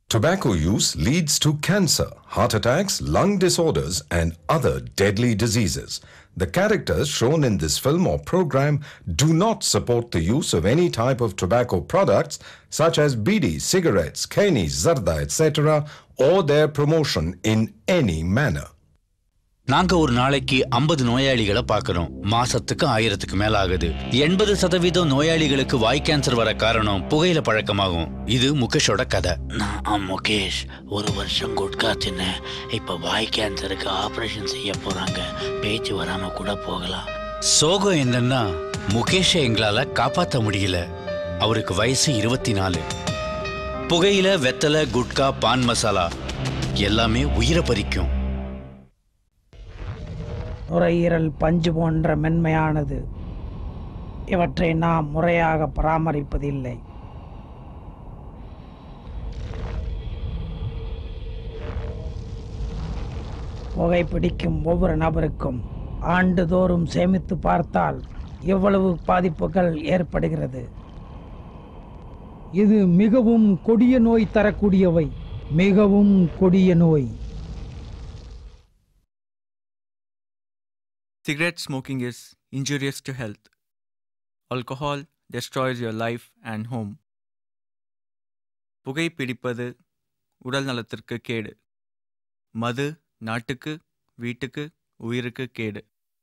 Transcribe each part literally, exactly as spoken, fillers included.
Tobacco use leads to cancer, heart attacks, lung disorders, and other deadly diseases. The characters shown in this film or program do not support the use of any type of tobacco products such as bidi, cigarettes, keni, zarda, et cetera, or their promotion in any manner. நாங்க ஒரு நாளைக்கு ஐம்பது நோயாளிகளை பார்க்கிறோம். மாசத்துக்கு ஆயிரத்துக்கு மேல ஆகுது. எண்பது சதவீதம் நோயாளிகளுக்கு வாய் கேன்சர் வர காரணம் புகையில பழக்கமாகும். இது முகேஷோட கதை. நான் முகேஷ் ஒரு வருஷம் குட்கா தின்னேன். இப்ப வாய் கேன்சருக்கு ஆபரேஷன் செய்ய போறாங்க. பேச்சு வராம கூட போகலாம். சோகம் என்னன்னா முகேஷை எங்களால காப்பாற்ற முடியல. அவருக்கு வயசு இருபத்தி நாலு. புகையில வெத்தலை, குட்கா, பான் மசாலா எல்லாமே உயிரை பறிக்கும். நுரையீரல் பஞ்சு போன்ற மென்மையானது. இவற்றை நாம் முறையாக பராமரிப்பதில்லை. புகைப்பிடிக்கும் ஒவ்வொரு நபருக்கும் ஆண்டுதோறும் சேமித்து பார்த்தால் எவ்வளவு பாதிப்புகள் ஏற்படுகிறது. இது மிகவும் கொடிய நோய் தரக்கூடியவை. மிகவும் கொடிய நோய். Cigarette smoking is injurious to health. Alcohol destroys your life and home. புகை பிடிப்பது உடல் நலத்திற்கு கேடு. மது நாட்டுக்கு, வீட்டுக்கு, உயிருக்கு கேடு.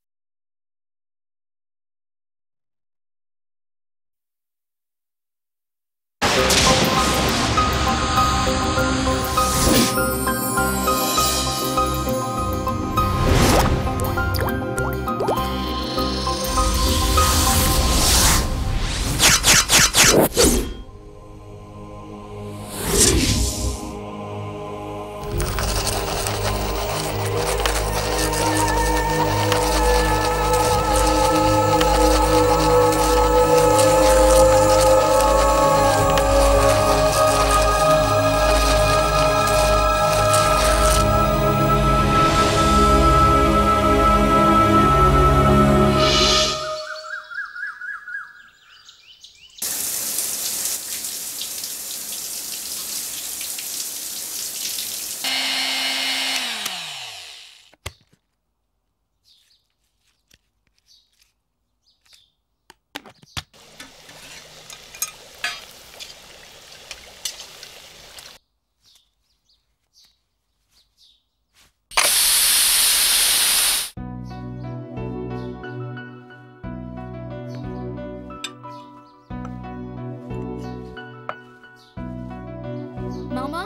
மாமா,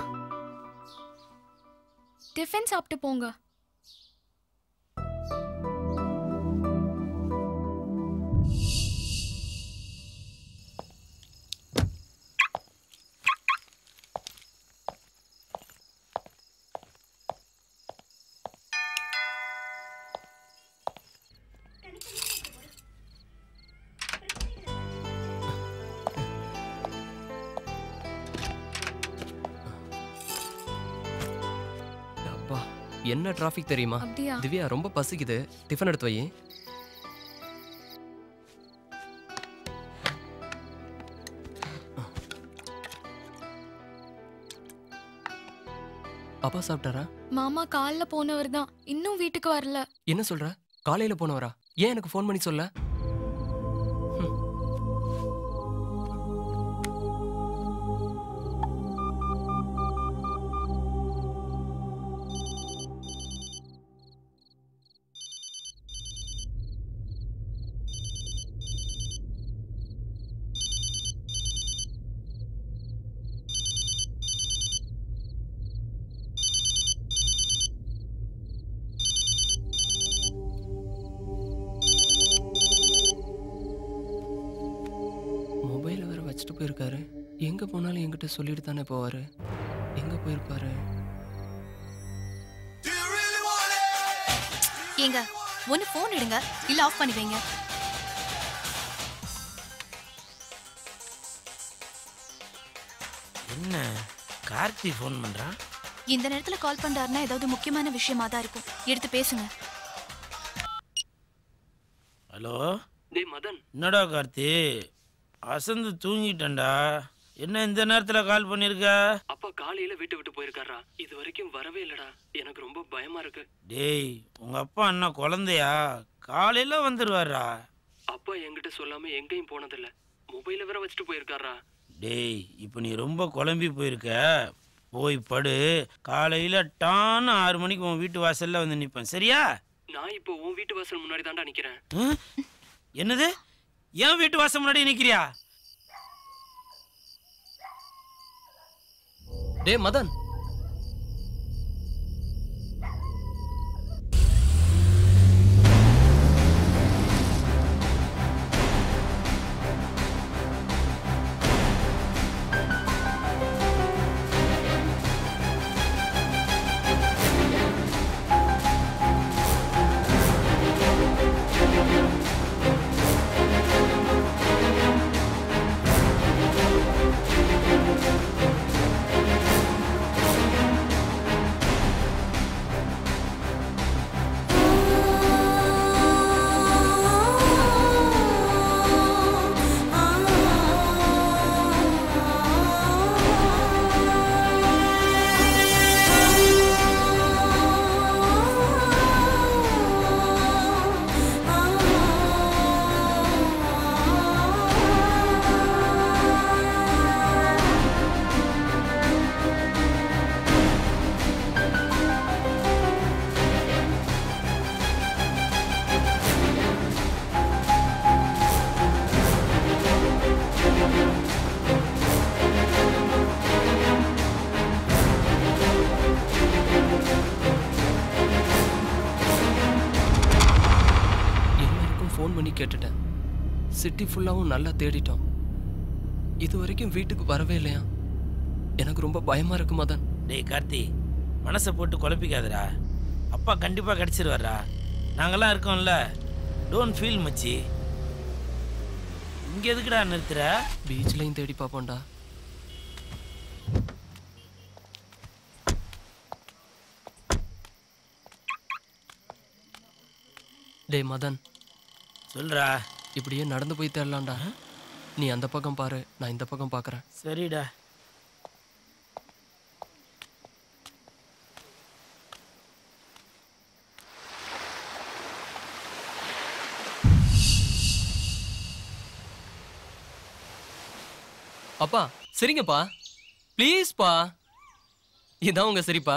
டிஃபன் சாப்பிட்டு போங்க. என்ன டிராஃபிக் தெரியுமா? திவ்யா ரொம்ப பசிக்குது. டிஃபன் எடுத்து வை. அப்பா சாப்பிட்டாரா? மாமா காலைல போனவர் தான், இன்னும் வீட்டுக்கு வரல. என்ன சொல்ற? காலையில போனவரா? ஏன் எனக்கு ஃபோன் பண்ணி சொல்ல? போயிருக்காரு. எங்க போனாலும் என்கிட்ட சொல்லிட்டு தானே போவாரு. எங்க போயிருப்பாரு? ஏங்க ஒன்னு போன் எடுங்க, இல்ல ஆஃப் பண்ணி வைங்க. என்ன கார்த்தி போன் பண்றா? இந்த நேரத்துல கால் பண்றாருன்னா ஏதாவது முக்கியமான விஷயமா தான் இருக்கும். எடுத்து பேசுங்க. ஹலோ. டேய் மதன். என்னடா கார்த்தி, அசந்து தூங்கிட்டேன்டா. என்ன இந்த நேரத்துல கால் பண்ணிருக்க? அப்பா காலையில வீட்டை விட்டு போயிருக்காரா, இது வரைக்கும் வரவே இல்லடா. எனக்கு ரொம்ப பயமா இருக்கு. டேய், உங்க அப்பா என்ன குழந்தையா? காலையில வந்துருவாரா? அப்பா என்கிட்ட சொல்லாம எங்கேயும் போனதில்ல. மொபைல வேற வச்சுட்டு போயிருக்காரா. டேய், இப்போ நீ ரொம்ப குழம்பி போயிருக்க. போய் படு. காலையில டான்னு ஆறு மணிக்கு உன் வீட்டு வாசல்ல வந்து நிற்பேன், சரியா? நான் இப்போ உன் வீட்டு வாசல் முன்னாடி தாண்டா நிக்கிறேன். என்னது? என் வீட்டு வாசல் முன்னாடி நிக்கிறியா? டே மதன், கேட்டுட்டேன். சிட்டி ஃபுல்லாவும் நல்லா தேடிட்டோம். இது வரைக்கும் வீட்டுக்கு வரவே இல்லையா. எனக்கு ரொம்ப பயமா இருக்கு மதன். டேய் கார்த்தி, மனசை போட்டு குழப்பிக்காதடா. அப்பா கண்டிப்பா கிடைச்சிருவாரா. நாங்கெல்லாம் இருக்கோம்ல. டோன்ட் ஃபீல் மச்சி. இங்க எதுக்குடா நிறுத்துற? பீச்லையும் தேடி பார்ப்போம்டா. டேய் மதன், சொல்றா. இப்படியே நடந்து போய் தேடலாம்டா. நீ அந்த பக்கம் பாரு, நான் இந்த பக்கம் பார்க்கறேன். சரிடா. அப்பா சரிங்கப்பா, ப்ளீஸ்ப்பா. இதான் உங்க சரிப்பா.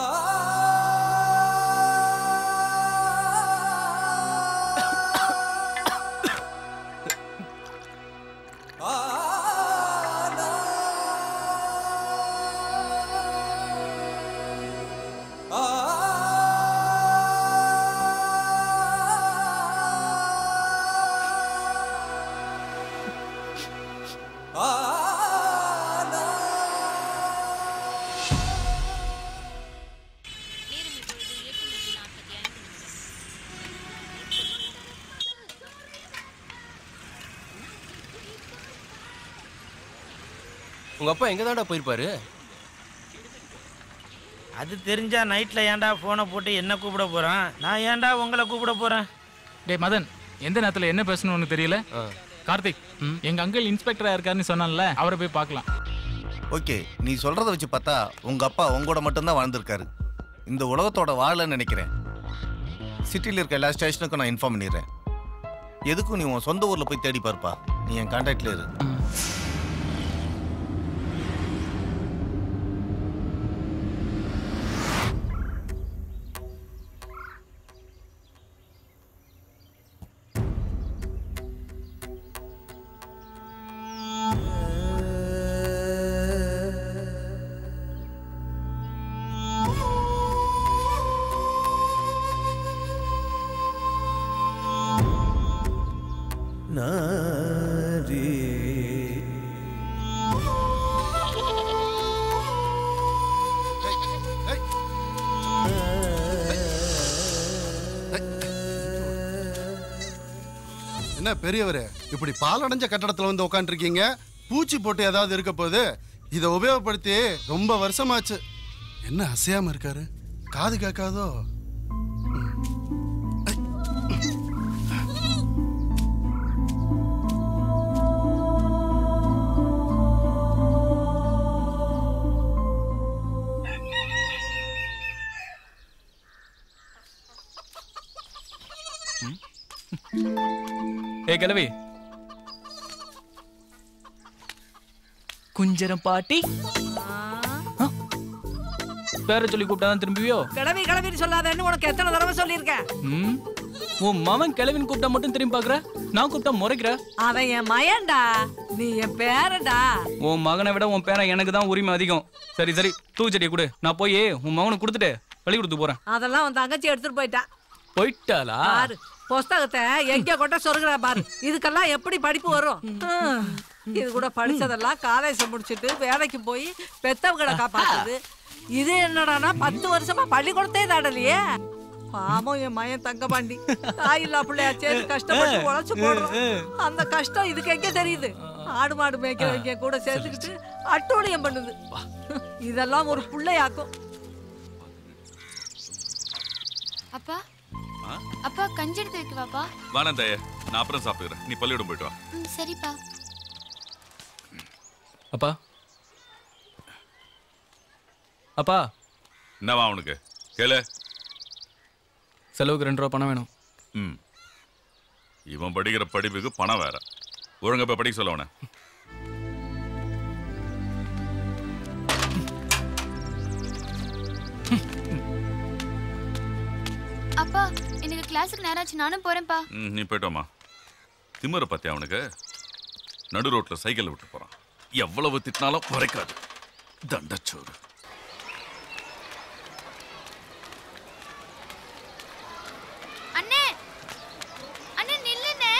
உங்க அப்பா எங்க தாண்டா போயிருப்பாரு? அது தெரிஞ்சா நைட்ல ஏன்டா போனை போட்டு என்ன கூப்பிட போறான்? நான் ஏன்டா உங்களை கூப்பிட போறேன்? டேய் மதன், எந்த நேரத்துல என்ன பேசணும் உனக்கு தெரியல? கார்த்திக், எங்க அங்கிள் இன்ஸ்பெக்டரா இருக்காருன்னு சொன்னான்ல, அவரை போய் பார்க்கலாம். ஓகே, நீ சொல்றத வச்சு பார்த்தா உங்க அப்பா உங்களோட மட்டும்தான் வாழ்ந்திருக்காரு. இந்த உலகத்தோட வாழன்னு நினைக்கிறேன். சிட்டியில் இருக்க எல்லா ஸ்டேஷனுக்கும் நான் இன்ஃபார்ம் பண்ணிடுறேன். எதுக்கும் நீ உன் சொந்த ஊர்ல போய் தேடி பார்ப்பா. நீ என் கான்டாக்ட்ல இரு. என்ன பெரியவரே, இப்படி பாலடைஞ்ச கட்டடத்துல வந்து உட்காந்துருக்கீங்க? பூச்சி போட்டு ஏதாவது இருக்க போகுது. இதை உபயோகப்படுத்தி ரொம்ப வருஷமாச்சு. என்ன அசையாம இருக்காரு? காது கேட்காதோ? ஏ கிழவி குஞ்சரம் பாட்டி பேர சொல்லி கூப்பிட்டாதான் திரும்பியோ? கிளவி கிளவின்னு சொல்லாதேன்னு உனக்கு எத்தனை தடவை சொல்லியிருக்கேன். ம் உன் மவன் கிழவின்னு கூப்பிட்டா மட்டும் திரும்பி பாக்குற, நான் கூப்பிட்டா முறைக்கிற. அவன் என் மயன்டா, நீ என் பேரடா. உன் மகனை விட உன் பேரன் எனக்கு தான் உரிமை அதிகம். சரி சரி தூச்செடியை கொடு, நான் போய் உன் மகனுக்கு கொடுத்துட்டு பள்ளி கொடுத்து போறேன். அதெல்லாம் உன் தங்கச்சி எடுத்துட்டு போயிட்டா. போயிட்டாளா? பாரு புஸ்தகத்தை எங்க கொட்ட சொருகிற பாரு. இதுக்கெல்லாம் எப்படி படிப்பு வரும்? இது கூட படிச்சதெல்லாம் காலேஜ் முடிச்சுட்டு வேலைக்கு போய் பெத்தவங்களை காப்பாத்துது. இது என்னடானா பத்து வருஷமா பள்ளிக்கூடத்தே தாடலையே. பாவம் என் மயன் தங்க பாண்டி, தாயில்லா பிள்ளையா சேர்த்து கஷ்டப்பட்டு உழைச்சு போடுறோம். அந்த கஷ்டம் இதுக்கு எங்க தெரியுது? ஆடு மாடு மேய்க்கிறவங்க கூட சேர்த்துக்கிட்டு அட்டூழியம் பண்ணுது. இதெல்லாம் ஒரு பிள்ளையாக்கும். அப்பா அப்பா கஞ்சி எடுத்து வைக்கவாப்பா? வாணா தய, நான் அப்புறம் சாப்பிடுறேன், நீ பள்ளியிடம் போயிட்டு வா. ம் சரிப்பா. அப்பா அப்பா என்னவா உனக்கு கேளு? செலவுக்கு ரெண்டு ரூபா பணம் வேணும். ம் இவன் படிக்கிற படிப்புக்கு பணம் வேற. ஒழுங்கா போய் படிக்க சொல்ல அவனை. அப்பா எனக்கு கிளாஸுக்கு நேரம் ஆச்சு, நானும் போறேன்ப்பா. ம் நீ போயிட்டோமா? திமிர பத்தியா அவனுக்கு? நடு ரோட்ல சைக்கிள் விட்டு போறான். எவ்வளவு திட்டினாலும் குறைக்காது. தண்டச்சோறு. அண்ணே அண்ணே நில்லுண்ணே.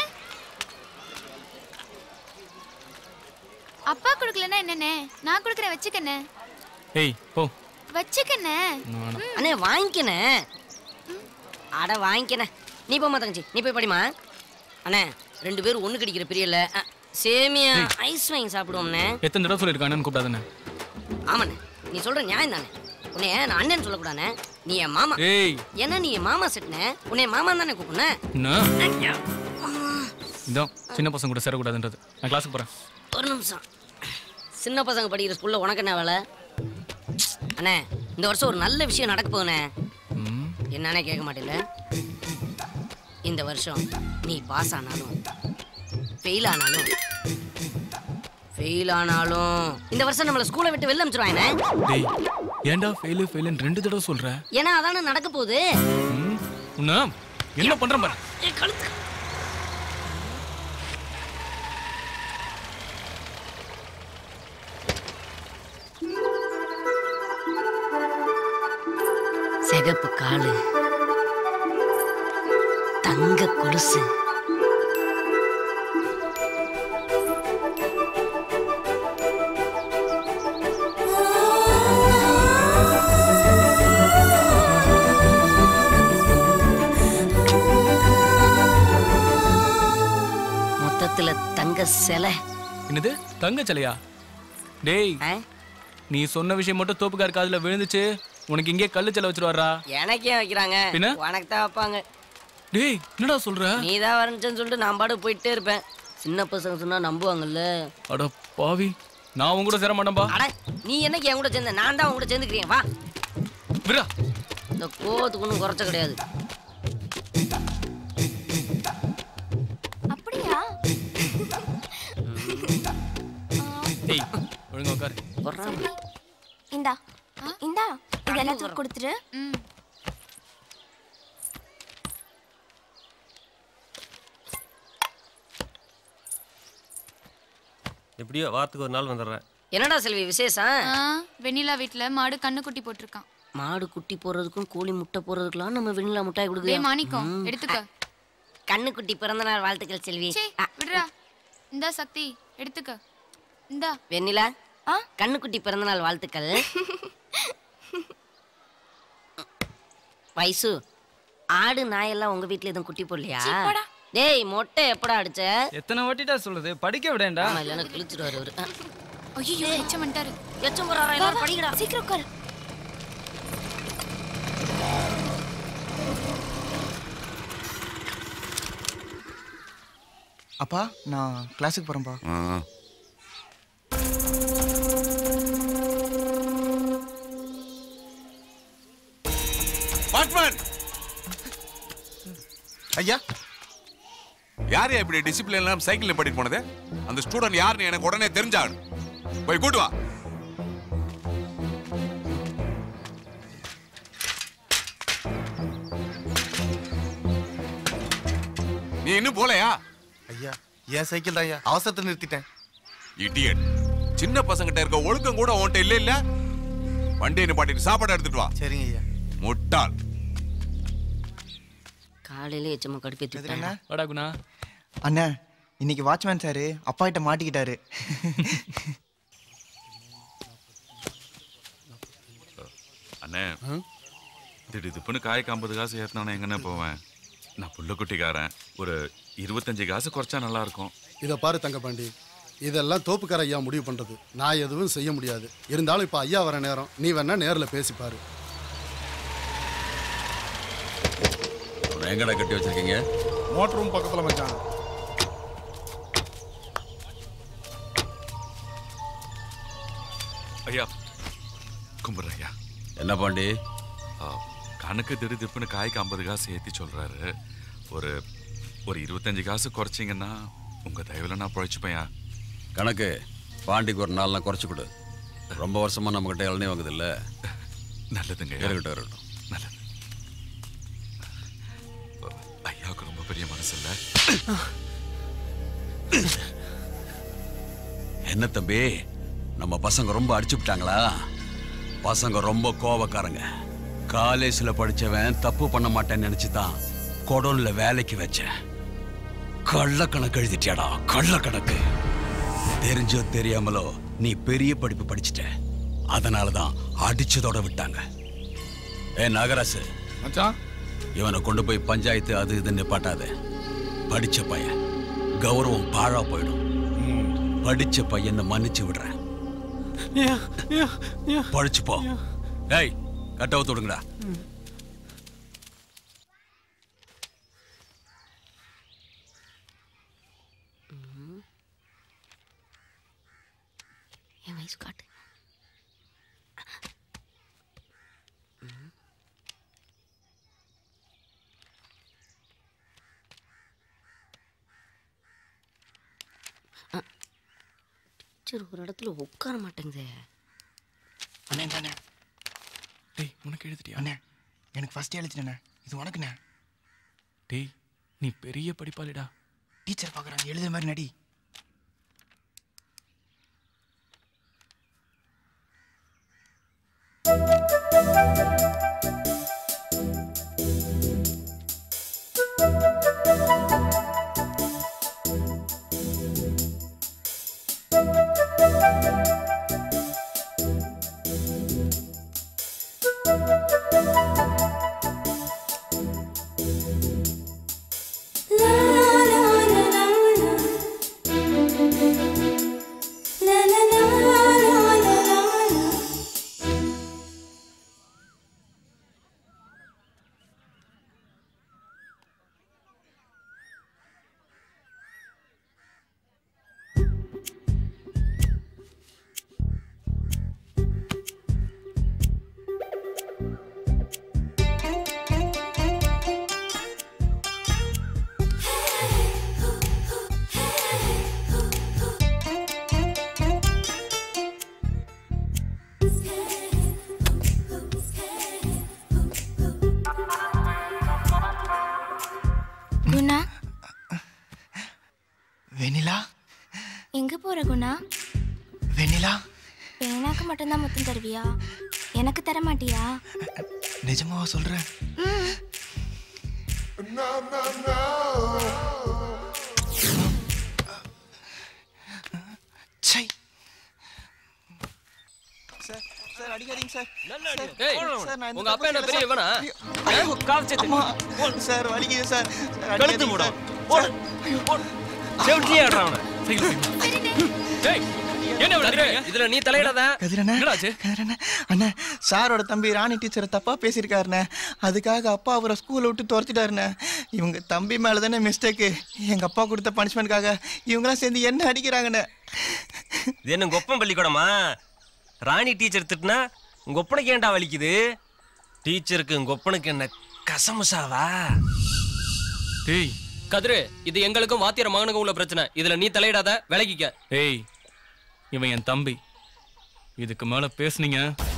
அப்பா கொடுக்கலன்னா என்னண்ணே, நான் கொடுக்குறேன் வச்சுக்கண்ணே. ஏய் போ வச்சுக்கண்ணே. அண்ணே வாங்கிக்கண்ணே. அட வாங்கிக்கண்ணே. நீ போமா தங்கச்சி, நீ போய் படிமா. அண்ணே ரெண்டு பேரும் ஒண்ணு கடிக்கிற பிரியல சேமியா ஐஸ் வாங்கி சாப்பிடுவோம்ண்ணே. எத்தனை தடவை சொல்லியிருக்கானு கூப்பிடாதானே? ஆமாண்ணே நீ சொல்ற நியாயம் தானே. உன்னை நான் அண்ணன் சொல்லக்கூடாண்ணே, நீ என் மாமா. ஏய் ஏன்னா நீ என் மாமா செட்னே, உன்னை மாமா தானே கூப்பிடுனேன். இதான் சின்ன பசங்க கூட சேரக்கூடாதுன்றது. நான் கிளாஸுக்கு போறேன். ஒரு நிமிஷம். சின்ன பசங்க படிக்கிற ஸ்கூல்ல உனக்கு என்ன வேலை? அண்ணே இந்த வருஷம் ஒரு நல்ல விஷயம் நடக்க போகுண்ணே. என்னன்னே கேட்க மாட்டேல. இந்த வருஷம் நீ பாஸ் ஆனாலும் ஃபெயில் ஆனாலும் ஃபெயில் ஆனாலும் இந்த வருஷம் நம்மள ஸ்கூலை விட்டு வெளில அனுப்பிச்சிருவாங்க. டேய் ஏன்டா ஃபெயில் ஃபெயில்னு ரெண்டு தடவை சொல்ற? ஏன்னா அதானே நடக்க போகுது. உன்ன என்ன பண்றேன் பாரு. ஏ கழுத்து. சிகப்பு காலு, தங்க கொலுசு, மொத்தத்துல தங்க சிலை. என்னது தங்க சிலையா? டேய் நீ சொன்ன விஷயம் மட்டும் தோப்புக்கார் காதுல விழுந்துச்சு, உனக்கு இங்கே கல்லு சிலை வச்சிருவாரா? எனக்கே வைக்கிறாங்க, உனக்கு தான் வைப்பாங்க. டேய் என்னடா சொல்ற? நீ தான் வரணும்னு சொல்லிட்டு நான் பாட்டு போயிட்டே இருப்பேன். சின்ன பசங்க சொன்னா நம்புவாங்கல்ல. அட பாவி, நான் உன் கூட சேர மாட்டேன்பா. அட நீ என்னைக்கு என் கூட சேர்ந்த? நான் தான் உன் கூட சேர்ந்துக்கிறேன். வா விரா. இந்த கோவத்துக்கு ஒன்றும் குறைச்ச கிடையாது. அப்படியா? ஏய் ஒழுங்கா உட்காரு. இந்தா இந்தா இது எல்லாத்துக்கும் கொடுத்துரு. எப்படியோ வாரத்துக்கு ஒரு நாள் வந்துடுறேன். என்னடா செல்வி விசேஷம்? வெண்ணிலா வீட்டுல மாடு கண்ணு குட்டி போட்டிருக்கான். மாடு குட்டி போறதுக்கும் கோழி முட்டை போறதுக்குலாம் நம்ம வெண்ணிலா முட்டாய் கொடுக்குறோம். மாணிக்கம் எடுத்துக்க. கண்ணு குட்டி பிறந்த நாள் வாழ்த்துக்கள் செல்வி. விடுறா. இந்தா சக்தி எடுத்துக்க. இந்தா வெண்ணிலா கண்ணு குட்டி பிறந்த நாள் வாழ்த்துக்கள். வயசு ஆடு நாயெல்லாம் உங்க வீட்டுல எதுவும் குட்டி போடலையா? டேய் மொட்டை எப்படா அடிச்ச? எத்தனை வாட்டிட்டா சொல்லுது, படிக்க விடேன்டா. ஆமா இல்லனா கிழிச்சிடுவாரு அவரு. ஐயோ எச்சம் பண்ணிட்டாரு. எச்சம் போறாரா? எல்லாரும் படிங்கடா. சீக்கிரம் உட்காரு. அப்பா நான் கிளாஸுக்கு போறேன்ப்பா. வாட்ச்மேன் ஐயா, யார் இப்படி டிசிப்ளின் இல்லாம சைக்கிள்ல படிட்டு போனது? அந்த ஸ்டூடெண்ட் யாருன்னு எனக்கு உடனே தெரிஞ்சாகணும். போய் கூட்டு வா. நீ இன்னும் போலையா? ஐயா ஏன் சைக்கிள் தான் ஐயா, அவசரத்தை நிறுத்திட்டேன். இடியட். சின்ன பசங்கிட்ட இருக்க ஒழுக்கம் கூட உன்கிட்ட இல்ல இல்ல. வண்டியை நிப்பாட்டிட்டு சாப்பாடு எடுத்துட்டு வா. சரிங்க ஐயா. முட்டாள். காலையில எச்சமா கடுப்பேத்திட்டாங்க. வாடா குணா. அண்ணா இன்னைக்கு வாட்ச்மேன் சார் அப்பா கிட்ட மாட்டிக்கிட்டாரு. அண்ணே திடீர்னு காய்க்கு ஐம்பது காசு ஏற்றினானே எங்கண்ணே போவேன்? நான் புள்ள குட்டிக்காரன், ஒரு இருபத்தஞ்சு காசு குறைச்சா நல்லா இருக்கும். இதை பாரு தங்கப்பாண்டி, இதெல்லாம் தோப்புக்கார ஐயா முடிவு பண்றது. நான் எதுவும் செய்ய முடியாது. இருந்தாலும் இப்ப ஐயா வர நேரம், நீ வேணா நேர்ல பேசிப்பாரு. எங்கடா கட்டி வச்சிருக்கீங்க? மோட்டர் ரூம் பக்கத்துல மச்சான். ஐயா கும்பிட்ற ஐயா. என்ன பாண்டி? கணக்கு திடீர் திப்புன்னு காய்க்கு ஐம்பது காசு ஏற்றி சொல்கிறாரு. ஒரு ஒரு இருபத்தஞ்சு காசு குறைச்சிங்கன்னா உங்கள் தயவில் நான் பழைச்சிப்பேயா. கணக்கு பாண்டிக்கு ஒரு நாலெலாம் குறைச்சி கொடு. ரொம்ப வருஷமாக நம்மக்கிட்ட இளநீ வாங்குது இல்லை? நல்லதுங்க. இருக்கட்டும் இருக்கட்டும். நல்லது. ஐயாவுக்கு ரொம்ப பெரிய மனசு இல்லை. என்ன தம்பி, நம்ம பசங்க ரொம்ப அடிச்சு விட்டாங்களா? பசங்க ரொம்ப கோபக்காரங்க. காலேஜில் படித்தவன் தப்பு பண்ண மாட்டேன்னு நினச்சி தான் கொடோனில் வேலைக்கு வச்சேன். கள்ளக்கணக்கு எழுதிட்டியாடா, கள்ளக்கணக்கு. தெரிஞ்சோ தெரியாமலோ நீ பெரிய படிப்பு படிச்சுட்ட. அதனால தான் அடிச்சதோட விட்டாங்க. ஏ நாகராசு மச்சான், இவனை கொண்டு போய் பஞ்சாயத்து அது இதுன்னு பாட்டாத. படிச்ச பையன், கௌரவம் பாழா போயிடும். படிச்ச பையனை மன்னிச்சு விடுறேன். படிச்சு போ. ஏய் கட்டவ தொடுங்கடா. என் வயசு காட்டு. ஒரு இடத்துல உட்கார மாட்டேங்குதே. அண்ணே தானே. டேய் உனக்கு எழுதிட்டியா? அண்ணே எனக்கு ஃபர்ஸ்ட் எழுதிட்டேண்ணே. இது உனக்குண்ணே. டேய் நீ பெரிய படிப்பாளிடா. டீச்சர் பார்க்குறாங்க, எழுதுற மாதிரி நடி. குணா, வெண்ணிலா எங்க போற குணா? வெண்ணிலா பேனாக்கு மட்டும்தான் முத்தம் தருவியா? எனக்கு தர மாட்டியா? நிஜமாவா சொல்றேன்? சை சார், சார் அடிக்காதீங்க சார். ஏய், உங்க அப்பா என்ன பெரிய இவனா? சார் வலிக்குது சார். கழுத்து மூடு. போடு. போடு. செவுட்டியே ஆடுறான் அவனை. டேய் என்ன விளையாடுறீங்க? இதுல நீ தலையிடாத. கதிரண்ணா, கதிரண்ணா, அண்ணா சாரோட தம்பி ராணி டீச்சரை தப்பா பேசியிருக்காருண்ணே. அதுக்காக அப்பா அவரை ஸ்கூலை விட்டு துரத்திட்டாருண்ணே. இவங்க தம்பி மேலே தானே மிஸ்டேக்கு. எங்கள் அப்பா கொடுத்த பனிஷ்மெண்ட்காக இவங்களாம் சேர்ந்து என்ன அடிக்கிறாங்கண்ணே. இது என்ன கொப்பம் பள்ளிக்கூடமா? ராணி டீச்சர் திட்டினா உங்க ஒப்பனுக்கு ஏன்டா வலிக்குது? டீச்சருக்கு உங்க ஒப்பனுக்கு என்ன கசமுசாவா? டேய் கதிரு, இது எங்களுக்கும் வாத்தியார் மகனுக்கும் உள்ள பிரச்சனை. இதுல நீ தலையிடாத, விலகிக்க. ஏய், இவன் என் தம்பி. இதுக்கு மேல பேசுனீங்க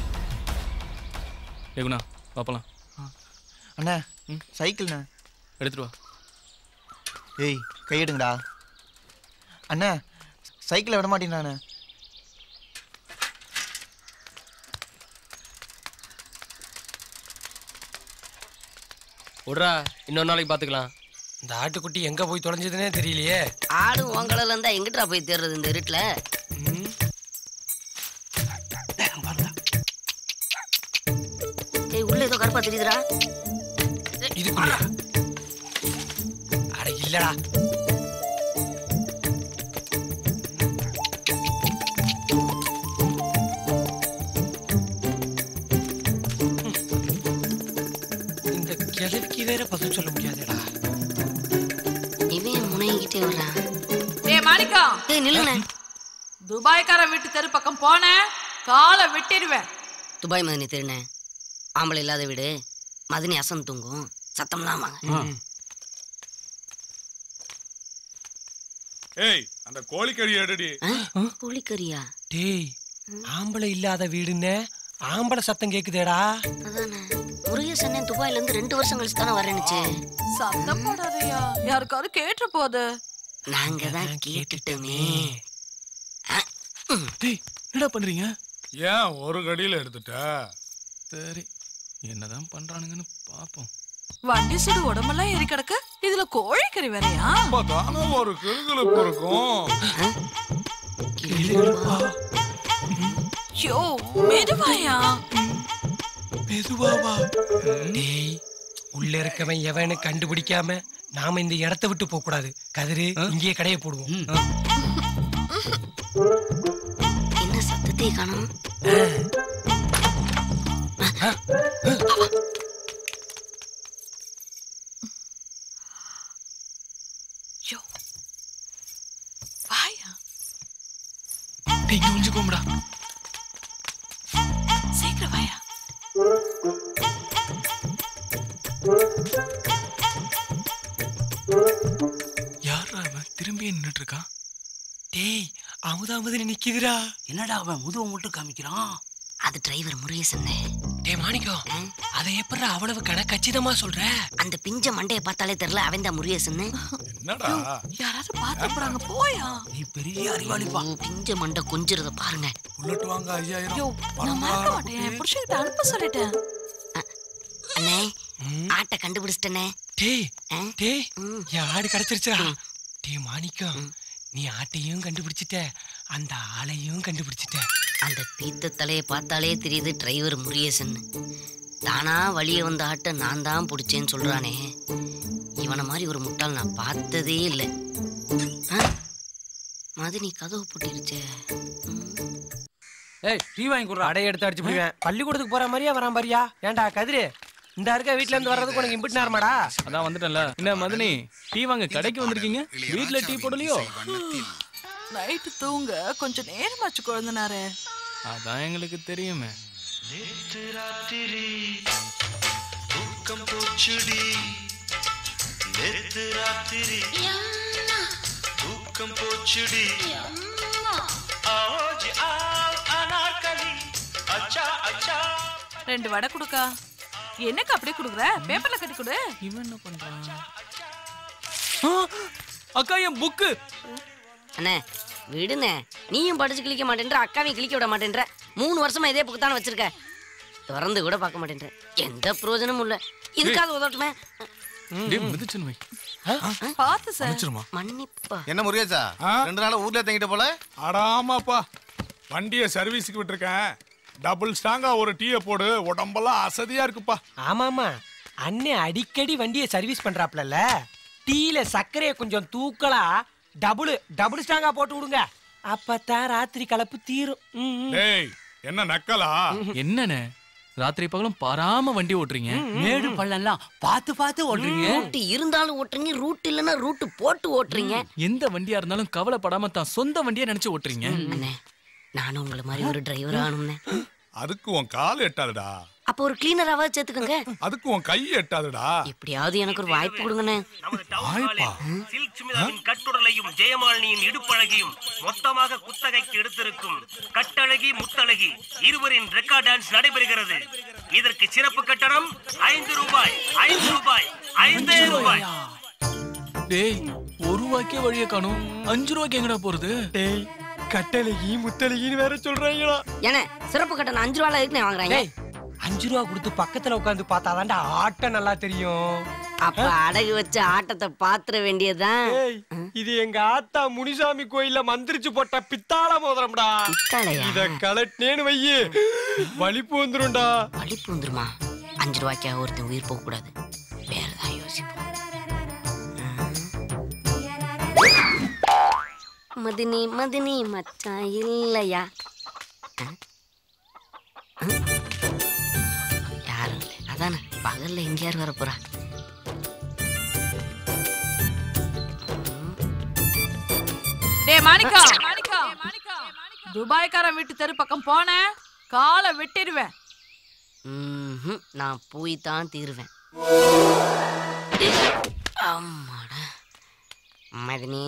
ஏகுணா பாப்பலாம். அண்ணா சைக்கிள்ண்ணா எடுத்துட்டு வா. ஏய் கையெடுங்கடா. அண்ணா சைக்கிளை விட மாட்டேங்கண்ணா. விட்றா, இன்னொரு நாளைக்கு பாத்துக்கலாம். இந்த ஆட்டுக்குட்டி எங்க போய் தொலைஞ்சதுன்னே தெரியலையே. ஆடு உங்கள இருந்தா எங்கிட்டா போய் தேடுறது இந்த இருட்டுல? ஏய், உள்ள ஏதோ கருப்பா தெரியுதுடா. இதுக்குள்ள அட இல்லடா. இந்த கிழவிக்கு வேற பதில் சொல்ல முடியாதுடா. இவன் முனைகிட்டே வர்றான். டேய் மாணிக்கம், ஏய் நில்லுண்ணே. துபாய்க்கார வீட்டு தெரு பக்கம் போன காலை வெட்டிடுவேன். துபாய் மதினி தெருண்ணே. ஆம்பளை இல்லாத வீடு. மதினி அசன் தூங்கும். சத்தம்லாம் வாங்க. ஏய், அந்த கோழிக்கறி எடுடி. கோழிக்கறியா? டேய், ஆம்பளை இல்லாத வீடுன்னு ஆம்பளை சத்தம் கேக்குதேடா. அதானே. முருகேசன் துபாயில இருந்து ரெண்டு வருஷம் கழிச்சு தானே வரேனுச்சு. சத்தம் போடாதயா, யாருக்காவது கேட்டு போகுது. நாங்க தான் கேட்டுட்டோமே. டேய், என்னடா பண்றீங்க? ஏன் ஒரு கடியில எடுத்துட்ட? சரி, என்னதான் பண்றானுங்கன்னு பாப்போம். வண்டி சுடு உடம்பெல்லாம் ஏறி கிடக்கு, இதுல கோழிக்கறி வேறையா? ஒரு கிளுகிளுப்பு இருக்கும். யோ, மெதுவாயா? மெதுவாவா? டேய், உள்ள இருக்கவன் எவனு கண்டுபிடிக்காம நாம இந்த இடத்தை விட்டு போக கூடாது. கதிரு, இங்கேயே கடையை போடுவோம். என்ன சத்தத்தை காணோம்? யோ, வாயா. டேய், இங்க ஒளிஞ்சுக்கோம்டா. சீக்கிரம் வாயா. யாரா அவன் திரும்பி நின்னுட்டு இருக்கான்? டேய், அமுதாமுதினி நிக்குதுடா. என்னடா அவன் முதுவை மட்டும் காமிக்கிறான்? அது டிரைவர் முருகேசன். டேய் மாணிக்கம், அதை எப்படி அவ்வளவு கணக்கச்சிதமா சொல்ற? அந்த பிஞ்ச மண்டைய பார்த்தாலே தெரியல அவன் தான் முருகேசன். என்னடா? யாராவது பாத்து போறாங்க, போயா. நீ பெரிய அறிவாளிப்பா. பிஞ்ச மண்டை கொஞ்சிறத பாருங்க. புல்லட் வாங்க ஐயாயிரம். யோ, நான் மறக்க மாட்டேன். என் புருஷன்கிட்ட அனுப்ப சொல்லிட்டேன். அண்ணே, ஆட்டை கண்டுபிடிச்சிட்டனே. டேய், டேய், என் ஆடு கிடைச்சிருச்சா? டேய் மாணிக்கம், நீ ஆட்டையும் கண்டுபிடிச்சிட்ட, அந்த ஆளையும் கண்டுபிடிச்சிட்ட. அந்த பீத்த தலையை பார்த்தாலே தெரியுது டிரைவர் முருகேசன். தானா வழிய வந்த ஆட்டை நான் தான் பிடிச்சேன்னு சொல்றானே. இவனை மாதிரி ஒரு முட்டாள் நான் பார்த்ததே இல்லை. மதினி கதவு பூட்டிருச்சே. ஏய், டீ வாங்கி கொடுறா. அடைய எடுத்து அடிச்சு போடுவேன். பள்ளிக்கூடத்துக்கு போற மாதிரியா வரான் பாரியா? ஏன்டா கதிரு, இந்த இருக்க வீட்ல இருந்து வர்றதுக்கு உனக்கு இம்பிட்டு நேரமாடா? அதான் வந்துட்டேன்ல. என்ன மதினி, டீ வாங்க கடைக்கு வந்திருக்கீங்க? வீட்ல டீ போடலையோ? நைட்டு தூங்க கொஞ்சம் நேரமாச்சு குழந்தனாரே. அதான் எங்களுக்கு தெரியுமே. நேத்து ராத்திரி தூக்கம் போச்சுடி, நேத்து ராத்திரி தூக்கம் போச்சுடி. ஆஜ் ஆவ் அனார்கலி அச்சா அச்சா. ரெண்டு வடை கொடுக்கா. என்னக்கு அப்படியே கொடுக்குற? பேப்பர்ல கட்டி கொடு. இவன் என்ன பண்றான்? அக்கா, என் புக்கு. அண்ணே விடுண்ணே, நீயும் படிச்சு கிழிக்க மாட்டேன்ற, அக்காவையும் கிழிக்க விட மாட்டேன்ற. மூணு வருஷமா இதே புக்கு தானே வச்சிருக்க. திறந்து கூட பார்க்க மாட்டேன்ற. எந்த பிரயோஜனமும் இல்ல. இதுக்காக உதவட்டுமே. பாத்து சார். மன்னிப்பா. என்ன முருகேசா, ரெண்டு நாள் ஊர்ல தங்கிட்ட போல? அடாமாப்பா, வண்டியை சர்வீஸுக்கு விட்டுருக்கேன். டபுள் ஸ்ட்ராங்கா ஒரு டீயை போடு, உடம்பெல்லாம் அசதியா இருக்குப்பா. ஆமாமா, அண்ணே அடிக்கடி வண்டியை சர்வீஸ் பண்றாப்ல. டீல சர்க்கரையை கொஞ்சம் தூக்கலா டபுள் டபுள் ஸ்ட்ராங்கா போட்டு விடுங்க. அப்பதான் ராத்திரி கலப்பு தீரும். டேய், என்ன நக்கலா? என்னண்ணே ராத்திரி பகலும் பாராம வண்டி ஓட்டுறீங்க? மேடு பள்ளம்லாம் பார்த்து பார்த்து ஓட்டுறீங்க. ரூட் இருந்தாலும் ஓட்டுறீங்க, ரூட் இல்லைன்னா ரூட் போட்டு ஓட்டுறீங்க. எந்த வண்டியா இருந்தாலும் கவலைப்படாம தான் சொந்த வண்டியா நினைச்சு ஓட்டுறீங்க. நானும் உங்களை மாதிரி ஒரு டிரைவர் ஆகணும்னே. அதுக்கு உன் கால் எட்டாதுடா. அப்ப ஒரு கிளீனராவது சேர்த்துக்கங்க. அதுக்கு உன் கை எட்டாதுடா. எப்படியாவது எனக்கு ஒரு வாய்ப்பு கொடுங்கண்ணே. சில்க் சுமிதாவின் கட்டுடலையும் ஜெயமாலினியின் இடுப்பழகியும் மொத்தமாக குத்தகைக்கு எடுத்திருக்கும் கட்டழகி முத்தழகி இருவரின் ரெக்கார்ட் டான்ஸ் நடைபெறுகிறது. இதற்கு சிறப்பு கட்டணம் ஐந்து ரூபாய். ஐந்து ரூபாய். ஐந்தே ரூபாய். டேய் ஒரு ரூபாய்க்கே வழிய காணும். அஞ்சு ரூபாய்க்கு எங்கடா போறது? டேய் கட்டழகி முத்தழகின்னு வேற சொல்றாங்களா? ஏன்னா சிறப்பு கட்டணம் அஞ்சு ரூபாய் எதுக்கு வாங்குறாங்க? அஞ்சு ரூபா கொடுத்து பக்கத்துல உட்காந்து பார்த்தாதான்டா ஆட்டம் நல்லா தெரியும். அப்ப அடகு வச்ச ஆட்டத்தை பாத்துற வேண்டியதுதான். இது எங்க ஆத்தா முனிசாமி கோயில்ல மந்திரிச்சு போட்ட பித்தாள மோதிரம்டா. இத கலட்டினேன்னு வையி வலிப்பு வந்துரும்டா. வலிப்பு வந்துருமா? அஞ்சு ரூபாய்க்கா ஒருத்தன் உயிர் போக கூடாது. வேறதான் யோசிப்போம். மதினி மதினி மச்சான் இல்லையா? யாரும் இல்லை. அதானே பகல்ல எங்க யார் வர போறா? டே மாணிக்கா, துபாய்க்காரன் வீட்டு தெரு பக்கம் போன காலை வெட்டிடுவேன். நான் போய் தான் தீருவேன். அம்மாடா மதினி.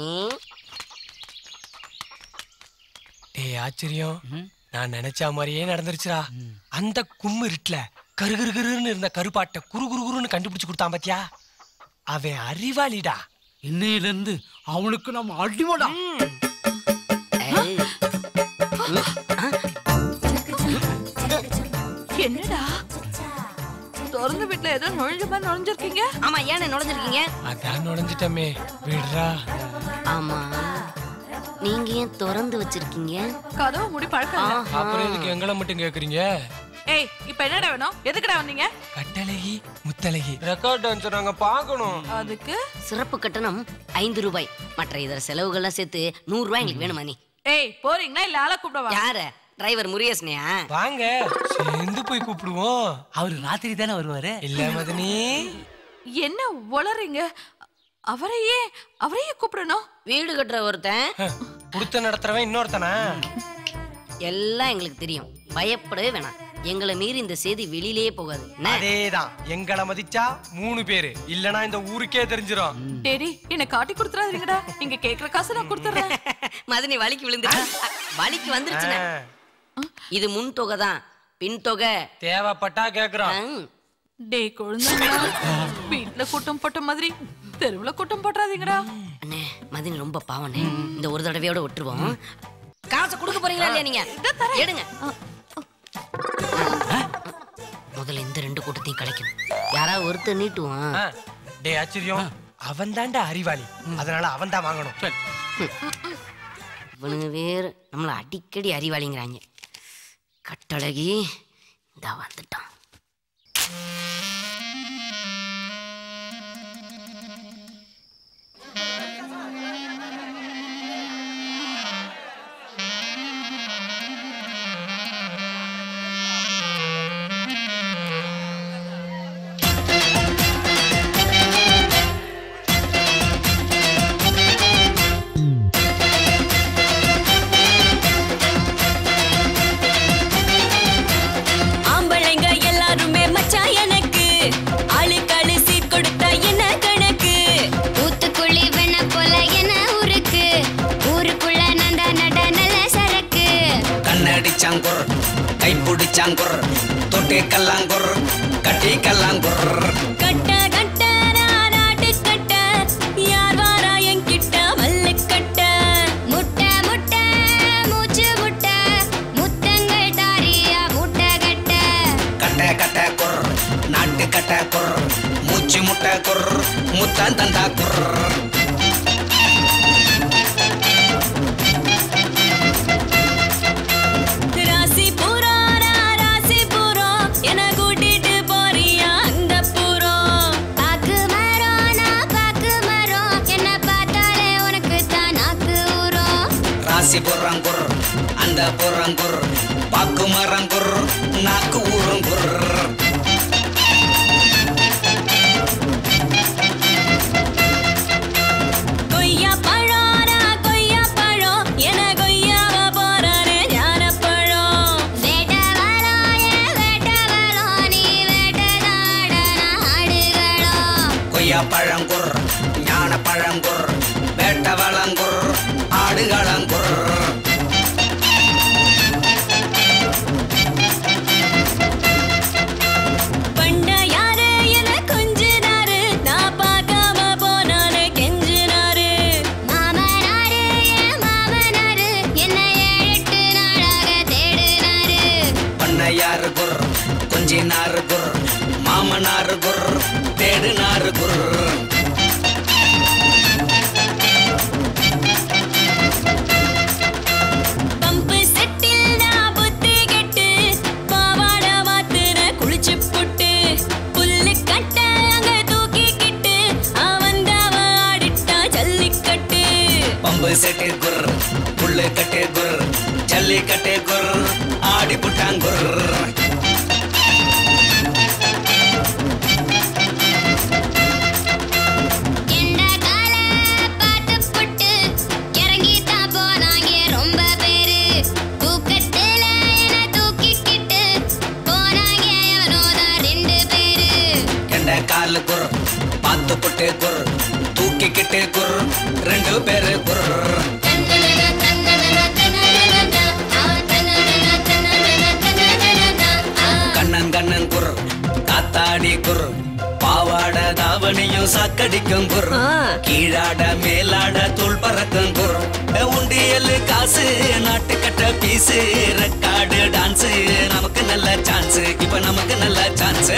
ஏய் ஆச்சரியம், நான் நினைச்ச மாதிரியே நடந்துருச்சுடா. அந்த கும்மு இருட்டுல கரு கரு கருன்னு இருந்த கருப்பாட்டை குரு குரு குருன்னு கண்டுபிடிச்சு கொடுத்தான் பாத்தியா? அவன் அறிவாளிடா. இன்னையில இருந்து அவனுக்கு நம்ம அடிமடா. என்னடா திறந்த வீட்டுல ஏதோ நுழைஞ்ச மாதிரி நுழைஞ்சிருக்கீங்க? ஆமா, ஏன் நுழைஞ்சிருக்கீங்க? அதான் நுழைஞ்சிட்டமே விடுறா. ஆமா, நீங்க ஏன் திறந்து வச்சிருக்கீங்க? கதவு மூடி பழக்கம். அப்புறம் எதுக்கு எங்களை மட்டும் கேக்குறீங்க? ஏய், இப்ப என்னடா வேணும்? எதுக்குடா வந்தீங்க? கட்டழகி முத்தழகி ரெக்கார்ட் டான்ஸ் நாங்க பார்க்கணும். அதுக்கு சிறப்பு கட்டணம் ஐந்து ரூபாய். மற்ற இதர செலவுகள்லாம் சேர்த்து நூறு ரூபாய் எங்களுக்கு வேணுமா? நீ ஏய் போறீங்களா இல்ல ஆளை கூப்பிடவா? யார? டிரைவர் முருகேசனையா? வாங்க சேர்ந்து போய் கூப்பிடுவோம். அவரு ராத்திரி தானே வருவாரு. இல்ல மதனி, என்ன உளறீங்க? அவரையே அவரையே கூப்பிடணும். வீடு கட்டுற ஒருத்தன் கொடுத்த நடத்துறவன் இன்னொருத்தனா? எல்லாம் எங்களுக்கு தெரியும், பயப்படவே வேணாம். எங்களை மீறி இந்த செய்தி வெளியிலேயே போகாது. அதேதான், எங்களை மதிச்சா மூணு பேரு, இல்லனா இந்த ஊருக்கே தெரிஞ்சிரும். டேடி என்ன காட்டி கொடுத்துறாதீங்கடா. நீங்க கேக்குற காசு நான் கொடுத்துறேன். மதனி வலிக்கு விழுந்துட்டா. வலிக்கு வந்துருச்சுனா இது முன் தொகை தான், பின் தொகை தேவைப்பட்டா கேக்குறோம். டேய் குழந்தைங்களா, வீட்டுல கூட்டம் போட்ட மாதிரி தெருவுல கூட்டம் போட்டுறாதீங்கடா. அண்ணே மதனி ரொம்ப பாவனே, இந்த ஒரு தடவையோட விட்டுருவோம். காசை கொடுக்க போறீங்களா இல்லையா? நீங்க எடுங்க. முதல்ல இந்த ரெண்டு கூட்டத்தையும் கிடைக்கணும். யாராவது ஒருத்தர் நீட்டுவான். டேய் ஆச்சரியம், அவன் தான்டா அறிவாளி, அதனால அவன் தான் வாங்கணும். இவனுங்க வேறு நம்மள அடிக்கடி அறிவாளிங்கிறாங்க. கட்டழகி இந்த வந்துட்டான். கைப்புடி சாங்குர் தொட்டி கல்லாங்குர் கட்டி கல்லாங்குர் கட்ட கட்ட நாடு கட்ட யார் வாரா என்கிட்ட வல்ல கட்ட முட்டை முட்டை மூச்சு முட்டை முத்தங்கள் தாரியா முட்டை கட்ட கட்ட கட்ட குர் நாட்டு கட்ட குர் மூச்சு முட்டை குர் முத்தன் தந்தா குர் புறங்குர் அந்த புறங்குர் பாக்கு மரங்குர் நாக்கு ஊருங்குர் கொய்யா பழோரா கொய்யா பழம் என கொய்யாவ போறானே ஞான பழம் வேட்ட வரோயே வேட்ட வரோனே பழங்குர் ஞான பழங்குர் வேட்ட வளங்குர் ஆடுகளங்குர் நாறு குர் மாமனாறு குர் தேடு நாறு குர் பம்பு செட்டில் நான் புத்தி கெட்டு பாவாட மாத்துற குளிச்சு புட்டு புல்லு கட்ட அங்க தூக்கிக்கிட்டு அவந்தவ ஆடிட்டா ஜல்லிக்கட்டு பம்பு செட்டில் குர் புல்லு கட்டு குர் ஜல்லிக்கட்டு குர் ஆடி புட்டாங்குர் குர் பாத்து புட்டு குர் தூக்கிக்கிட்டு குர் ரெண்டு பேரு குர் கண்ணன் கண்ணன் குர் காத்தாடி குர் பாவாட தாவணியும் சாக்கடிக்கும் குர் கீழாட மேலாட தூள் பறக்கும் குர் உண்டியல் காசு நாட்டுக்கட்ட பீசு ரெக்கார்டு டான்ஸ் நமக்கு நல்ல சான்ஸ் இப்ப நமக்கு நல்ல சான்ஸ்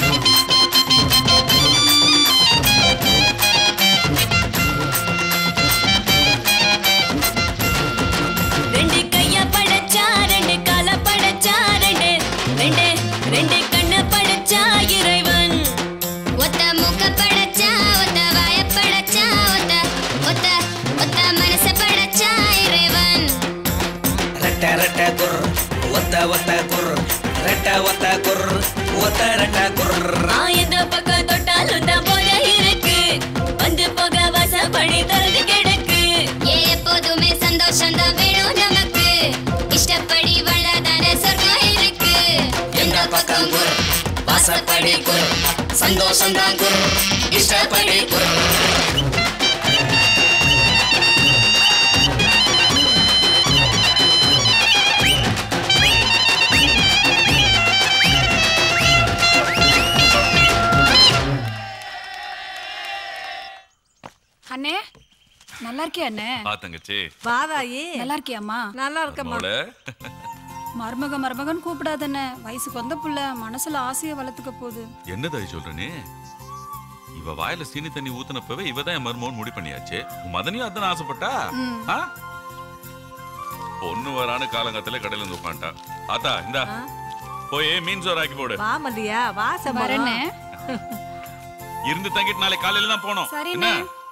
ரெண்டு கைய படைச்சா ரெண்டு கால படைச்சா ரெண்டு ரெண்டு ரெண்டு கண்ண படைச்சா இறைவன் ஒத்த மூக்க படைச்சா ஒத்த வாய படைச்சா ஒத்த ஒத்த ஒத்த மனச படைச்சா இறைவன் ரெட்ட ரெட்ட குர் ஒத்த ஒத்த குர் ரெட்ட ஒத்த குர் ஒத்த ரெட்ட குர் எந்த பக்கம் தொட்டாலும் தான் போல இருக்கு வந்து போக வாசப்படி திறந்து கிடக்கு ஏ எப்போதுமே சந்தோஷம் தான் வேணும் நமக்கு இஷ்டப்படி வளதான சொர்க்கம் இருக்கு எந்த பக்கம் குர் வாசப்படி குர் சந்தோஷம் தான் குர் இஷ்டப்படி குர் அண்ணே நல்லா இருக்கியா அண்ணே? ஆ தங்கச்சி. வாதாயி. நல்லா இருக்கியாம்மா? நல்லா இருக்கம்மா. மோளே. மருமக மருமகன் கூப்பிடாதண்ணே. வயசுக்கு வந்த புள்ள மனசுல ஆசையை வளர்த்துக்க போகுது. என்னதாய் சொல்ற நீ? இவ வாயில சீனி தண்ணி ஊத்துனப்பவே இவ தான் என் மருமகன் முடி பண்ணியாச்சு. மதனியும் அதான் ஆசைப்பட்டா? ஆ? பொண்ணு வரான்னு காலங்கத்துல கடையில இருந்து உட்காந்துட்டா. ஆத்தா இந்தா போய் மீன் சோறு ஆக்கி போடு. வா மதியா வா சமரண்ணே. இருந்து தங்கிட்டு நாளை காலையில தான் போனோம். என்ன?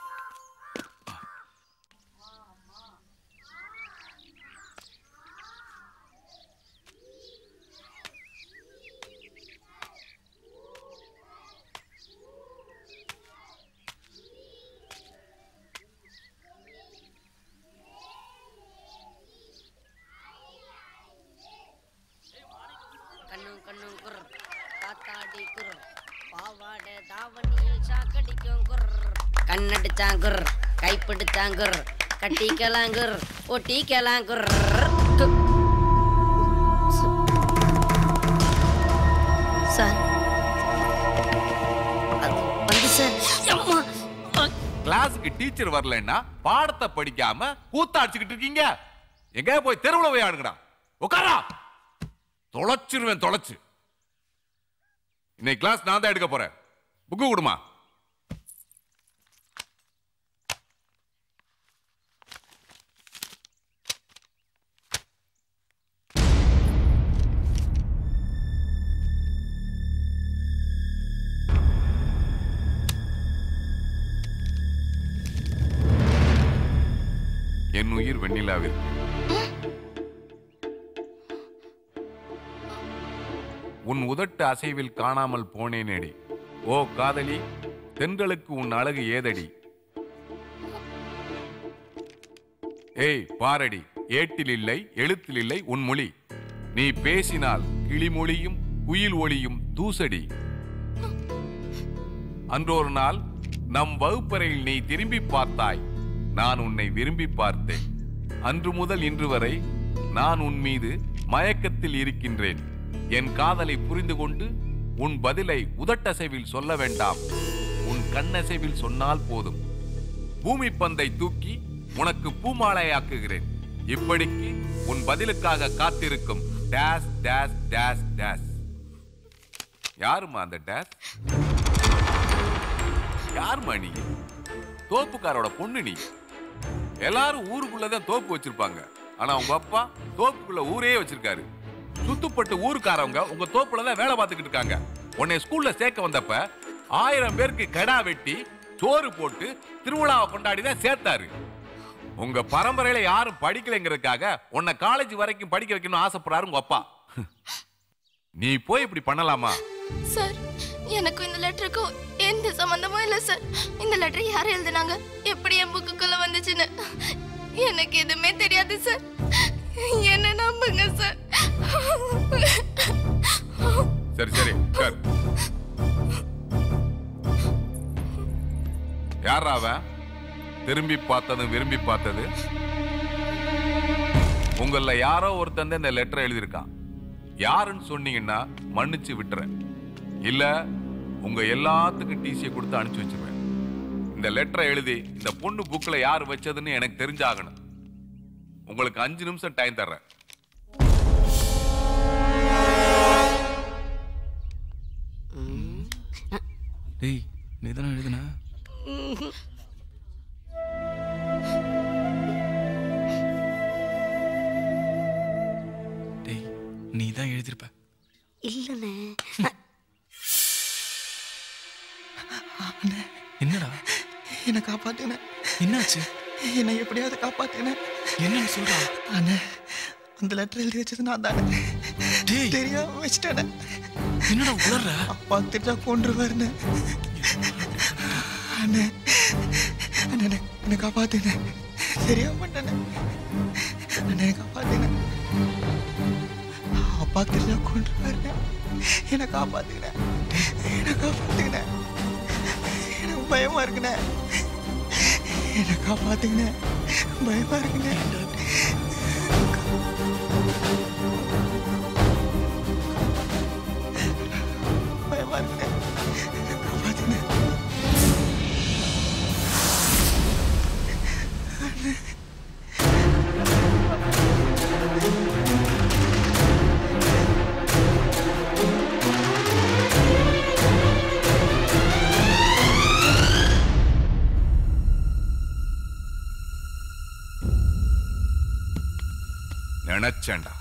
கண்ணடிச்சாங்குர் கைப்பிடிச்சாங்குர் கட்டிக்கலாங்குர் ஒட்டிக்கலாங்குர் சார் வந்து சார் கிளாஸுக்கு டீச்சர் வரலன்னா பாடத்தை படிக்காம கூத்தாடிச்சுக்கிட்டு இருக்கீங்க. எங்க போய் தெருவுல போய் ஆடுங்கடா. உட்காரா தொலைச்சிருவேன் தொலைச்சு. இன்னைக்கு கிளாஸ் நான் தான் எடுக்க போறேன். புக்கு கொடுமா. என் உயிர் வெண்ணிலாவில் உன் உதட்டு அசைவில் காணாமல் போனேனேடி. ஓ காதலி, தென்றலுக்கு உன் அழகு ஏதடி. ஏய் பாரடி, ஏட்டில் இல்லை எழுத்தில் இல்லை உன் மொழி. நீ பேசினால் கிளிமொழியும் குயில் ஒளியும் தூசடி. அன்றொரு நாள் நம் வகுப்பறையில் நீ திரும்பி பார்த்தாய், நான் உன்னை விரும்பி பார்த்தேன். அன்று முதல் இன்று வரை நான் உன் மீது மயக்கத்தில் இருக்கின்றேன். என் காதலை புரிந்து கொண்டு உன் பதிலை உதட்டசைவில் சொல்ல வேண்டாம், உன் கண்ணசைவில் சொன்னால் போதும். பூமி பந்தை தூக்கி உனக்கு பூமாலையாக்குகிறேன். இப்படிக்கு உன் பதிலுக்காக காத்திருக்கும் டேஸ் டேஸ் டேஸ் டேஸ். யாருமா அந்த டேஸ்? யாருமா நீ? தோப்புக்காரோட பொண்ணு நீ. எல்லாரும் ஊருக்குள்ளதான் தோப்பு வச்சிருப்பாங்க, ஆனா உங்க அப்பா தோப்புக்குள்ள ஊரே வச்சிருக்காரு. சுத்துப்பட்டு ஊருக்காரவங்க உங்க தோப்புலதான் வேலை பார்த்துக்கிட்டு இருக்காங்க. உன்னை ஸ்கூல்ல சேர்க்க வந்தப்ப ஆயிரம் பேருக்கு கடா வெட்டி சோறு போட்டு திருவிழாவை கொண்டாடிதான் சேர்த்தாரு. உங்க பரம்பரையில யாரும் படிக்கலைங்கிறதுக்காக உன்னை காலேஜ் வரைக்கும் படிக்க வைக்கணும்னு ஆசைப்படுறாரு உங்க அப்பா. நீ போய் இப்படி பண்ணலாமா? சார், எனக்கும் இந்த லெட்டருக்கும் எந்த சம்பந்தமும் இல்லை சார். இந்த லெட்டர் யார் எழுதுனாங்க, எப்படி என் புக்குக்குள்ள வந்துச்சுன்னு எனக்கு எதுவுமே தெரியாது சார். என்ன நம்புங்க சார். சரி சரி சார். யாரா அவன்? திரும்பி பார்த்தது விரும்பி பார்த்தது உங்கள யாரோ ஒருத்தன் இந்த லெட்டர் எழுதியிருக்கான். யாருன்னு சொன்னீங்கன்னா மன்னிச்சு விட்டுறேன், இல்ல உங்க எல்லாத்துக்கும் டிசியை கொடுத்து அனுப்பிச்சு வச்சிருவேன். இந்த லெட்டரை எழுதி இந்த பொண்ணு புக்ல யாரு வச்சதுன்னு எனக்கு தெரிஞ்சாகணும். உங்களுக்கு அஞ்சு நிமிஷம் டைம் தர்றேன். டேய், நீ தானே எழுதுன? டேய், நீ தான் எழுதிருப்ப. இல்லண்ணே. என்னடா? என்னை காப்பாத்துன. என்னாச்சு? என்னை எப்படியாவது காப்பாத்துன. என்னன்னு சொல்றா? அண்ணே, அந்த லெட்டர் எழுதி வச்சது நான் தானே. தெரியாம வச்சுட்டேன். என்னடா உளற? அப்பா தெரிஞ்சா கொன்றுவாருன்னு. அண்ணே, அண்ணே என்னை காப்பாத்துன. தெரியாம பண்ணேன். அண்ணே காப்பாத்துன. அப்பா தெரிஞ்சா கொன்றுவாருன்னு. என்னை காப்பாத்துன. என்னை காப்பாத்துன. எனக்கு பயமா இருக்குண்ணே. என்னை காப்பாத்துங்க. பயமா இருக்குண்ணே. பயமா இருக்குண்ணே. காப்பாத்துங்க. நினைச்சேன்டா.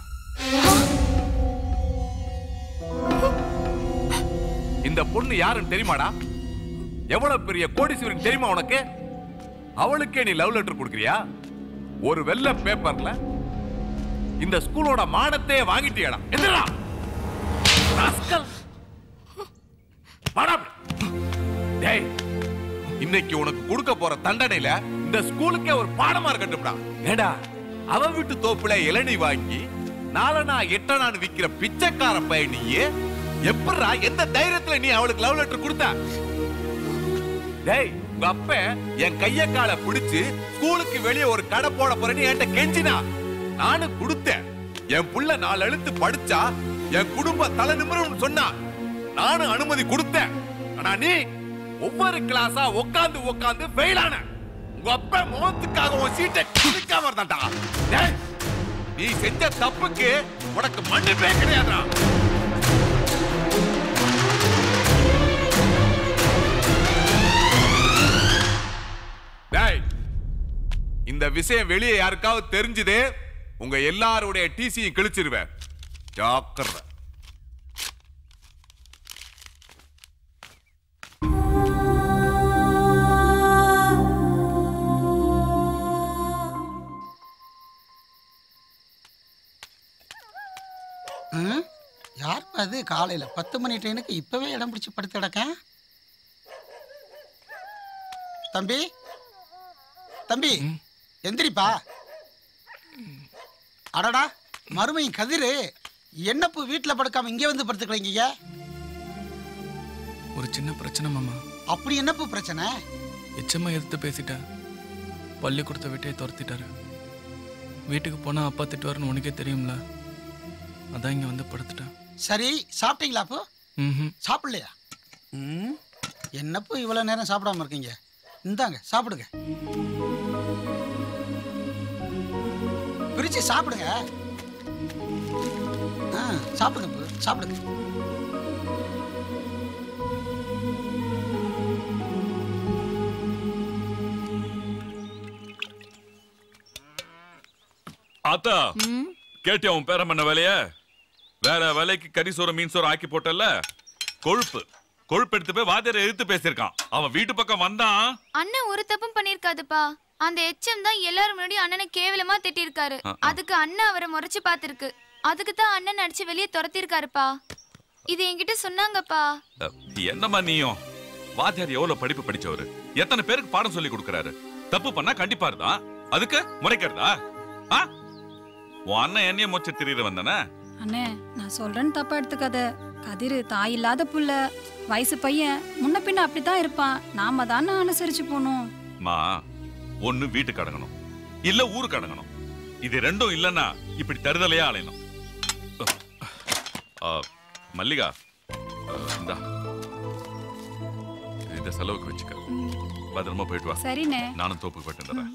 இந்த பொண்ணு யாருன்னு தெரியுமாடா? எவ்வளவு பெரிய கோடீஸ்வரன் தெரியுமா உனக்கு? அவளுக்கே நீ லவ் லெட்டர் கொடுக்கறியா? ஒரு வெள்ளை பேப்பர்ல இந்த ஸ்கூலோட மானத்தையே வாங்கிட்டியடா. எந்திரா ராஸ்கல். வாடா. டேய், இன்னைக்கு உனக்கு கொடுக்க போற தண்டனையில இந்த ஸ்கூலுக்கே ஒரு பாடமா இருக்கட்டும்டா. ஏடா, அவ வீட்டு தோப்புல இளநீ வாங்கி நாலனா எட்டனான்னு விக்கிற பிச்சைக்கார பையன் நீயே எப்படா, எந்த தைரியத்துல நீ அவளுக்கு லவ் லெட்டர் கொடுத்த? டேய், உங்க அப்ப என் கைய காலை பிடிச்சு ஸ்கூலுக்கு வெளியே ஒரு கடை போட போறேன்னு என்கிட்ட கெஞ்சினா நானும் கொடுத்தேன். என் புள்ள நாலு எழுத்து படிச்சா என் குடும்ப தலை நிமிரும் சொன்னா நானும் அனுமதி கொடுத்தேன். ஆனா நீ ஒவ்வொரு கிளாஸா உட்காந்து உட்காந்து ஃபெயிலான. உங்க அப்பா முகத்துக்காக உன் சீட்டை கிழிக்காம இருந்தான்டா. டேய், நீ செஞ்ச தப்புக்கு உனக்கு மன்னிப்பே கிடையாதுடா. டேய், இந்த விஷயம் வெளியே யாருக்காவது தெரிஞ்சது உங்க எல்லாருடைய டிசியை கிழிச்சிருவேன். ஜாக்கிரதை. யார் அது காலையில பத்து மணி ட்ரெயினுக்கு இப்பவே இடம் பிடிச்சு படுத்து கிடக்க? தம்பி, தம்பி எந்திரிப்பா. அடடா, மருமை கதிரு என்னப்பு வீட்டுல படுக்காம இங்கே வந்து படுத்துக்கிறீங்க? ஒரு சின்ன பிரச்சனை மாமா. அப்படி என்னப்பு பிரச்சனை? எச்சம்மா எதிர்த்து பேசிட்டேன். பள்ளிக்கூடத்தை விட்டே துரத்திட்டாரு. வீட்டுக்கு போனால் அப்பா திட்டுவாருன்னு உனக்கே தெரியும்ல, அதான் இங்கே வந்து படுத்துட்டேன். சரி, சாப்பிட்டீங்களா அப்போ? ம் சாப்பிடலையா? ம் என்னப்போ இவ்வளோ நேரம் சாப்பிடாம இருக்கீங்க? இந்தாங்க சாப்பிடுங்க, பிரிச்சு சாப்பிடுங்க. ஆ சாப்பிடுங்க போ, சாப்பிடுங்க. ஆத்தா, கேட்டியா உன் பேரம் பண்ண வேலைய? வேற வேலைக்கு கறி சோறு மீன் சோறு ஆக்கி போட்டல, கொழுப்பு கொழுப்பு எடுத்து போய் வாத்தியாரை எதிர்த்து பேசியிருக்கான். அவன் வீட்டு பக்கம் வந்தான். அண்ணன் ஒரு தப்பும் பண்ணிருக்காதுப்பா. அந்த எச்எம் தான் எல்லாரும் முன்னாடி அண்ணனை கேவலமா திட்டிருக்காரு. அதுக்கு அண்ணன் அவரை முறைச்சு பாத்துருக்கு. அதுக்கு தான் அண்ணன் அடிச்சு வெளியே துரத்திருக்காருப்பா. இது என்கிட்ட சொன்னாங்கப்பா. என்னம்மா நீயும்? வாத்தியார் எவ்வளவு படிப்பு படிச்சவரு, எத்தனை பேருக்கு பாடம் சொல்லி கொடுக்கறாரு. தப்பு பண்ணா கண்டிப்பா இருந்தா அதுக்கு முறைக்கிறதா? உன் அண்ணன் என்னைய மொச்ச திரியிற வந்தானே. அண்ணே, நான் சொல்றேன்னு தப்பா எடுத்துக்காத. கதிர் தாய் இல்லாத புள்ள, வயசு பையன், முன்ன பின்ன அப்படித்தான் இருப்பான். நாம தானே அனுசரிச்சு போனோம். மா, ஒண்ணு வீட்டுக்கு அடங்கணும், இல்ல ஊருக்கு அடங்கணும். இது ரெண்டும் இல்லன்னா இப்படி தருதலையா அலையணும். மல்லிகா, இந்தா இந்த செலவுக்கு வச்சுக்க. பத்திரமா போயிட்டு வா. சரிண்ணே. நானும் தோப்புக்கு போயிட்டு வந்துடுறேன்.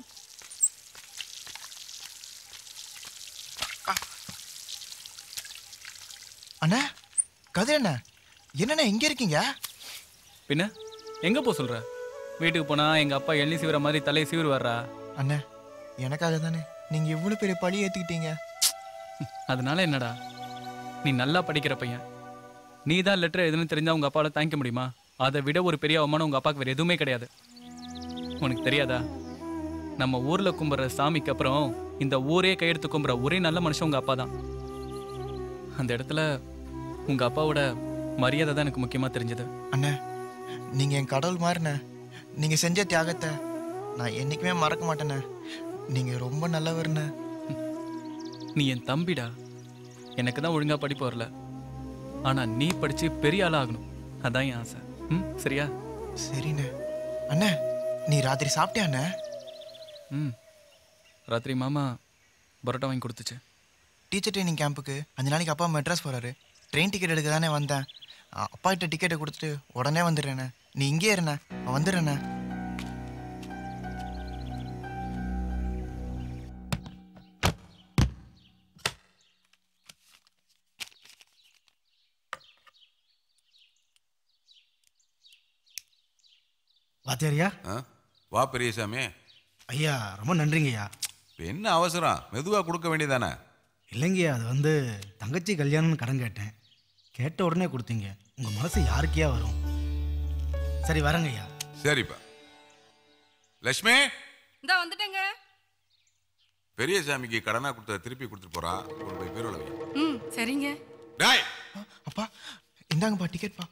அண்ணா, கதிர் அண்ணா, என்னண்ணா இங்க இருக்கீங்க? பின்ன எங்க போ சொல்ற? வீட்டுக்கு போனா எங்க அப்பா எண்ணி சீவிர மாதிரி தலையை சீவிர வர்றா. அண்ணா, எனக்காக தானே நீங்க இவ்வளவு பெரிய பழி ஏத்துக்கிட்டீங்க. அதனால என்னடா, நீ நல்லா படிக்கிற பையன். நீ தான் லெட்டர் எதுன்னு தெரிஞ்சா உங்க அப்பாவால தாங்கிக்க முடியுமா? அதை விட ஒரு பெரிய அவமானம் உங்க அப்பாவுக்கு வேற எதுவுமே கிடையாது. உனக்கு தெரியாதா, நம்ம ஊர்ல கும்பிட்ற சாமிக்கு அப்புறம் இந்த ஊரே கையெடுத்து கும்பிட்ற ஒரே நல்ல மனுஷன் உங்க அப்பா தான். அந்த இடத்துல உங்க அப்பாவோட மரியாதை தான் எனக்கு முக்கியமா தெரிஞ்சது. அண்ணா, நீங்க என் கடவுள் மாறின. நீங்க செஞ்ச தியாகத்தை நான் என்னைக்குமே மறக்க மாட்டேண்ணே. நீங்க ரொம்ப நல்லவர்ண்ண. நீ என் தம்பிடா. எனக்கு தான் ஒழுங்கா படிப்பு வரல, ஆனா நீ படிச்சு பெரிய ஆளா ஆகணும், அதான் என் ஆசை. ம் சரியா? சரிண்ணே. அண்ணா, நீ ராத்திரி சாப்பிட்டியா அண்ணா? ம் ராத்திரி மாமா பரோட்டா வாங்கி கொடுத்துச்சு. டீச்சர் ட்ரைனிங் கேம்புக்கு அஞ்சு நாளைக்கு அப்பா மெட்ராஸ் போகிறாரு. ட்ரெயின் டிக்கெட் எடுக்க தானே வந்தேன். அப்பா கிட்ட டிக்கெட்டை கொடுத்துட்டு உடனே வந்துடுறேண்ணே. நீ இங்கே இருண்ணே, வந்துடுறேண்ணே. வாத்தியாரியா? வா பெரியசாமி. ஐயா ரொம்ப நன்றிங்கய்யா. என்ன அவசரம், மெதுவாக கொடுக்க வேண்டியதானே? இல்லைங்கய்யா, அது வந்து தங்கச்சி கல்யாணம்னு கடன் கேட்டேன். கேட்ட உடனே கொடுத்தீங்க. உங்கள் மனசு யாருக்கையா வரும்? சரி வரங்க ஐயா. சரிப்பா. லட்சுமி, இந்த வந்துட்டேங்க. பெரியசாமிக்கு கடனா கொடுத்த திருப்பி கொடுத்துட்டு போறா. கொண்டு போய் பீரோல வை. ம் சரிங்க. டேய் அப்பா, இந்தாங்கப்பா டிக்கெட்ப்பா.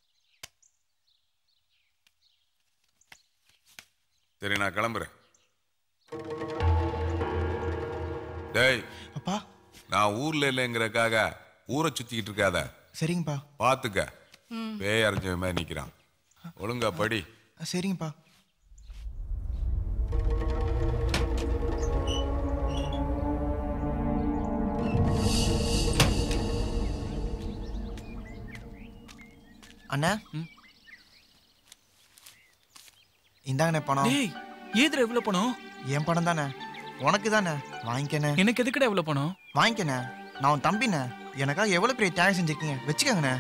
சரி, நான் கிளம்புறேன். டேய் அப்பா, நான் ஊர்ல இல்லைங்கிறக்காக ஊரை சுத்திக்கிட்டு இருக்காத. சரிங்கப்பா. பாத்துக்க, பேய் அரைஞ்ச மாதிரி நிக்கிறான். ஒழுங்கா படி. சரிங்கப்பா. அண்ணா, இந்தாங்கண்ணே பணம். டேய், ஏதுல எவ்வளவு பணம்? என் பணம் தானே, உனக்கு தானே, வாங்கிக்கண்ணே. எனக்கு எதுக்குடா எவ்வளவு பணம்? வாங்கிக்கண்ணே, நான் உன் தம்பிண்ணே. எனக்காக எவ்வளவு பெரிய தியாகம் செஞ்சிருக்கீங்க, வச்சுக்கோங்கண்ணே.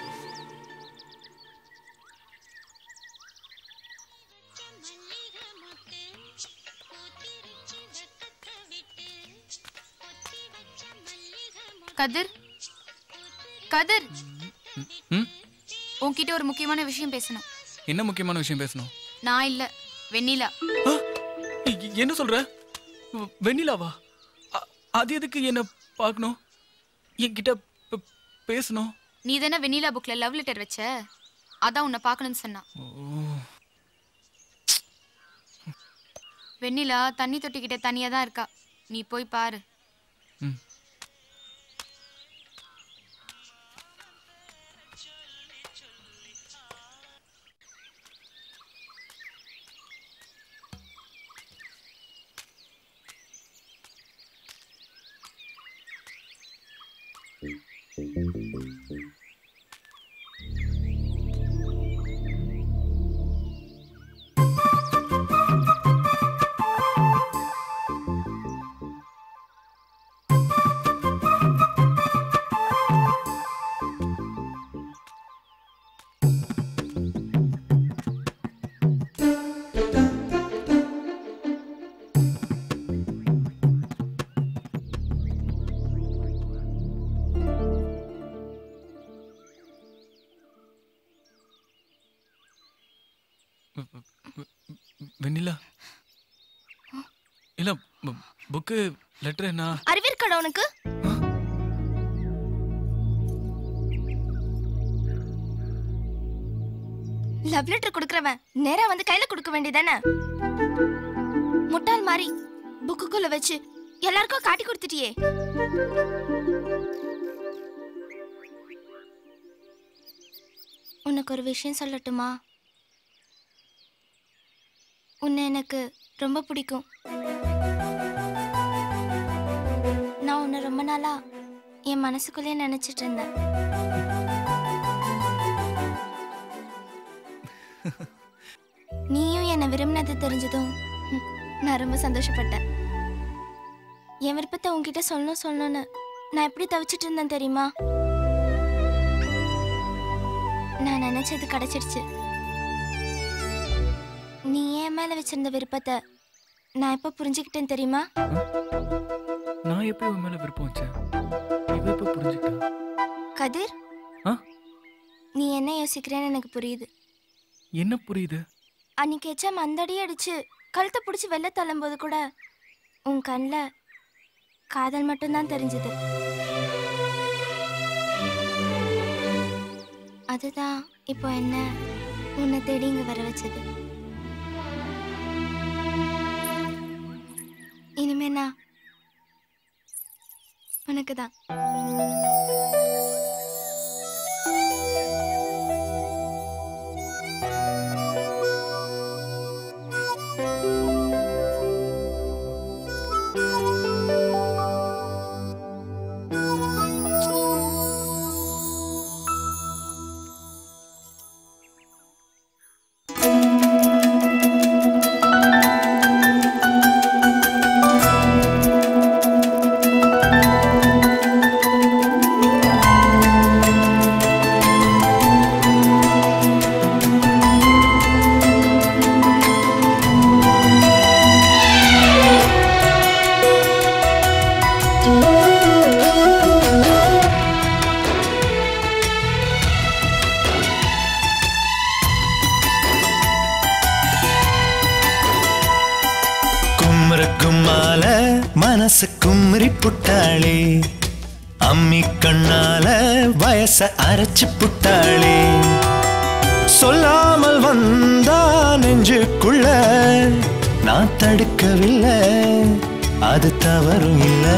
கதிர், கதிர், உன்கிட்ட ஒரு முக்கியமான விஷயம் பேசணும். என்ன முக்கியமான விஷயம் பேசணும்? நான் இல்ல, வெண்ணிலா. என்ன சொல்ற? வெண்ணிலாவா? அது எதுக்கு என்ன பார்க்கணும், என்கிட்ட பேசணும்? நீ தானே வெண்ணிலா புக்ல லவ் லெட்டர் வச்ச, அதான் உன்னை பார்க்கணும்னு சொன்னா. வெண்ணிலா தண்ணி தொட்டிக்கிட்ட தனியா தான் இருக்கா, நீ போய் பாரு. வெண்ணிலா இல்ல புக்கு லெட்டர் என்ன அறிவிருக்கடா உனக்கு? லவ் லெட்டர் கொடுக்கறவன் நேரா வந்து கையில கொடுக்க வேண்டியதானே? முட்டாள் மாதிரி புக்குக்குள்ள வச்சு எல்லாருக்கும் காட்டி கொடுத்துட்டியே. உனக்கு ஒரு விஷயம் சொல்லட்டுமா? உன்னை எனக்கு ரொம்ப பிடிக்கும். நான் உன்னை ரொம்ப நாளா என் மனசுக்குள்ளே நினைச்சிட்டு இருந்தேன். நீயும் என்னை விரும்பினது தெரிஞ்சதும் நான் ரொம்ப சந்தோஷப்பட்டேன். என் விருப்பத்தை உன்கிட்ட சொல்லணும் சொல்லணும்னு நான் எப்படி தவிச்சிட்டு இருந்தேன் தெரியுமா? நான் நினைச்சது கிடைச்சிருச்சு. நீ என் மேல வச்சிருந்த விருப்பத்தை நான் எப்ப புரிஞ்சுக்கிட்டேன் தெரியுமா? நான் எப்ப உன் மேல விருப்பம் வச்சேன்? இவ எப்ப புரிஞ்சுக்கிட்டா? கதிர், நீ என்ன யோசிக்கிறேன்னு எனக்கு புரியுது. என்ன புரியுது? அன்னைக்கு எச்சா மந்தடி அடிச்சு கழுத்தை பிடிச்சி வெளில தள்ளும்போது கூட உன் கண்ணில் காதல் மட்டும்தான் தெரிஞ்சது. அதுதான் இப்போ என்ன உன்னை தேடி இங்க வர வச்சது. இனிமே நான் உனக்கு தான். மனசு குமரி புட்டாளே, அம்மி கண்ணால வயச அரைச்சு புட்டாளே, சொல்லாமல் வந்தா நெஞ்சுக்குள்ள நான் தடுக்கவில்லை, அது தவறும் இல்லை,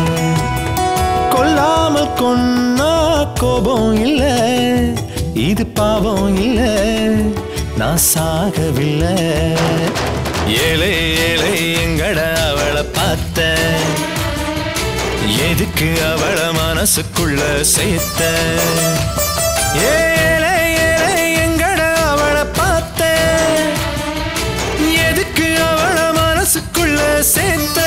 கொல்லாமல் கொன்னா கோபம் இல்லை, இது பாவம் இல்லை, நான் சாகவில்லை. ஏழை ஏழை எங்கட அவளை பார்த்த, எதுக்கு அவளை மனசுக்குள்ள சேர்த்த, ஏழை ஏழை எங்கட அவளை பார்த்த, எதுக்கு அவளை மனசுக்குள்ள சேர்த்த,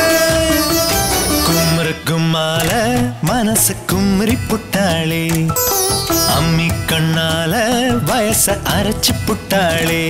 குமரு கும்மால மனசு குமரி புட்டாளே, அம்மி கண்ணால வயச அரைச்சு புட்டாளே.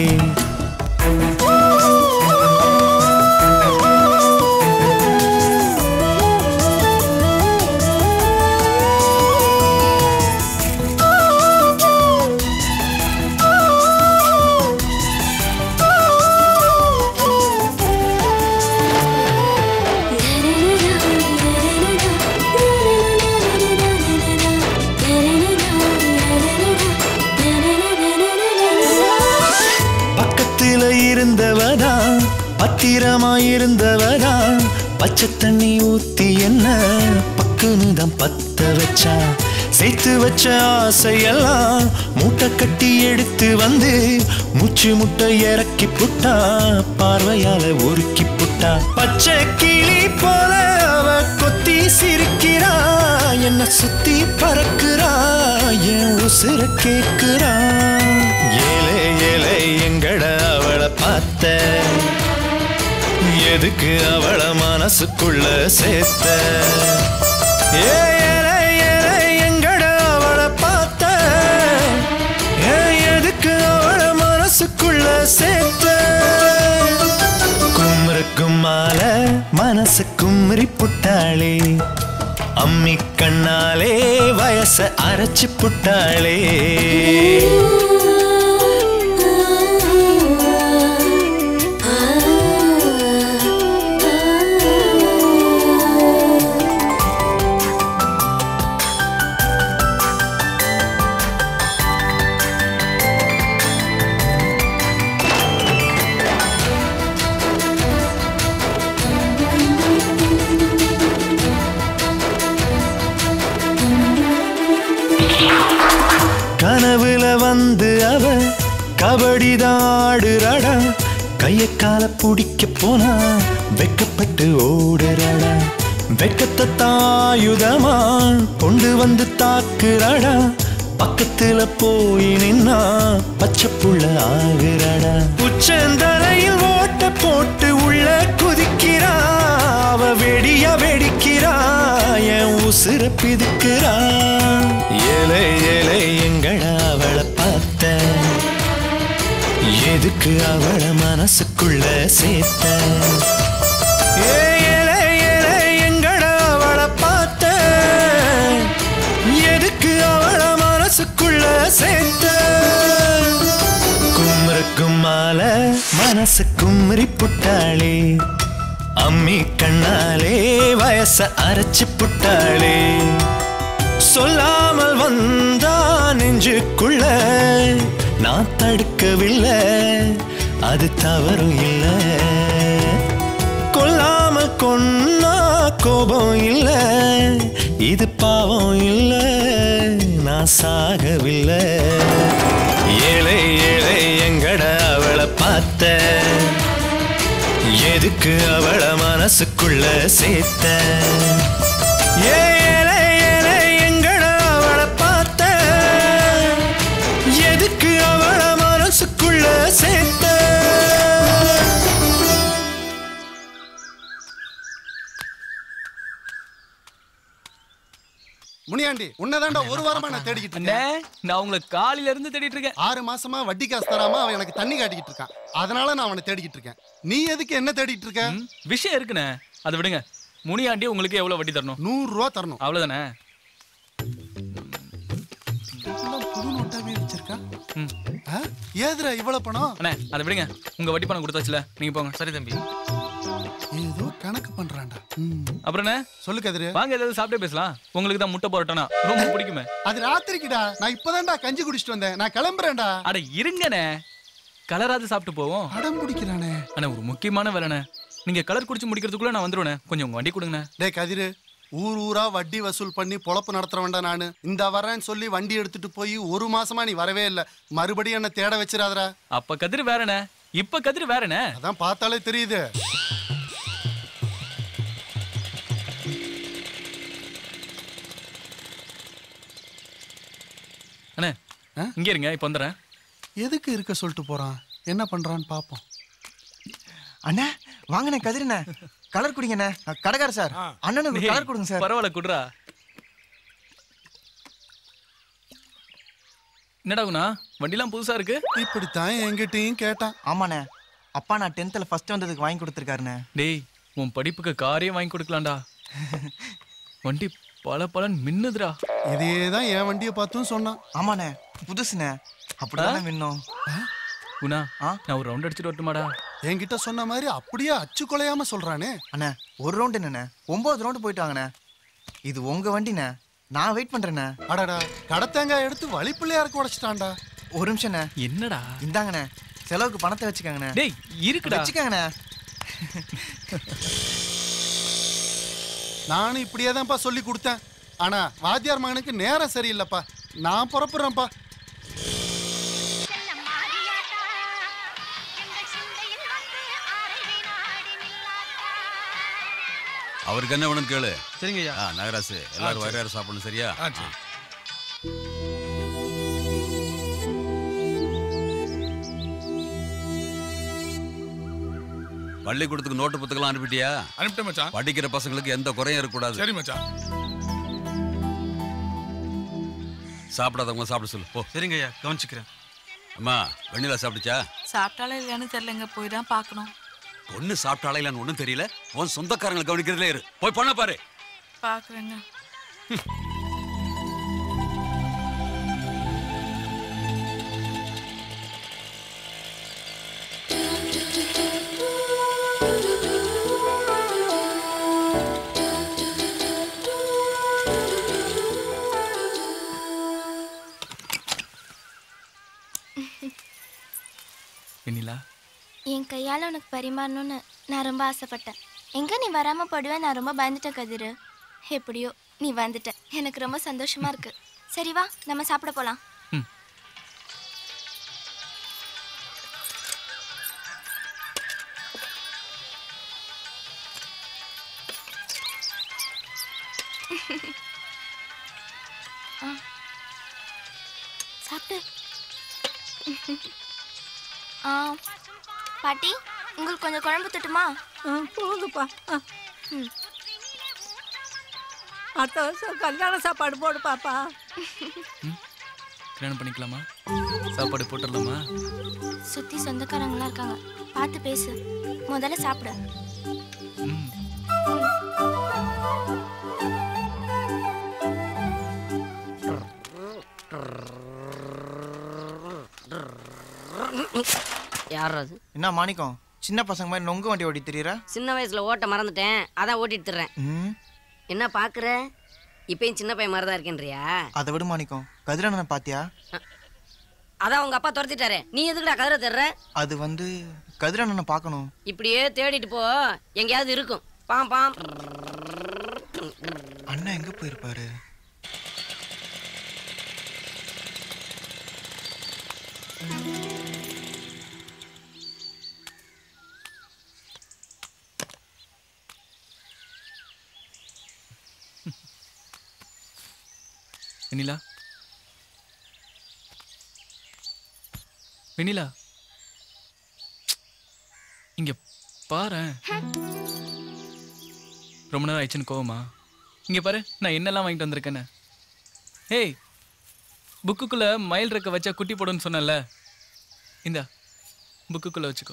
பத்திரமாயிருந்தவதா பச்சை தண்ணி ஊத்தி என்ன பக்குனுதான் பத்த வச்சா, சேர்த்து வச்ச ஆசையெல்லாம் மூட்டை கட்டி எடுத்து வந்து மூச்சு முட்டை இறக்கி புட்டா, பார்வையால உருக்கி புட்டா, பச்சை கிளி போல அவ கொத்தி சிரிக்கிறா என்ன சுத்தி பறக்குறா என் உசுர கேக்குறா ஏலே ஏலே எங்கட அவளை பார்த்த எதுக்கு அவளை மனசுக்குள்ள சேர்த்த ஏ ஏலே ஏலே எங்கட அவளை பார்த்த எதுக்கு அவளை மனசுக்குள்ள சேர்த்த கும்ரு கும்மால மனசு கும்ரி புட்டாளே அம்மி கண்ணாலே வயச அரைச்சு புட்டாளே கனவுல வந்து அவ கபடிதான் ஆடுறாடா கைய கால பிடிக்க போனா வெக்கப்பட்டு ஓடுறாடா வெக்கத்தை தாயுதமா கொண்டு வந்து தாக்குறாடா பக்கத்துல போய் நின்னா பச்சை புள்ள ஆகுறாடா உச்சந்தலையில் ஓட்ட போட்டு உள்ள குதிக்கிறா அவ வெடியா வெடிக்கிறா என் உசுர பிதுக்கிறா ஏலே ஏலே எங்கட அவளை பார்த்த எதுக்கு அவளை மனசுக்குள்ள சேர்த்த ஏலே ஏலே எங்கட அவளை பார்த்த எதுக்கு அவளை மனசுக்குள்ள சேர்த்த கும்ரு கும்மால மனசு கும்ரி புட்டாளே அம்மி கண்ணாலே வயச அரைச்சு புட்டாளே சொல்லாமல் வந்தா நெஞ்சுக்குள்ள நான் தடுக்கவில்லை அது தவறும் இல்லை கொல்லாமல் கொன்னா கோபம் இல்லை இது பாவம் இல்லை நான் சாகவில்லை ஏழை ஏழை எங்கட அவளை பார்த்த எதுக்கு அவளை மனசுக்குள்ள சேர்த்த ஏழை ஏழை எங்கட அவளை பார்த்த எதுக்கு அவளை மனசுக்குள்ள சேர்த்த முனியாண்டி உன்னதாண்டா ஒரு வாரமா நான் தேடிக்கிட்டு இருக்கேன். நான் உங்களை காலையில இருந்து தேடிட்டு இருக்கேன். ஆறு மாசமா வட்டி காசு தராம அவன் எனக்கு தண்ணி காட்டிக்கிட்டு இருக்கான். அதனால நான் அவனை தேடிக்கிட்டு இருக்கேன். நீ எதுக்கு என்ன தேடிட்டு இருக்க? விஷயம் இருக்குண்ணே, அதை விடுங்க. முனியாண்டி உங்களுக்கு எவ்வளவு வட்டி தரணும்? நூறு ரூபா தரணும். அவ்வளவுதானே? புது நோட்டாவே வச்சிருக்கா. ஏதுடா இவ்வளவு பணம்? அண்ணே அதை விடுங்க, உங்க வட்டி பணம் கொடுத்தாச்சுல, நீங்க போங்க. சரி தம்பி. ஏதோ கணக்கு பண்றான்டா. அப்புறம் என்ன சொல்லு கதிரு, வாங்க ஏதாவது சாப்பிட்டே பேசலாம். உங்களுக்கு தான் முட்டை பரோட்டானா ரொம்ப பிடிக்குமே. அது ராத்திரிக்குடா, நான் இப்பதான்டா கஞ்சி குடிச்சிட்டு வந்தேன். நான் கிளம்புறேன்டா. அட இருங்கண்ணே, கலராது சாப்பிட்டு போவோம். அடம் பிடிக்கிறானே. அண்ணே ஒரு முக்கியமான வேலைண்ணே, நீங்க கலர் குடிச்சு முடிக்கிறதுக்குள்ள நான் வந்துருவேன். கொஞ்சம் உங்க வண்டி கொடுங்கண்ணே. டேய் கதிரு, ஊர் ஊரா வட்டி வசூல் பண்ணி பொழப்பு நடத்துறவன்டா நானு. இந்த வரேன்னு சொல்லி வண்டி எடுத்துட்டு போய் ஒரு மாசமா நீ வரவே இல்லை. மறுபடியும் என்ன தேட வச்சிடாதடா. அப்ப கதிர் வேறண்ணே, இப்ப கதிர் வேறண்ணே. அதான் பார்த்தாலே தெரியுது. அண்ணே இங்க இருங்க, இப்ப வந்துடுறேன். எதுக்கு இருக்க சொல்லிட்டு போறான், என்ன பண்றான்னு பாப்போம். அண்ணா வாங்கண்ணே, கதிரண்ணே கலர் குடிங்கண்ணே. கடைக்கார சார், அண்ணனுக்கு கலர் கொடுங்க சார். பரவாயில்ல குடுறா. என்னடா குணா, வண்டிலாம் புதுசா இருக்கு. இப்படித்தான் என்கிட்டயும் கேட்டான். ஆமாண்ணே, அப்பா நான் டென்த்ல ஃபர்ஸ்ட் வந்ததுக்கு வாங்கி கொடுத்துருக்காருண்ணே. டேய் உன் படிப்புக்கு காரே வாங்கி கொடுக்கலாம்டா. வண்டி பல பலன் மின்னுதுடா. இதேதான் என் வண்டியை பார்த்தும் சொன்னான். ஆமாண்ணே புதுசுண்ணே, அப்படிதான் மின்னும். குணா நான் ஒரு ரவுண்ட் அடிச்சுட்டு வரட்டுமாடா? என்கிட்ட சொன்ன மாதிரி அப்படியே அச்சு கொலையாம சொல்றானே. அண்ணா ஒரு ரவுண்ட் என்னண்ணே, ஒன்பது ரவுண்டு போயிட்டு வாங்கண்ணே. இது உங்க வண்டிண்ணே, நான் வெயிட் பண்றேண்ணே. அடடா, கடத்தேங்காய் எடுத்து வழி பிள்ளையாருக்கு உடைச்சிட்டான்டா. ஒரு நிமிஷம்ண்ணே. என்னடா? இந்தாங்கண்ணே, செலவுக்கு பணத்தை வச்சுக்கோங்கண்ணே. டேய் இருக்குடா, வச்சுக்கோங்கண்ணே. நானும் இப்படியே தான்ப்பா சொல்லி கொடுத்தேன். ஆனா வாத்தியார் மகனுக்கு நேரம் சரியில்லைப்பா. நான் புறப்படுறேன்ப்பா. அவருக்கு என்ன வேணும்னு கேளு. சரிங்க ஐயா. ஆ நாகராசு எல்லாரும் வயிறு வேற சாப்பிடணும் சரியா? பள்ளிக்கூடத்துக்கு நோட்டு புத்தகம் அனுப்பிட்டியா? அனுப்பிட்டேன் மச்சான். படிக்கிற பசங்களுக்கு எந்த குறையும் இருக்கக்கூடாது. சரி மச்சான். சாப்பிடாதவங்க சாப்பிட சொல்லு போ. சரிங்க ஐயா, கவனிச்சுக்கிறேன். அம்மா வெண்ணிலா சாப்பிடுச்சா? சாப்பிட்டாலும் இல்லைன்னு தெரியலங்க, போய் தான் பார்க்கணும். பொண்ணு சாப்பிட்டாலே இல்லைன்னு ஒன்றும் தெரியல. உன் சொந்தக்காரங்களை கவனிக்கிறதுல இரு. போய் பொண்ணை பாரு. பார்க்குறேங்க. வெண்ணிலா, என் கையால் உனக்கு பரிமாறணும்னு நான் ரொம்ப ஆசைப்பட்டேன். எங்கே நீ வராமல் போடுவேன், நான் ரொம்ப பயந்துட்டேன் கதிரு. எப்படியோ நீ வந்துட்ட, எனக்கு ரொம்ப சந்தோஷமா இருக்கு. சரி வா, நம்ம சாப்பிட போகலாம். சாப்பிட்டு. ஆ பாட்டி, உங்களுக்கு கொஞ்சம் குழம்பு தட்டுமா? போதுப்பா. அடுத்த வருஷம் கல்யாண சாப்பாடு போடு பாப்பா. கல்யாணம் பண்ணிக்கலாமா? சாப்பாடு போட்டுடலாமா? சுத்தி சொந்தக்காரங்களாம் இருக்காங்க, பார்த்து பேசு. முதல்ல சாப்பிடு. யார் அது? என்ன மாணிக்கம், சின்ன பசங்க மாதிரி நொங்கு வண்டி ஓட்டி திரியற? சின்ன வயசுல ஓட்ட மறந்துட்டேன், அதான் ஓட்டிட்டு திர்றேன். என்ன பாக்குற? இப்பயும் சின்ன பையன் மாதிரி தான் இருக்கேன்றியா? அதை விடு மாணிக்கம், கதிரண்ணனை பாத்தியா? அதான் உங்க அப்பா துரத்திட்டாரு, நீ எதுக்குடா கதிர தேடுற? அது வந்து கதிரண்ணனை பார்க்கணும். இப்படியே தேடிட்டு போ, எங்கேயாவது இருக்கும். பாம் பாம். அண்ணன் எங்க போயிருப்பாரு? வெண்ணிலா, வெண்ணிலா, இங்க பாரு. ரொம்ப நேரம் ஆயிடுச்சுன்னு கோவமா? இங்க பாரு, நான் என்னெல்லாம் வாங்கிட்டு வந்திருக்கேன்னு. ஏய், புக்குக்குள்ள மயில் ரெக்க வச்சா குட்டி போடுன்னு சொன்னல, இந்த புக்குக்குள்ள வச்சுக்கோ.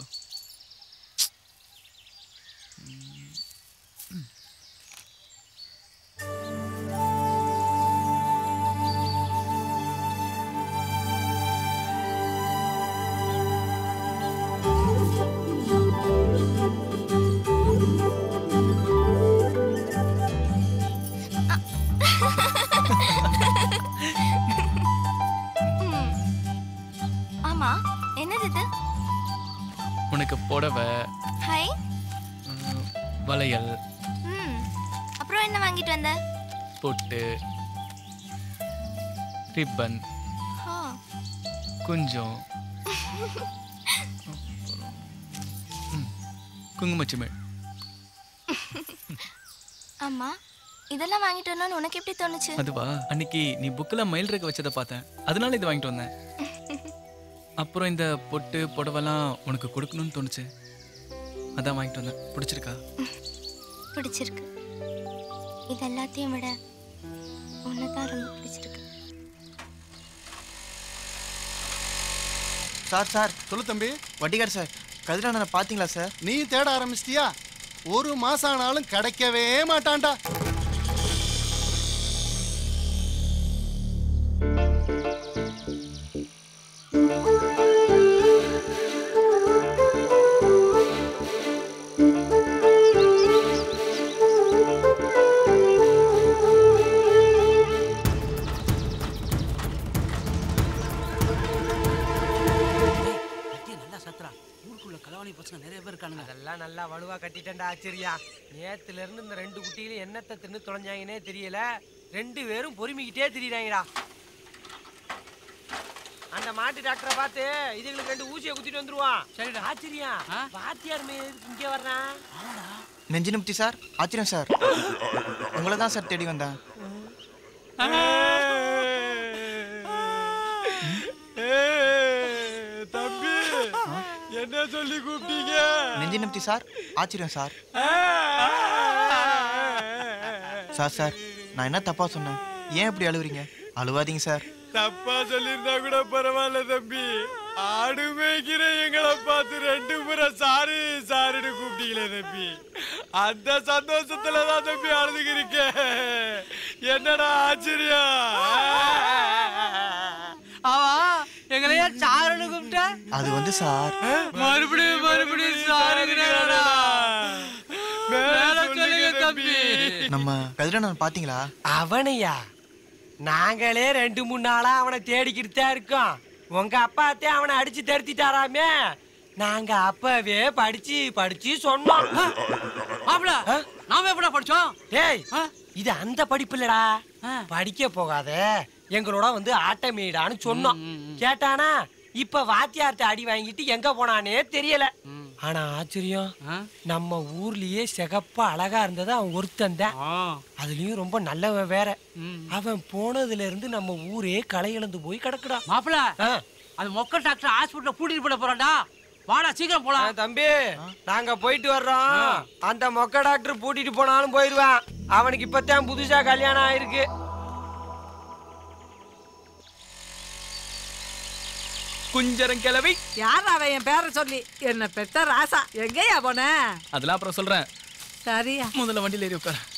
ஆமா, என்னது இது? உனக்கு புடவை, ஹாய். வளையல், ம், அப்புறம் என்ன வாங்கிட்டு வந்த? பொட்டு, ரிப்பன், குஞ்சம், குங்குமச்சிமிழ். ஆமா, இதெல்லாம் வாங்கிட்டு வரணும்னு உனக்கு எப்படி தோணுச்சு? அதுவா, அன்னைக்கு நீ புக்கில் மயில் ரெக்க வச்சதை பார்த்தேன், அதனால இது வாங்கிட்டு வந்தேன். அப்புறம் இந்த பொட்டு புடவெல்லாம் உனக்கு கொடுக்கணும்னு தோணுச்சு, அதான் வாங்கிட்டு வந்தேன். பிடிச்சிருக்கா? பிடிச்சிருக்கு. இது எல்லாத்தையும் விட உன்னைதான் ரொம்ப பிடிச்சிருக்கு. சார் சார் சொல்லு தம்பி. வட்டிகார் சார், கதிரண்ணனை பாத்தீங்களா சார்? நீ தேட ஆரம்பிச்சிட்டியா? ஒரு மாசம் ஆனாலும் கிடைக்கவே மாட்டான்டா. அதெல்லாம் நல்லா வலுவா கட்டிட்டேன்டா ஆச்சரியா. நேத்துல இருந்து இந்த ரெண்டு குட்டியில என்னத்தை தின்னு தொலைஞ்சாங்கன்னே தெரியல, ரெண்டு பேரும் பொறுமிக்கிட்டே திரியிறாங்கடா. அந்த மாட்டு டாக்டரை பார்த்து இதுங்களுக்கு ரெண்டு ஊசியை குத்திட்டு வந்துருவான். சரிடா. ஆச்சரியா, வாத்தியார் இங்க வர்றான். நெஞ்சு நிமித்தி சார், ஆச்சரியம் சார், உங்களை தான் சார் தேடி வந்தேன். தம்பி என்ன சொல்லி கூப்பிட்டீங்க? நெஞ்சு நிமித்தி சார், ஆச்சரியம் சார். சார் சார் நான் என்ன தப்பா சொன்னேன்? ஏன் இப்படி அழுவுறீங்க? அழுவாதீங்க சார். தப்பா சொல்லியிருந்தா கூட பரவாயில்ல தம்பி. ஆடு மேய்க்கிற எங்களை பார்த்து ரெண்டு முறை சாரு சாருன்னு கூப்பிட்டீங்களே தம்பி. அந்த சந்தோஷத்துலதான் தம்பி அழுதுகிறீங்க. என்னடா ஆச்சரியம்? ஆவா எங்களையா சாருன்னு கூப்பிட்ட? அது வந்து சார் மறுபடியும் மறுபடியும் சாருங்கிறாடா. மேல சொல்லுங்க தம்பி. நம்ம கதிரண்ணன் பாத்தீங்களா? அவனையா? நாங்களே ரெண்டு மூணு நாளா அவனை தேடிக்கிட்டு தான் இருக்கோம். உங்க அப்பாத்தே அவனை அடிச்சு தடுத்திட்டாராமே. நாங்க அப்பவே படிச்சு படிச்சு சொன்னோம். மாப்பிள நாம எப்படா படிச்சோம்? டேய் இது அந்த படிப்பு இல்லடா. படிக்க போகாத எங்களோட வந்து ஆட்டமேடான்னு சொன்னோம். கேட்டானா இப்ப வாத்தியார்ட்ட அடி வாங்கிட்டு எங்க போனானே தெரியல. ஆனா ஆச்சரியம், நம்ம ஊர்லயே சிகப்பா அழகா இருந்தது அவன் ஒருத்தன் தான். அதுலயும் ரொம்ப நல்லவன் வேற. அவன் போனதுல இருந்து நம்ம ஊரே களை இழந்து போய் கிடக்குடா. மாப்பிள அது மொக்க டாக்டர் ஹாஸ்பிடல்ல கூட்டிட்டு போட போறான்டா. வாடா சீக்கிரம் போலாம். தம்பி நாங்க போயிட்டு வர்றோம். அந்த மொக்க டாக்டர் கூட்டிட்டு போனாலும் போயிருவான். அவனுக்கு இப்பதான் புதுசா கல்யாணம் ஆயிருக்கு. குஞ்சரம் கிளவி. யார் அவன் என் பேரை சொல்லி என்ன பெத்த ராசா? எங்கேயா போன? அதெல்லாம் அப்புறம் சொல்றேன். சரியா முதல்ல வண்டியில ஏறி உட்கார.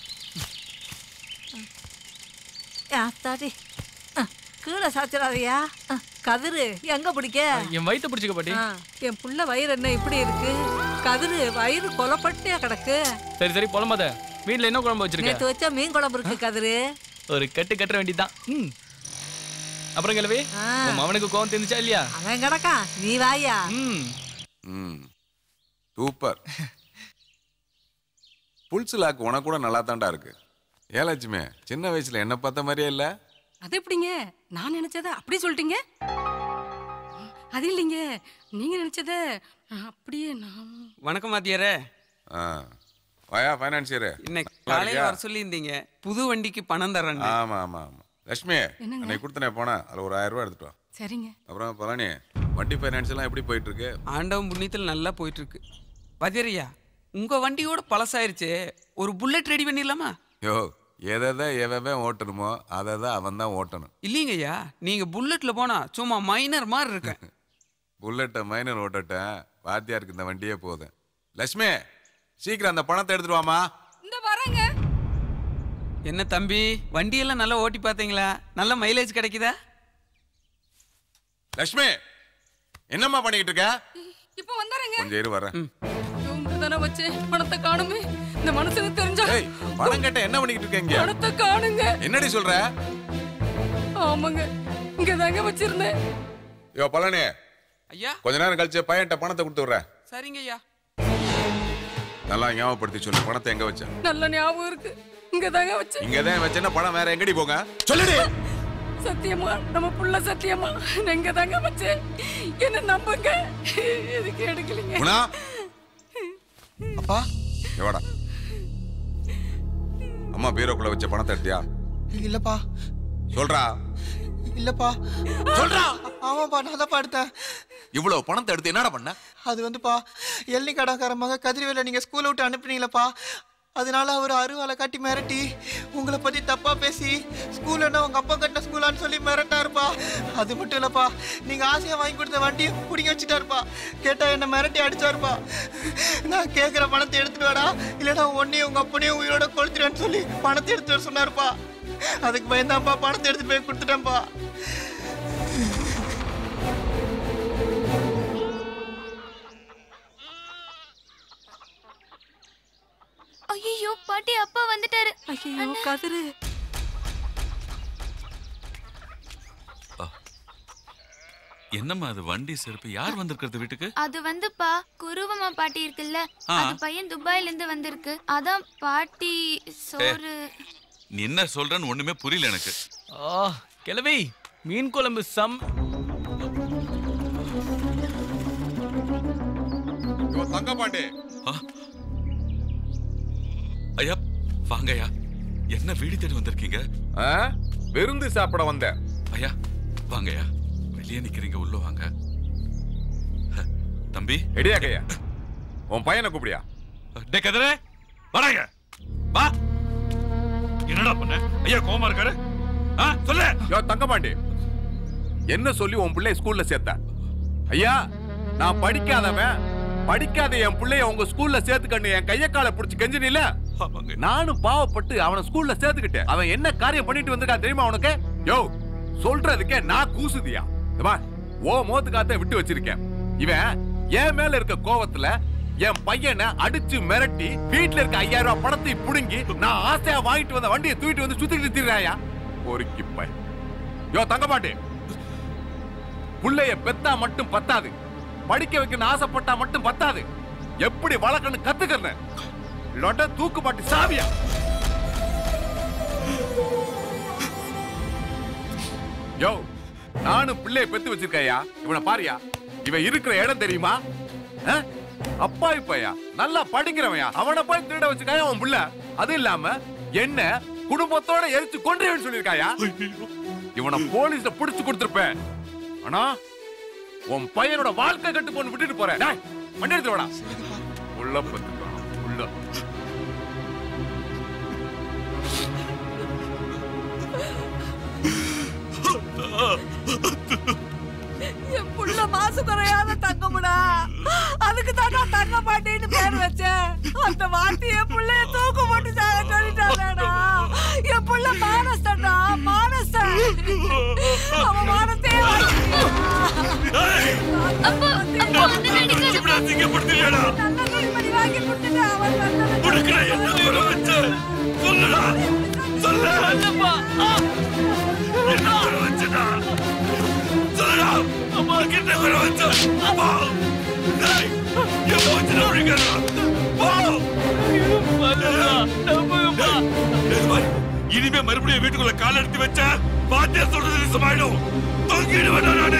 தாடி கீழே சாச்சிடாதையா. கதிரு எங்க பிடிக்க? என் வயிற்று பிடிச்சிக்க பாட்டி. என் புள்ள வயிறு என்ன இப்படி இருக்கு? கதிரு வயிறு கொலப்பட்டியா கிடக்கு. சரி சரி புலம்பாத. வீட்டுல என்ன குழம்பு வச்சிருக்க? நேத்து வச்ச மீன் குழம்பு இருக்கு கதிரு. ஒரு கட்டு கட்டுற வேண்டியதான். அப்புறம் கிளவி அவனுக்கு கோவம் தெரிஞ்சுச்சா இல்லையா? அவன் கிடக்கா நீ வாயா. சூப்பர். புல்சு லாக்கு உனக்கு கூட நல்லா தாண்டா இருக்கு. ஏலாச்சுமே சின்ன வயசுல என்ன பார்த்த மாதிரியே இல்ல. அது எப்படிங்க? நான் நினைச்சத அப்படி சொல்லிட்டீங்க. அது இல்லைங்க, நீங்க நினைச்சத அப்படியே நான். வணக்கம் வாத்தியாரே. வாயா ஃபைனான்சியர். இன்னைக்கு காலையில வர சொல்லி இருந்தீங்க. புது வண்டிக்கு பணம் தரேன். ஆமா ஆமா ஆமா. லட்சுமி அன்னைக்கு கொடுத்தனே போனா அதுல ஒரு ஆயிரம் ரூபாய் எடுத்துட்டு வா. சரிங்க. அப்புறம் பழனி வண்டி ஃபைனான்ஸ் எல்லாம் எப்படி போயிட்டு இருக்கு? ஆண்டவன் புண்ணியத்தில் நல்லா போயிட்டு இருக்கு. வாத்தியாரையா உங்க வண்டியோட பழசாயிருச்சு. ஒரு புல்லட் ரெடி பண்ணிடலாமா? யோ எதை எவன் ஓட்டணுமோ அதை தான் அவன் தான் ஓட்டணும். இல்லைங்கய்யா நீங்க புல்லட்ல போனா சும்மா மைனர் மாதிரி இருக்கேன். புல்லட்டை மைனர் ஓட்டட்டேன். வாத்தியாருக்கு இந்த வண்டியே போதும். லட்சுமி சீக்கிரம் அந்த பணத்தை எடுத்துட்டு வாமா. இந்த வரேங்க. என்ன தம்பி வண்டியெல்லாம் நல்லா ஓட்டி பார்த்தீங்களா? நல்ல மைலேஜ் கிடைக்குதா? லட்சுமி என்னம்மா பண்ணிக்கிட்டு இருக்க? இப்போ வந்தறேங்க. கொஞ்சம் இரு வரேன். உங்க தான வச்சே பணத்தை காணுமே. இந்த மனுஷனுக்கு தெரிஞ்சா ஏய் பணம் கேட்ட என்ன பண்ணிக்கிட்டு இருக்கீங்க? பணத்தை காணுங்க. என்னடி சொல்ற? ஆமாங்க இங்க தாங்க வச்சிருந்தேன். யோ பழனி ஐயா கொஞ்ச நேரம் கழிச்சு பையன்ட்ட பணத்தை கொடுத்து விடுறேன். சரிங்க ஐயா. நல்லா ஞாபகப்படுத்தி சொல்லு பணத்தை எங்க வச்ச? நல்ல ஞாபகம் இருக்கு. இங்க தாங்க வச்சேன். இங்க தான் வச்சேன்னா பணம் வேற எங்கடி போங்க? சொல்லுடி. சத்தியமா நம்ம புள்ள சத்தியமா எங்க தாங்க வச்சேன். என்ன நம்புங்க. எதுக்கு எடுக்கலீங்க? குணா அப்பா எவடா அம்மா பீரோக்குள்ள வச்ச பணத்தை எடுத்தியா? இல்லப்பா. சொல்றா. இல்லப்பா. சொல்றா. ஆமாப்பா நான் தான் எடுத்தேன். இவ்வளவு பணத்தை எடுத்து என்னடா பண்ண? அது வந்துப்பா எல்னி கடாக்கார மக கதிர்வேல நீங்க ஸ்கூலை விட்டு அனுப்புனீங்களப்பா. அதனால அவர் அருவாலை காட்டி மிரட்டி உங்களை பத்தி தப்பா பேசி ஸ்கூல்னா உங்க அப்பா கட்டின ஸ்கூலான்னு சொல்லி மிரட்டாருப்பா. அது மட்டும் இல்லப்பா நீங்க ஆசையா வாங்கி கொடுத்த வண்டியை பிடிங்க வச்சுட்டாருப்பா. கேட்டா என்ன மிரட்டி அடிச்சாருப்பா. நான் கேட்குற பணத்தை எடுத்துட்டு வாடா இல்லைன்னா ஒன்னையும் உங்க அப்பனையும் உயிரோட கொளுத்துறேன்னு சொல்லி பணத்தை எடுத்துட்டு வர சொன்னாருப்பா. அதுக்கு பயந்தாப்பா பணத்தை எடுத்துட்டு போய் கொடுத்துட்டேன்ப்பா. ஐயோ பாட்டி அப்பா வந்துட்டாரு. ஐயோ கதிரு. என்னம்மா அது வண்டி செருப்பு? யார் வந்திருக்கிறது வீட்டுக்கு? அது வந்துப்பா குருவம்மா பாட்டி இருக்குல்ல, அது பையன் துபாயில இருந்து வந்திருக்கு. அதான் பாட்டி சோறு. நீ என்ன சொல்றன்னு ஒண்ணுமே புரியல எனக்கு. ஆ கிளவி மீன் குழம்பு சம். தங்க பாண்டி வாங்கய்யா. என்ன வீடு தேடி வந்திருக்கீங்க? விருந்து சாப்பிட வந்தேன். ஐயா வாங்கய்யா, வெளியே நிக்கிறீங்க, உள்ள வாங்க. தம்பி எடியா கையா, உன் பையனை கூப்பிடியா? டே கதிரே, வாடாங்க. வா. என்னடா பண்ண? ஐயா கோமா இருக்காரு. ஆ சொல்லு. யோ தங்கபாண்டி, என்ன சொல்லி உன் பிள்ளை ஸ்கூல்ல சேர்த்த? ஐயா, நான் படிக்காதவன், படிக்காத என் பிள்ளைய உங்க ஸ்கூல்ல சேர்த்துக்கன்னு என் கைய காலை பிடிச்சி கெஞ்சினில, நானும் பாவப்பட்டு அவனை ஸ்கூல்ல சேர்த்துக்கிட்டேன். அவன் என்ன காரியம் பண்ணிட்டு வந்திருக்கா தெரியுமா உனக்கு? யோ சொல்றதுக்கே நான் கூசுதியா? ஓ மோத்துக்காத்த விட்டு வச்சிருக்கேன். இவன் என் மேல இருக்க கோவத்துல என் பையனை அடிச்சு மிரட்டி வீட்டுல இருக்க ஐயாயிரம் ரூபாய் பணத்தை புடுங்கி நான் ஆசையா வாங்கிட்டு வந்த வண்டியை தூக்கிட்டு வந்து சுத்திட்டு திரியாயா ஒரு கிப்ப. யோ தங்கபாண்டி, புள்ளைய பெத்தா மட்டும் பத்தாது, படிக்க வைக்கணும்னு ஆசைப்பட்டா மட்டும் பத்தாது, எப்படி வளர்க்கணும் கத்துக்கிறேன். லொட தூக்கு மாட்டி சாவியா. யோ நானும் பிள்ளைய பெத்து வச்சிருக்கையா, இவனை பாரியா, இவன் இருக்கிற இடம் தெரியுமா? அப்பா இப்பயா நல்லா படிக்கிறவயா, அவனை போய் திருட வச்சுக்காயா உன் புள்ள. அது இல்லாம என்ன குடும்பத்தோட எரிச்சு கொன்றேன்னு சொல்லிருக்காயா. இவனை போலீஸ்ல புடிச்சு கொடுத்திருப்பேன். ஆனா உன் பையனோட வாழ்க்கை கட்டு போன்னு விட்டுட்டு போறேன். மண்ணி எடுத்து வாடா. உள்ள பத்துக்கா உள்ள. என் புள்ள மாசு குறையாத தங்கமுடா, அதுக்கு தான் நான் தங்க மாட்டேன்னு பேர் வச்சேன். அந்த வார்த்தைய புள்ளைய தூக்கு போட்டு சாக சொல்லிட்டாடா. என் புள்ள மானஸ்தா, மானஸ்தன். அவன் மானத்தே இனிமே மறுபடியும் வீட்டுக்குள்ள கால் எடுத்து வச்ச பாத்தியா சொல்றது நிசமாயிடும். தொங்கிடுவேன் நானு.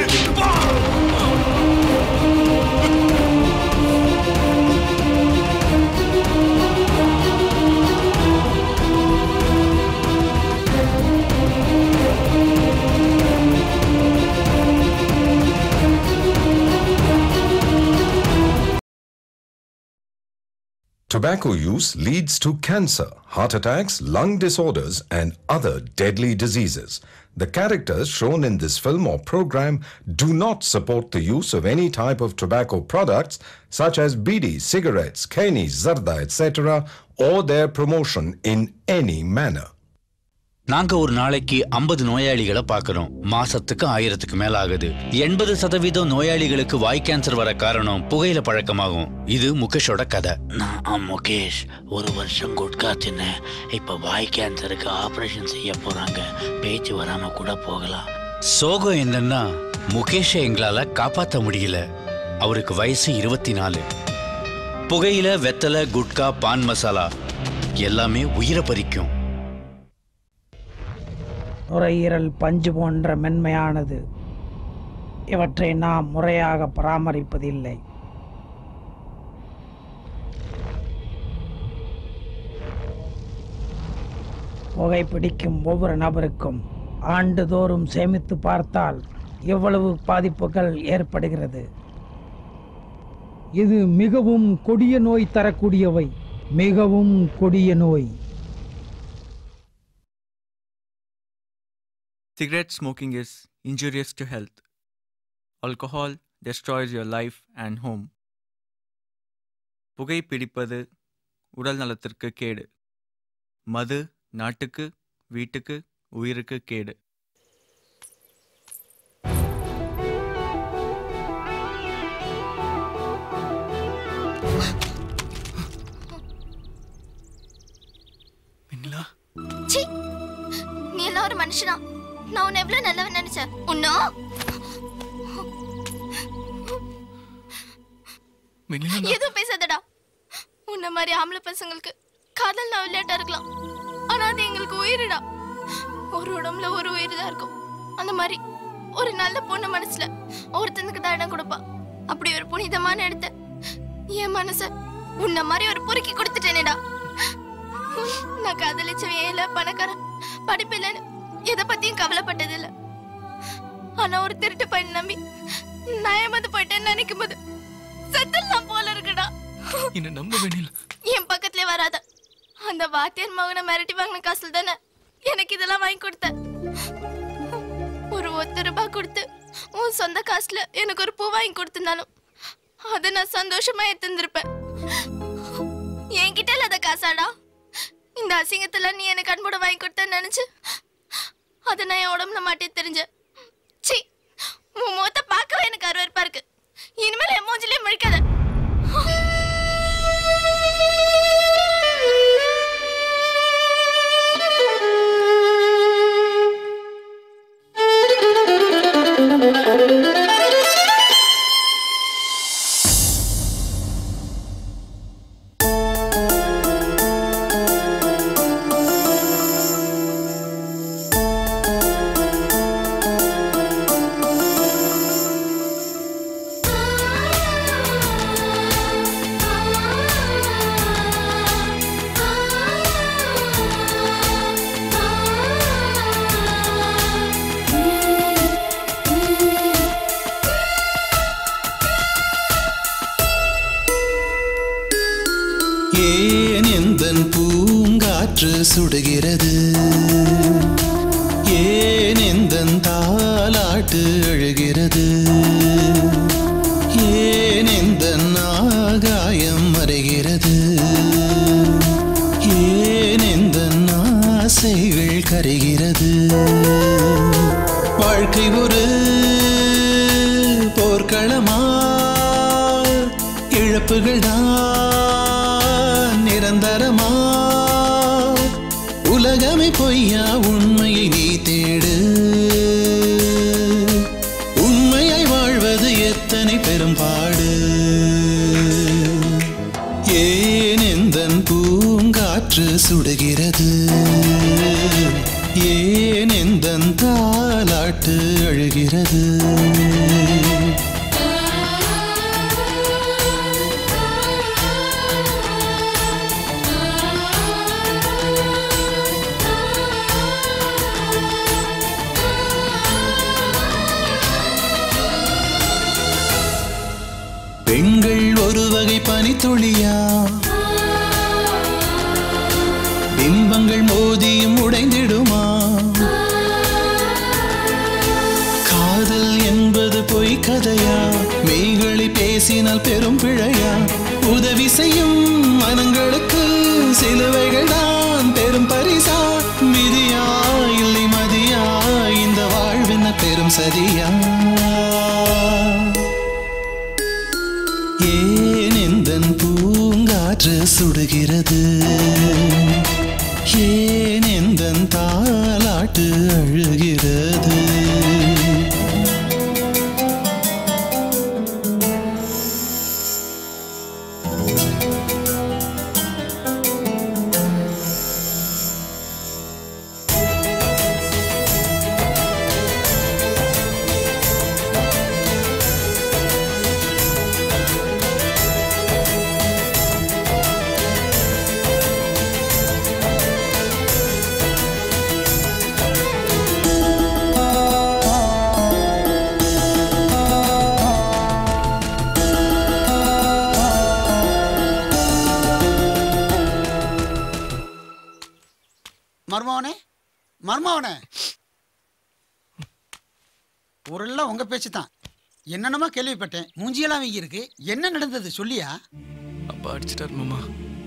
Tobacco use leads to cancer, heart attacks, lung disorders, and other deadly diseases. The characters shown in this film or program do not support the use of any type of tobacco products such as bidi, cigarettes, keni, zarda, et cetera, or their promotion in any manner. நாங்க ஒரு நாளைக்கு ஐம்பது நோயாளிகளை பார்க்கிறோம். மாசத்துக்கு ஆயிரத்துக்கு மேல ஆகுது. எண்பது சதவீதம் நோயாளிகளுக்கு வாய் கேன்சர் வர காரணம் புகையில பழக்கமாகும். இது முகேஷோட கதை. நான் முகேஷ் ஒரு வருஷம் குட்கா தின்னேன். இப்ப வாய் கேன்சருக்கு ஆபரேஷன் செய்ய போறாங்க. பேச்சு வராம கூட போகலாம். சோகம் என்னன்னா முகேஷை எங்களால காப்பாற்ற முடியல. அவருக்கு வயசு இருபத்தி நாலு. புகையில, வெத்தலை, குட்கா, பான் மசாலா எல்லாமே உயிரை பறிக்கும். நுரையீரல் பஞ்சு போன்ற மென்மையானது. இவற்றை நாம் முறையாக பராமரிப்பதில்லை. புகைப்பிடிக்கும் ஒவ்வொரு நபருக்கும் ஆண்டுதோறும் சேமித்து பார்த்தால் எவ்வளவு பாதிப்புகள் ஏற்படுகிறது. இது மிகவும் கொடிய நோய் தரக்கூடியவை. மிகவும் கொடிய நோய். Cigarette smoking is injurious to health. Alcohol destroys your life and home. புகை பிடிப்பது உடல் நலத்திற்கு கேடு. மது நாட்டுக்கு, வீட்டுக்கு, உயிருக்கு கேடு. நீ எல்லாம் ஒரு மனுஷனா? நான் உன்னை எவ்வளவு நல்லவன் நினைச்சேன். உன்னோ எதுவும் பேசாதடா. உன்ன மாதிரி ஆம்பளை பசங்களுக்கு காதல் நான் விளையாட்டா இருக்கலாம், ஆனா அது எங்களுக்கு உயிரிடா. ஒரு உடம்புல ஒரு உயிர் தான் இருக்கும். அந்த மாதிரி ஒரு நல்ல பொண்ணு மனசுல ஒருத்தனுக்கு தான் இடம் கொடுப்பா. அப்படி ஒரு புனிதமான இடத்த என் மனச உன்ன மாதிரி ஒரு பொறுக்கி கொடுத்துட்டேனேடா. நான் காதலிச்சவன் இல்ல பணக்காரன் படிப்பு இல்லைன்னு எதை பத்தியும் கவலைப்பட்டது இல்ல. ஆனா ஒரு திருட்டு பையன் நம்பி நான் ஏமாந்து போயிட்டேன்னு நினைக்கும் போது செத்தலாம் போல இருக்குடா. என்ன நம்ப வேண்டிய என் பக்கத்துலயே வராத. அந்த வாத்தியார் மகனை மிரட்டி வாங்கின காசுல தானே எனக்கு இதெல்லாம் வாங்கி கொடுத்த. ஒரு ஒத்த ரூபாய் கொடுத்து உன் சொந்த காசுல எனக்கு ஒரு பூ வாங்கி கொடுத்திருந்தாலும் அதை நான் சந்தோஷமா எடுத்திருந்திருப்பேன். என்கிட்ட இல்லாத காசாடா இந்த அசிங்கத்துல நீ எனக்கு அன்போட வாங்கி கொடுத்த நினைச்சு அதை நான் என் உடம்புல மாட்டி தெரிஞ்சேன். சி, உன் முகத்தை பார்க்கவே எனக்கு அருவருப்பா இருக்கு. இனிமேல் என் மூஞ்சிலே முழிக்காத. சுடுகிறது ஏன் எந்தன் தாலாட்டு அழுகிறது ஏன் எந்தன் ஆகாயம் மறைகிறது ஏன் எந்தன் ஆசைகள் கரைகிறது வாழ்க்கை ஒரு போர்க்களமா இழப்புகள் தான் நிரந்தரமா உலகமே பொய்யா உண்மையை நீ தேடு உண்மையாய் வாழ்வது எத்தனை பெரும்பாடு ஏன் எந்தன் பூங்காற்று சுடுகிறது ஏன் எந்தன் தாலாட்டு அழுகிறது பெண்கள் ஒரு வகை பனித்துளியா பிம்பங்கள் மோதியும் உடைந்திடுமா காதல் என்பது பொய் கதையா மெய்களை பேசினால் பெரும் பிழையா உதவி செய்யும் மனங்களுக்கு சிலுவைகள் தான் பெரும் பரிசா மிதியா இல்லை மதியா இந்த வாழ்வென்ன பெரும் சதியா ஏன் எந்தன் பூங்காற்று சுடுகிறது ஏன் எந்தன் தாலாட்டு அழுகிறது மர்மவனே மர்மவனே ஊரெல்லாம் உங்க பேச்சு தான். என்னென்னமா கேள்விப்பட்டேன். மூஞ்சியெல்லாம் வீங்கி இருக்கு. என்ன நடந்தது சொல்லியா? அப்பா அடிச்சிட்டாரு மாமா.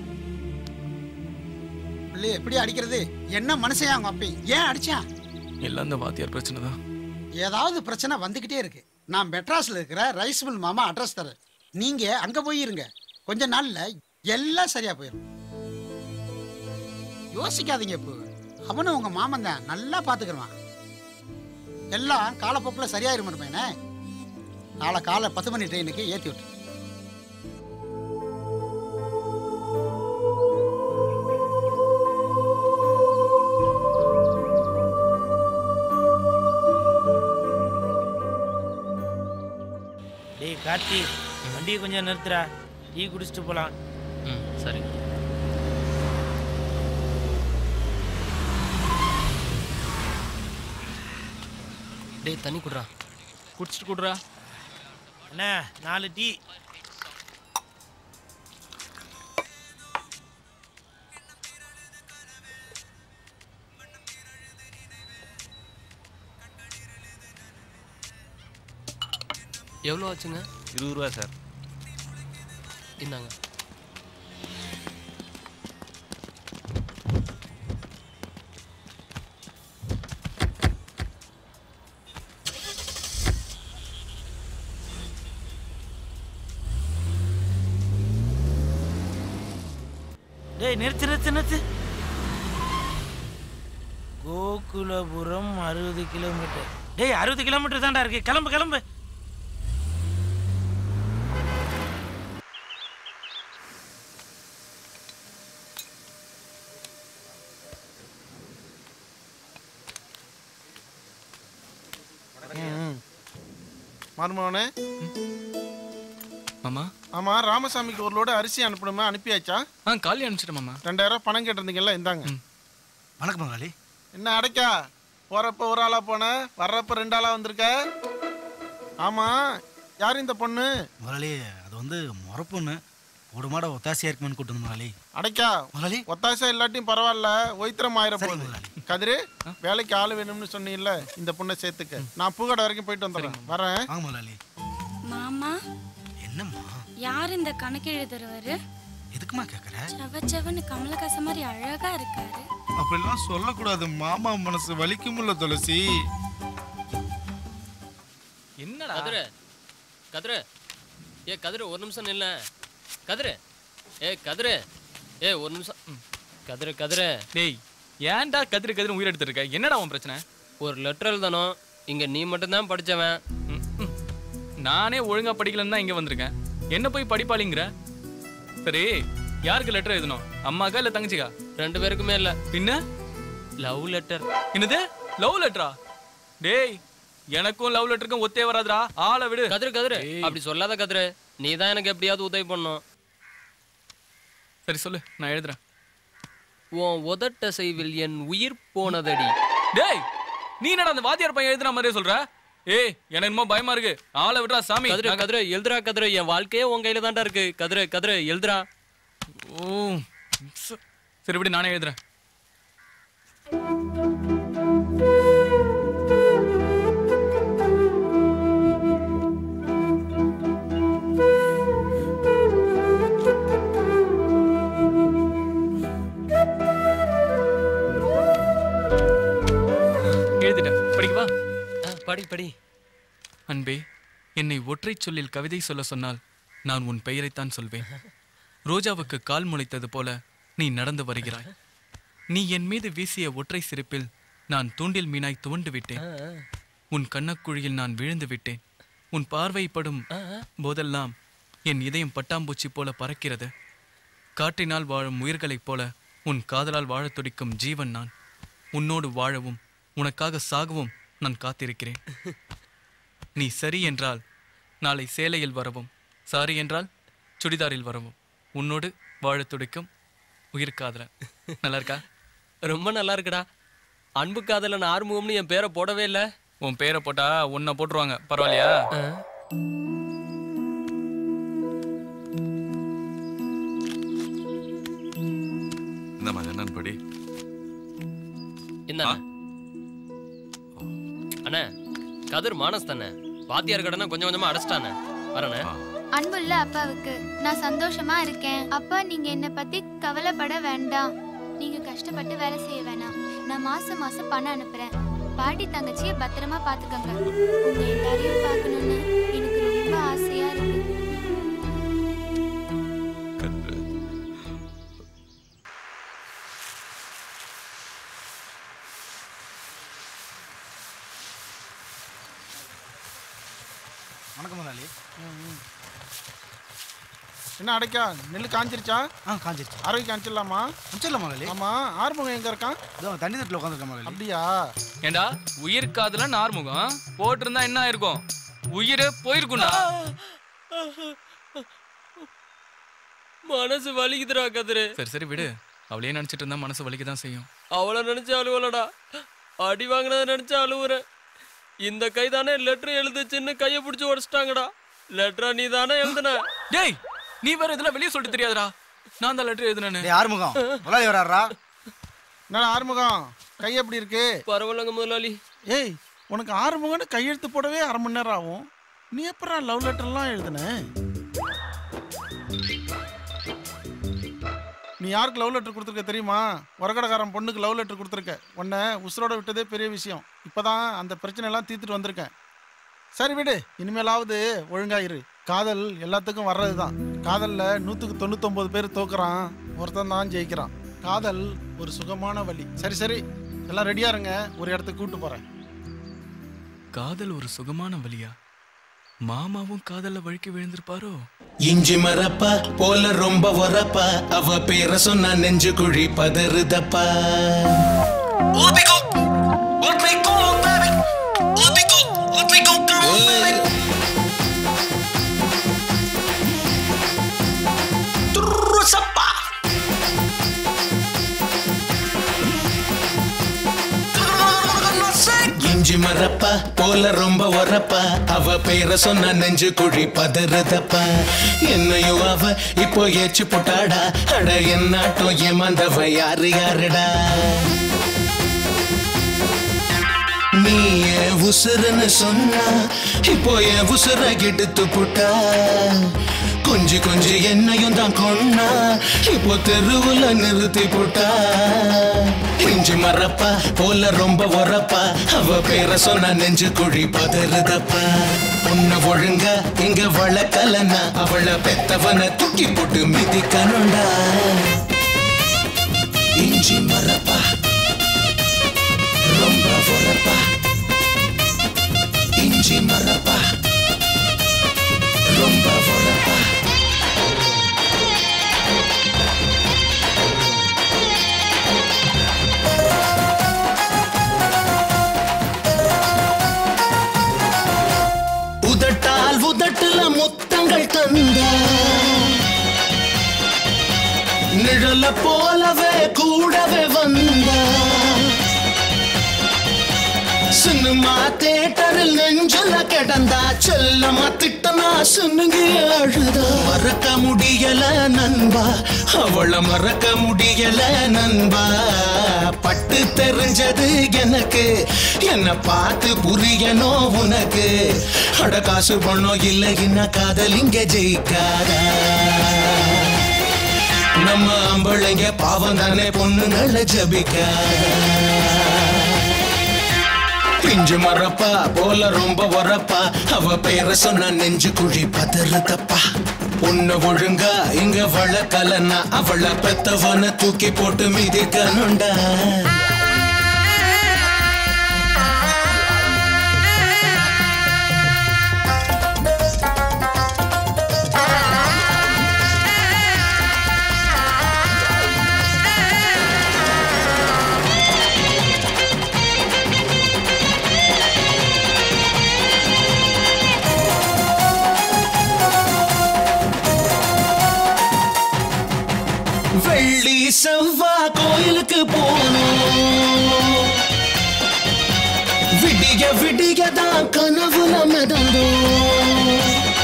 பிள்ளை எப்படி அடிக்கிறது? என்ன மனுஷன் அவங்க அப்பி ஏன் அடிச்சான்? எல்லாம் இந்த வாத்தியார் பிரச்சனை தான். ஏதாவது பிரச்சனை வந்துகிட்டே இருக்கு. நான் மெட்ராஸ்ல இருக்கிற ரைஸ் மில் மாமா அட்ரஸ் தரேன். நீங்க அங்க போய் இருங்க. கொஞ்ச நாள்ல எல்லாம் சரியா போயிடும். யோசிக்காதீங்க. இப்போ அவனும் உங்க மாமன் தான், நல்லா பாத்துக்கிறான். எல்லாம் காலப்போக்கில் சரியாயிரும் இருப்பேனே. நாளை காலை பத்து மணி ட்ரெயினுக்கு ஏற்றி விட்டு டேய் கார்த்தி, வண்டியை கொஞ்சம் நிறுத்துறா. டீ குடிச்சிட்டு போலாம். ம் சரிங்க. டேய் தண்ணி குடுறா. குடிச்சிட்டு குடுறா. அண்ணா நாலு டீ. எவ்வளோ ஆச்சுங்க? இருபது ரூபா சார். இந்தாங்க. டேய் நிறுத்து நிறுத்து நிறுத்து. கோகுலபுரம் அறுபது கிலோமீட்டர். டேய் அறுபது கிலோமீட்டர் தான்டா இருக்கு. கிளம்பு கிளம்பு. மருமகனே. மாமா. ஆமா ராமசாமிக்கு ஒரு லோடு அரிசி அனுப்பணுமா, அனுப்பியாச்சா? ஆ காலி அனுப்பிச்சிட்டேன் மாமா. ரெண்டாயிரம் பணம் கேட்டிருந்தீங்கல்ல, இந்தாங்க. வணக்கம் மகாலி. என்ன அடைக்கா போறப்ப ஒரு ஆளா போன, வர்றப்ப ரெண்டு ஆளா வந்திருக்க? ஆமா யார் இந்த பொண்ணு? முதலாளி அது வந்து முறை பொண்ணு. ஒரு மாட ஒத்தாசையா இருக்குமான்னு கூட்டு முதலாளி. அடைக்கா முதலாளி ஒத்தாசை இல்லாட்டியும் பரவாயில்ல, ஒய்த்திரம் ஆயிரம் போகுது. கதிரு வேலைக்கு ஆளு வேணும்னு சொன்னீங்கல்ல, இந்த பொண்ணை சேர்த்துக்க. நான் பூக்கடை வரைக்கும் போயிட்டு வந்துடுறேன். வரேன். வாங்க முதலாளி. மாமா என்னம்மா யார் இந்த கணக்கு எழுதுறவரு? எதுக்குமா கேக்குற? செவ செவன்னு கமலஹாசன் மாதிரி அழகா இருக்காரு. அப்படிலாம் சொல்லக்கூடாது, மாமா மனசு வலிக்கும்ல துளசி. என்னடா கதிரு? கதிரு ஏ கதிரு ஒரு நிமிஷம் நில்ல. கதிரு ஏ கதிரு ஏ ஒரு நிமிஷம். கதிரு கதிரு டேய் ஏன்டா கதிரு கதிரு உயிர் எடுத்துட்டு இருக்க? என்னடா உன் பிரச்சனை? ஒரு லெட்டர் எழுதணும். இங்க நீ மட்டும் தான் படிச்சவன். நானே ஒழுங்கா படிக்கலன்னு தான் இங்க வந்திருக்கேன். என்ன போய் படிப்பாளிங்கிற? சரி யாருக்கு லெட்டர் எழுதணும்? அம்மாக்கா இல்ல தங்கச்சிக்கா? ரெண்டு பேருக்குமே இல்ல. பின்ன லவ் லெட்டர். என்னது லவ் லெட்டரா? டேய் எனக்கும் லவ் லெட்டருக்கும் ஒத்தே வராதுடா. ஆளை விடு. கதிரு கதிரு அப்படி சொல்லாத கதிரு. நீ தான் எனக்கு எப்படியாவது உதவி பண்ணும். சரி சொல்லு, நான் எழுதுறேன். உன் உதட்ட செய்வில் என் உயிர் போனதடி. டேய் நீ என்னடா அந்த வாத்தியார் பையன் எழுதுற மாதிரியே சொல்ற? ஏய் எனக்கு என்னமோ பயமா இருக்கு. ஆளை விடுறா சாமி. கதிரு கதிரு எழுதுறா கதிரு. என் வாழ்க்கையே உன் கையில தான்டா இருக்கு. கதிரு கதிரு எழுதுறா. ஓ சரி விடு, நானே எழுதுறேன். எழுதிட்டேன். படிக்கவா? படி படி. அன்பே, என்னை ஒற்றை சொல்லில் கவிதை சொல்ல சொன்னால் நான் உன் பெயரைத்தான் சொல்வேன். ரோஜாவுக்கு கால் முளைத்தது போல நீ நடந்து வருகிறாய். நீ என் மீது வீசிய ஒற்றை சிரிப்பில் நான் தூண்டில் மீனாய் துவண்டு விட்டேன். உன் கண்ணக்குழியில் நான் விழுந்து விட்டேன். உன் பார்வைப்படும் போதெல்லாம் என் இதயம் பட்டாம்பூச்சி போல பறக்கிறது. காற்றினால் வாழும் உயிர்களைப் போல உன் காதலால் வாழத் துடிக்கும் ஜீவன் நான். உன்னோடு வாழவும் உனக்காக சாகவும் நான் காத்திருக்கிறேன். நீ சரி என்றால் நாளை சேலையில் வரவும், சாரி என்றால் சுடிதாரில் வரவும் உன்னோடு வாழத் துடிக்கும் உயிர் காதலன். நல்லா இருக்கா? ரொம்ப நல்லா இருக்குடா. அன்பு காதலன் ஆறுமுகம்னு என் பேரை போடவே இல்லை. உன் பேரை போட்டா உன்னை போட்டுருவாங்க. பரவாயில்லையா? இந்தம்மா என்னன்னு படி. என்ன அண்ணா கதிர் மானஸ் தானே? வாத்தியார் கடனை கொஞ்சம் கொஞ்சமா அடைச்சிட்டானே. வரண்ணே. அன்புள்ள அப்பாவுக்கு நான் சந்தோஷமா இருக்கேன். அப்பா நீங்க என்ன பத்தி கவலைப்பட வேண்டாம். நீங்க கஷ்டப்பட்டு வேலை செய்ய வேணாம். நான் மாசம் மாசம் பணம் அனுப்புறேன். பாட்டி தங்கச்சியை பத்திரமா பாத்துக்கங்க. உங்க எல்லாரையும் பார்க்கணும்னு எனக்கு ரொம்ப ஆசையா இருக்கு. வணக்கம் முதலாளி. என்ன அடைக்கா நெல் காஞ்சிருச்சா? ஆ காஞ்சிருச்சு. அரை காஞ்சிடலாமா? முடிச்சிடலாம் முதலாளி. ஆமா ஆறுமுகம் எங்க இருக்கான்? இதோ தண்ணி தட்டில் உட்காந்துருக்கேன் முதலாளி. அப்படியா? ஏண்டா உயிர் காதலன் ஆறுமுகம் போட்டிருந்தா என்ன ஆயிருக்கும்? உயிரே போயிருக்கும்டா. மனசு வலிக்குதுடா கதிரு. சரி சரி விடு. அவளையே நினைச்சிட்டு இருந்தா மனசு வலிக்க தான் செய்யும். அவளை நினைச்சு அழுவலடா. அடி வாங்கினதை நினைச்சு அழுவுற. இந்த கை தானே லெட்டர் எழுதுச்சுன்னு கையை பிடிச்சி உடச்சிட்டாங்கடா. லெட்டரா நீ தானே எழுதுன? டேய் நீ வேற இதெல்லாம் வெளியே சொல்லிட்டு தெரியாதுடா. நான் தான் லெட்டர் எழுதுனேன்னு. டேய் ஆறுமுகம் முதலாளி வராரா? என்ன ஆறுமுகம் கை எப்படி இருக்கு? பரவாயில்லங்க முதலாளி. ஏய் உனக்கு ஆறுமுகம்னு கையெழுத்து போடவே அரை மணி நேரம் ஆகும். நீ எப்பறம் லவ் லெட்டர்லாம் எழுதுன? நீ யாருக்கு லவ் லெட்டர் கொடுத்துருக்க தெரியுமா? வரகடக்காரன் பொண்ணுக்கு லவ் லெட்டர் கொடுத்துருக்க. உன்னை உசுரோட விட்டதே பெரிய விஷயம். இப்போதான் அந்த பிரச்சனையெல்லாம் தீர்த்துட்டு வந்திருக்கேன். சரி விடு, இனிமேலாவது ஒழுங்காயிரு. காதல் எல்லாத்துக்கும் வர்றது தான். காதலில் நூற்றுக்கு தொண்ணூத்தொம்பது பேர் தோக்குறான், ஒருத்தன் தான் ஜெயிக்கிறான். காதல் ஒரு சுகமான வழி. சரி சரி எல்லாம் ரெடியா இருங்க, ஒரு இடத்துக்கு கூப்பிட்டு போகிறேன். காதல் ஒரு சுகமான வழியா? மாமாவும் காதல்ல வழுக்கி விழுந்திருப்பாரோ? இஞ்சி மரப்பா போல ரொம்ப வரப்பா, அவ பேர சொன்னா நெஞ்சு குழி பதறுதப்பா. இஞ்சி மரப்பா போல ரொம்ப வரப்பா, அவ பேர சொன்ன நெஞ்சு குழி பதறுதப்பா. என்னையும் அவ இப்போ ஏச்சு போட்டாடா, அட என்னாட்டம் ஏமாந்தவ யாரு யாருடா. நீ என் உசுருன்னு சொன்னா இப்போ என் உசுர கெடுத்து புட்டா. கொஞ்சி கொஞ்சி என்னையும் தான் கொன்னா, இப்போ தெருவுல நிறுத்தி போட்டா. இஞ்சி மரப்பா போல ரொம்ப வரப்பா, அவ பேர சொன்ன நெஞ்சு குழி பதறுதப்பா. உன்னை ஒழுங்கா இங்க வளர்க்கலன்னா அவளை பெத்தவனை தூக்கி போட்டு மிதிக்கணுண்டா. இஞ்சி மரப்பா ரொம்ப வரப்பா, இஞ்சி மரப்பா ரொம்ப வரப்பா. உதட்டால் உதட்டுல முத்தங்கள் தந்தா, நிழல போலவே கூடவே வந்தா. சினிமா தியேட்டரில் நெஞ்சுல கிடந்தா, செல்லமா திட்டனா சுனுங்கி அழுதா. மறக்க முடியல நண்பா, அவளை மறக்க முடியல நண்பா. பட்டு தெரிஞ்சது எனக்கு, என்ன பார்த்து புரியணும் உனக்கு. அட காசு பணம் இல்லை என்ன காதல் இங்க ஜெயிக்காதா. நம்ம அம்பளைங்க பாவம் தானே பொண்ணுங்களை ஜபிக்காதா. பிஞ்சு மரப்பா போல ரொம்ப வரப்பா, அவ பேர சொன்ன நெஞ்சு குழி பதறுதப்பா. உன்னை ஒழுங்கா இங்க வளர்க்கலன்னா அவளை பெத்தவனை தூக்கி போட்டு மிதிக்கணுண்டா. வெள்ளி செவ்வா கோயிலுக்கு போனோம், விடிய விடியதான் கனவுல மிதந்தோம்.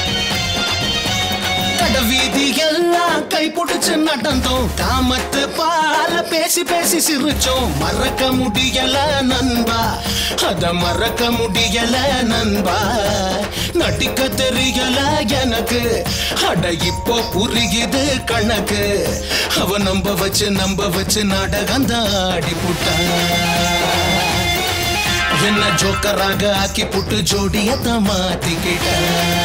கடவீதி எல்லாம் கை பிடிச்சு நடந்தோம், காமத்து பால பேசி பேசி சிரிச்சோம். மறக்க முடியல நண்பா, அத மறக்க முடியல நண்பா. நடிக்க தெரியல எனக்கு, அட இப்போ புரியுது கணக்கு. அவ நம்ப வச்சு நம்ப வச்சு நாடகம் தாடி புட்டா. என்ன ஜோக்கராக ஆக்கி புட்டு ஜோடியத்தான் மாத்திக்கிட்டா.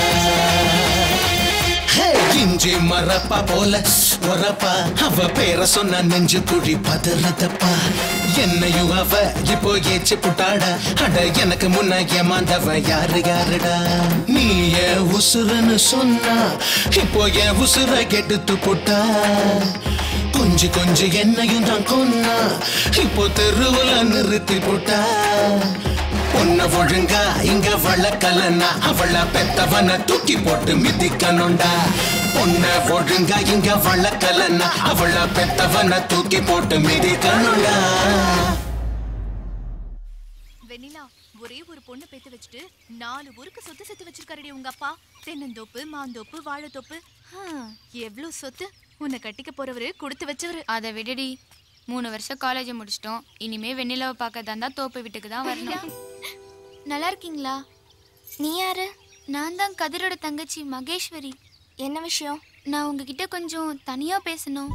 இஞ்சி மரப்பா போல வரப்பா, அவ பேர சொன்ன நெஞ்சு குழி பதறுதப்பா. என்னையும் அவ இப்போ ஏச்சு புட்டாடா, அட எனக்கு முன்ன ஏமாந்தவ யாரு யாருடா. நீ என் உசுரன்னு சொன்னா இப்போ என் உசுர கெடுத்து புட்டா. கொஞ்சி கொஞ்சி என்னையும் தான் கொன்னா, இப்போ தெருவுல நிறுத்தி போட்டா. உன்னை ஒழுங்கா இங்க வளர்க்கலன்னா அவளை பெத்தவனை தூக்கி போட்டு மிதிக்கணுண்டா. உன்னை ஒழுங்கா இங்க வளர்க்கலன்னா அவளை பெத்தவனை தூக்கி போட்டு மிதிக்கணுண்டா. வெண்ணிலா, ஒரே ஒரு பொண்ணு பெத்து வச்சுட்டு நாலு ஊருக்கு சொத்து சேர்த்து வச்சிருக்காருடி உங்க அப்பா. தென்னந்தோப்பு, மாந்தோப்பு, வாழைத்தோப்பு. எவ்வளவு சொத்து. உன்னை கட்டிக்க போறவரு கொடுத்து வச்சவரு. அதை விடுடி. மூணு வருஷம் காலேஜ் முடிச்சிட்டோம். இனிமே வெண்ணிலாவை பார்க்க தான் தோப்பு வீட்டுக்கு தான் வரணும். நல்லா இருக்கீங்களா? நீ யாரு? நான் தான் கதிரோட தங்கச்சி மகேஸ்வரி. என்ன விஷயம்? நான் உங்ககிட்ட கொஞ்சம் தனியா பேசணும்.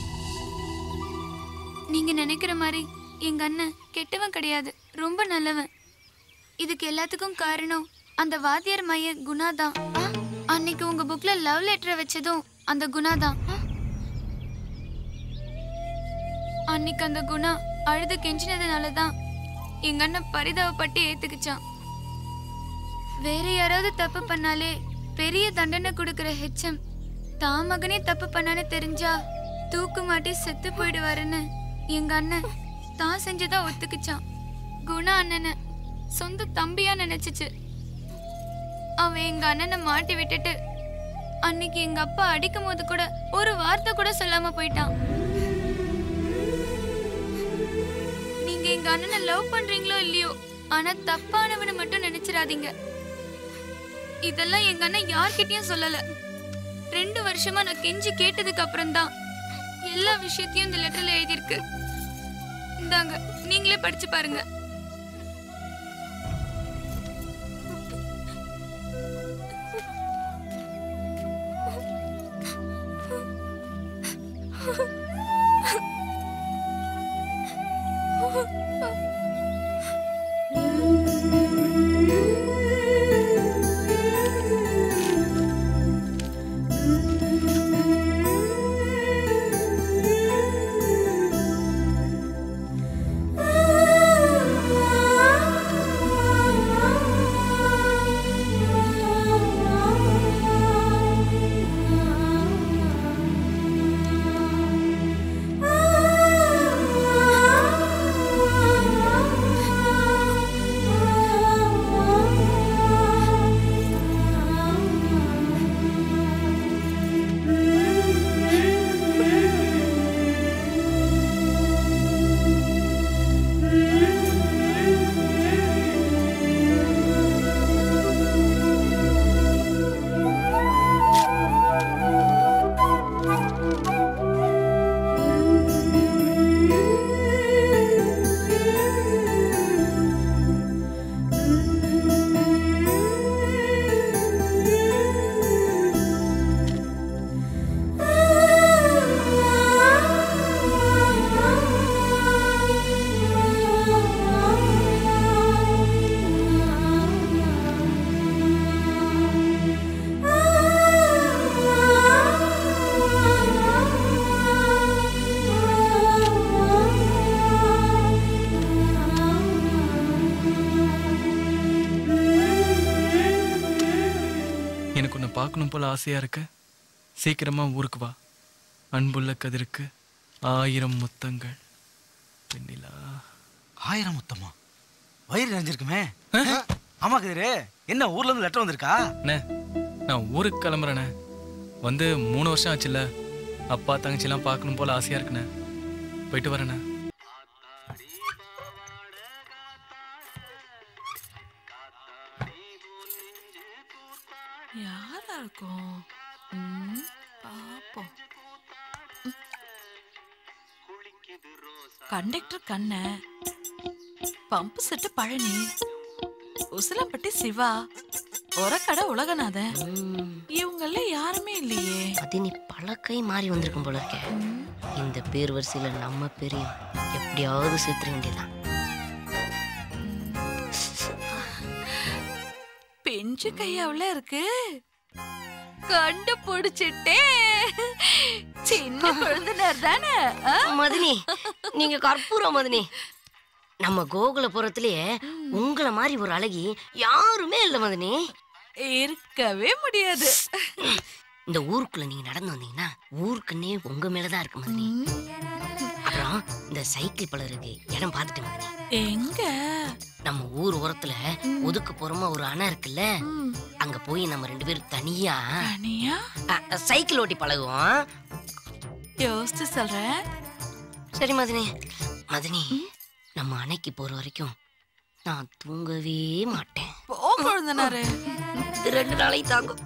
நீங்க நினைக்கிற மாதிரி எங்க அண்ணன் கெட்டவன் கிடையாது, ரொம்ப நல்லவன். இதுக்கு எல்லாத்துக்கும் காரணம் அந்த வாத்தியார் மைய குணா தான். அன்னைக்கு உங்க புக்ல லவ் லெட்டரை வச்சதும் அந்த குணா தான். அன்னைக்கு அந்த குணா அழுது கெஞ்சினதுனாலதான் எங்க அண்ணன் பரிதாபப்பட்டு ஏத்துக்குச்சான். வேற யாராவது தப்பு பண்ணாலே பெரிய தண்டனை கொடுக்கிற ஹெச்எம் தான் மகனே தப்பு பண்ணான்னு தெரிஞ்சா தூக்கு மாட்டி செத்து போயிடுவாருன்னு எங்க அண்ணன் தான் செஞ்சதா ஒத்துக்குச்சான். குணா அண்ணனை சொந்த தம்பியா நினைச்சுச்சு. அவன் எங்க அண்ணனை மாட்டி விட்டுட்டு அன்னைக்கு எங்க அப்பா அடிக்கும் போது கூட ஒரு வார்த்தை கூட சொல்லாம போயிட்டான். நீங்க எங்க அண்ணனை லவ் பண்றீங்களோ இல்லையோ, ஆனா தப்பானவனை மட்டும் நினைச்சிடாதீங்க. இதெல்லாம் எங்க அண்ணன் யார்கிட்டயும் சொல்லல. ரெண்டு வருஷமா நான் கெஞ்சி கேட்டதுக்கு அப்புறம் தான் எல்லா விஷயத்தையும் இந்த லெட்டர்ல எழுதியிருக்கு. இந்தாங்க, நீங்களே படிச்சு பாருங்க. பார்க்கணும் போல ஆசையா இருக்கு. சீக்கிரமா ஊருக்கு வா. அன்புள்ள கதிருக்கு ஆயிரம் முத்தங்கள். வெண்ணிலா. ஆயிரம் முத்தமா? வயிறு நிறைஞ்சிருக்குமே. ஆமா கதிரு, என்ன ஊர்ல இருந்து லெட்டர் வந்திருக்கா? அண்ணே, நான் ஊருக்கு கிளம்புறேண்ணே. வந்து மூணு வருஷம் ஆச்சுல்ல. அப்பா தங்கச்சிலாம் பார்க்கணும் போல ஆசையா இருக்குண்ணே. போயிட்டு வரேண்ணே. யாரா இருக்கும்? பாப்போம். கண்டக்டர் கண்ண, பம்பு செட்டு பழனி, உசிலம்பட்டி சிவா, ஒரக்கடை உலகநாதன். இவங்கள யாருமே இல்லையே. அது நீ பழக்கை மாறி வந்திருக்கும் போல இருக்க. இந்த பேர் வரிசையில நம்ம பேரையும் எப்படியாவது சேர்த்துற வேண்டியதான். பெஞ்சு கையாவுல இருக்கு. கண்டுபிடிச்சிட்டே. சின்ன குழந்தைனர் தானே மதினி. நீங்க கற்பூரம் மதினி. நம்ம கோகுலபுரத்திலேயே உங்களை மாதிரி ஒரு அழகி யாருமே இல்ல மதினி. இருக்கவே முடியாது. இந்த ஊருக்குள்ள நீங்க நடந்து வந்தீங்கன்னா ஊருக்குன்னே உங்க மேலதான் இருக்கு மதினி. அப்புறம் இந்த சைக்கிள் பலருக்கு இடம் பார்த்துட்டு மதினி. எங்க? நம்ம ஊர் ஓரத்துல ஒதுக்கு போறோமா ஒரு அணை இருக்குல்ல, அங்க போய் நம்ம ரெண்டு பேரும் தனியா தனியா சைக்கிள் ஓட்டி பழகுவோம். யோசிச்சு சொல்றேன். சரி மதினி. மதினி, நம்ம அணைக்கு போற வரைக்கும் நான் தூங்கவே மாட்டேன். போ கொழுந்தனாரே. இது ரெண்டு நாளைக்கு தாங்கும்.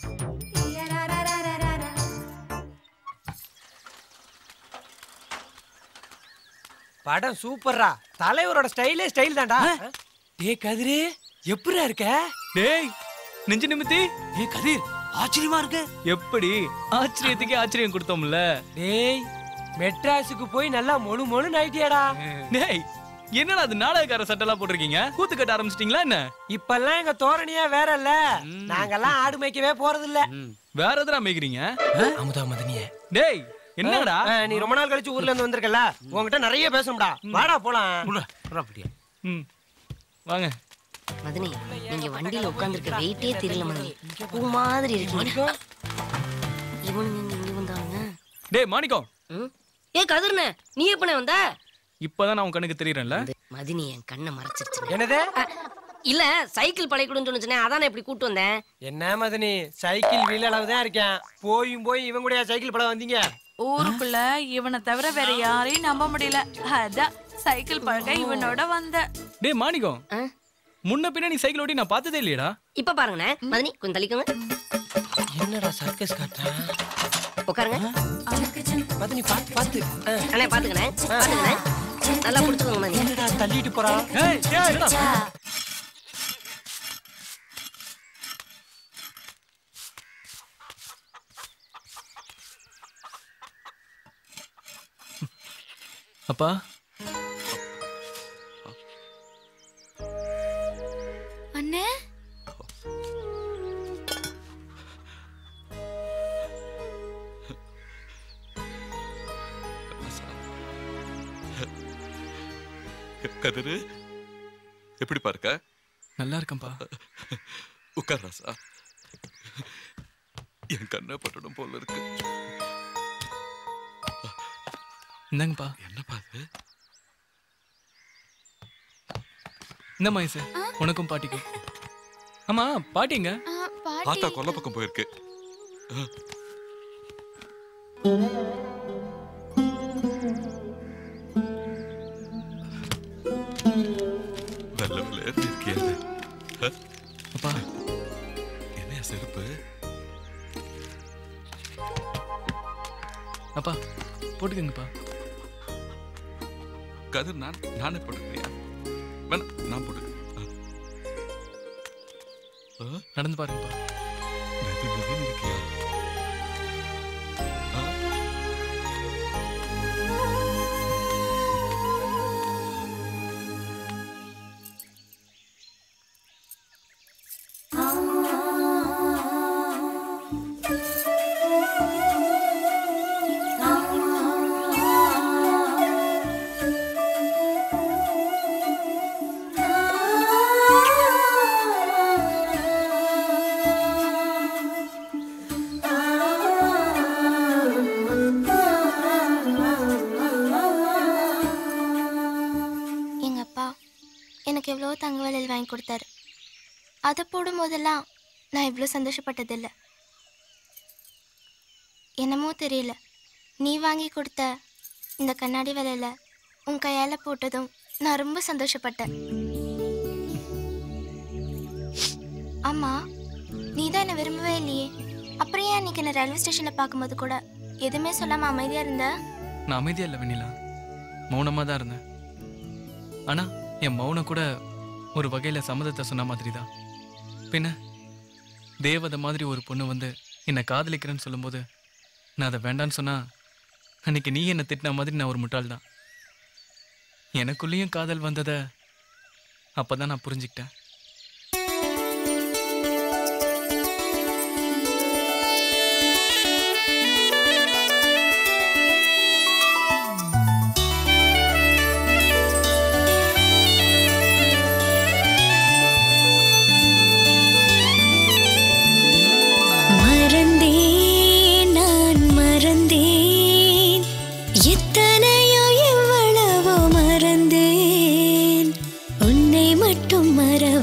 படம் சூப்பர்ரா. தலைவரோட ஸ்டைலே ஸ்டைல் தான்டா. டேய் கதிரு எப்படிடா இருக்க? டேய் நெஞ்சு நிமித்தி. ஏய் கதிர் ஆச்சரியமா இருக்கு. எப்படி? ஆச்சரியத்துக்கே ஆச்சரியம் கொடுத்தோம்ல. டேய் மெட்ராஸுக்கு போய் நல்லா மொழு மொழு நைட்டியாடா. டேய் என்னடா அது நாடகக்கார சட்டெல்லாம் போட்டிருக்கீங்க? கூத்து கட்ட ஆரம்பிச்சிட்டீங்களா என்ன? இப்பெல்லாம் எங்க தோரணியா வேற இல்ல. நாங்கெல்லாம் ஆடு மேய்க்கவே போறது இல்ல. வேற எதுரா மேய்க்கிறீங்க? அமுதா மதனியே. டேய் என்னடா நீ ரொம்ப நாள் கழிச்சு ஊர்ல இருந்து வந்திருக்கல, உன்கிட்ட நிறைய பேசணும்டா. வாடா போலாம். ம் வாங்க. மதனி நீங்க வண்டியில உட்கார்ந்திருக்க வெயிட்டே தெரியல மதனி. பூ மாதிரி இருக்கீங்க. இவன் நீங்க இங்க வந்தாங்க. டேய் மாணிக்கம். ஏ கதிர்னே நீ எப்பனே வந்த? இப்பதான் நான் உன் கண்ணுக்கு தெரியறேன்ல. மதினி என் கண்ணை மறைச்சிருச்சு. என்னது? இல்ல சைக்கிள் பழையக்கூடன்னு சொன்னேனே, அதான் இப்படி கூட்டு வந்தேன். என்ன மதினி சைக்கிள் வீல் அளவு தான் இருக்கேன். போயும் போய் இவன் கூட சைக்கிள் பழக வந்தீங்க? ஊருக்குள்ள இவனை தவிர வேற யாரையும் நம்ப முடியல. அதான் சைக்கிள் பழக இவனோட வந்த. டேய் மாணிக்கம், முன்ன பின்ன நீ சைக்கிள் ஓட்டி நான் பார்த்ததே இல்லையடா. இப்ப பாருங்கண்ணே. மதினி கொஞ்சம் தள்ளிக்கோங்க. என்னடா சர்க்கஸ் காட்டுறேன். உட்காருங்க. மதினி பாத்து பாத்து. அண்ணே பாத்துக்கண்ணே பாத்துக்கண்ணே. நல்லா புடிச்சுக்கோங்க மதினி. என்னடா தள்ளிட்டு போறா? ஏய் என்னடா? அப்பா அண்ணே கதிரு எப்படி பாருக்க? நல்லா இருக்கேன்பா. உட்கார் ராசா. என் கண்ணை பட்டடம் போல இருக்கு. இந்தாங்கப்பா. என்னப்பா இது? இந்த மயசு உனக்கும் பாட்டிக்கும். ஆமா பாட்டிங்க? ஆத்தா கொல்ல பக்கம் போயிருக்கு. வெள்ள வெள்ள இருக்கியாது. அப்பா என்ன செருப்பு? அப்பா போட்டுக்கங்கப்பா. கதிர் நான் நானே போட்டுக்கிறியா? வேணா நான் போட்டுக்கிறேன். நடந்து பாருங்கப்பா. மெது மெதுன்னு இருக்கியா? எனக்கு எவ்வளோ தங்க வளையல் வாங்கி கொடுத்தாரு. அதை போடும் போதெல்லாம் நான் இவ்வளோ சந்தோஷப்பட்டதில்லை. என்னமோ தெரியல, நீ வாங்கி கொடுத்த இந்த கண்ணாடி வளையல உன் கையால் போட்டதும் நான் ரொம்ப சந்தோஷப்பட்டேன். ஆமா, நீ தான் என்னை விரும்பவே இல்லையே, அப்புறம் ஏன் அன்னைக்கு என்ன ரயில்வே ஸ்டேஷனில் பார்க்கும்போது கூட எதுவுமே சொல்லாமல் அமைதியாக இருந்த? நான் அமைதியாக இல்லை வெண்ணிலா, மௌனமாக தான் இருந்தேன். ஆனால் என் மௌனம் கூட ஒரு வகையில் சம்மதத்தை சொன்ன மாதிரி தான். பின்ன தேவதை மாதிரி ஒரு பொண்ணு வந்து என்னை காதலிக்கிறேன்னு சொல்லும்போது நான் அதை வேண்டான்னு சொன்னால் அன்னைக்கு நீ என்னை திட்டின மாதிரி நான் ஒரு முட்டாள் தான். எனக்குள்ளேயும் காதல் வந்ததை அப்போ தான் நான் புரிஞ்சுக்கிட்டேன். மறந்தேன், நான் மறந்தேன், எத்தனையோ எவ்வளவோ மறந்தேன், உன்னை மட்டும் மற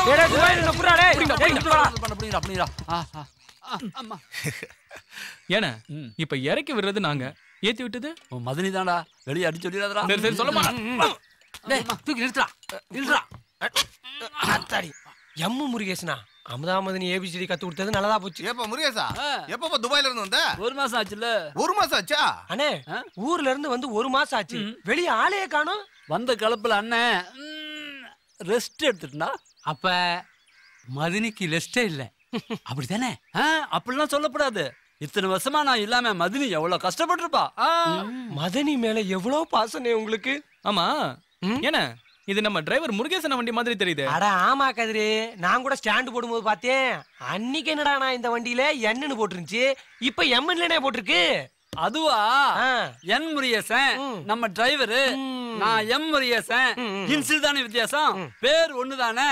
ஏடா துபாயில என்ன புறா டேய் புடிங்க, டேய் புடிங்க, இங்க வா பண்ண புடிங்கடா புடிங்கடா ஆ ஆ ஆ, அம்மா ஏன்னா இப்ப இறக்கி விடுறது நாங்க ஏத்தி விட்டது உன் மதனி தான்டா வெளிய அடிச்சு சொல்லிடாதடா சரி சரி சொல்ல மாட்டேன் டேய் தூக்கி நிறுத்துடா நிறுத்துடா அத்தாடி எம்மு முருகேசனா அமுதாமதனி ஏபிசிடி கத்து கொடுத்தது நல்லதா போச்சு ஏப்பா முருகேசா எப்பப்பா துபாயில இருந்து வந்த ஒரு மாசம் ஆச்சுல ஒரு மாசம் ஆச்சா அண்ணே ஊர்ல இருந்து வந்து ஒரு மாசம் ஆச்சு வெளிய ஆளையே காணோம் வந்த கலப்புல அண்ணன் ரெஸ்ட் எடுத்துட்டா அப்ப மதினிக்கு ரெஸ்டே இல்ல அப்படிதானே அப்படிலாம் சொல்லக்கூடாது இத்தனை வருஷமா நான் இல்லாம மதினி எவ்வளவு கஷ்டப்பட்டிருப்பா மதனி மேல எவ்வளவு பாசனே உங்களுக்கு ஆமா என்ன இது நம்ம டிரைவர் முருகேசன் வண்டி மாதிரி தெரியுது அட ஆமா கதிரு நான் கூட ஸ்டாண்ட் போடும்போது பார்த்தேன் அன்னைக்கு என்னடா நான் இந்த வண்டியில என்னன்னு போட்டுருந்துச்சு இப்ப எம்என்லனே போட்டிருக்கு அதுவா என் முருகேசன் நம்ம டிரைவரு நான் எம் முருகேசன் இன்சில் தானே வித்தியாசம் பேர் ஒண்ணுதானே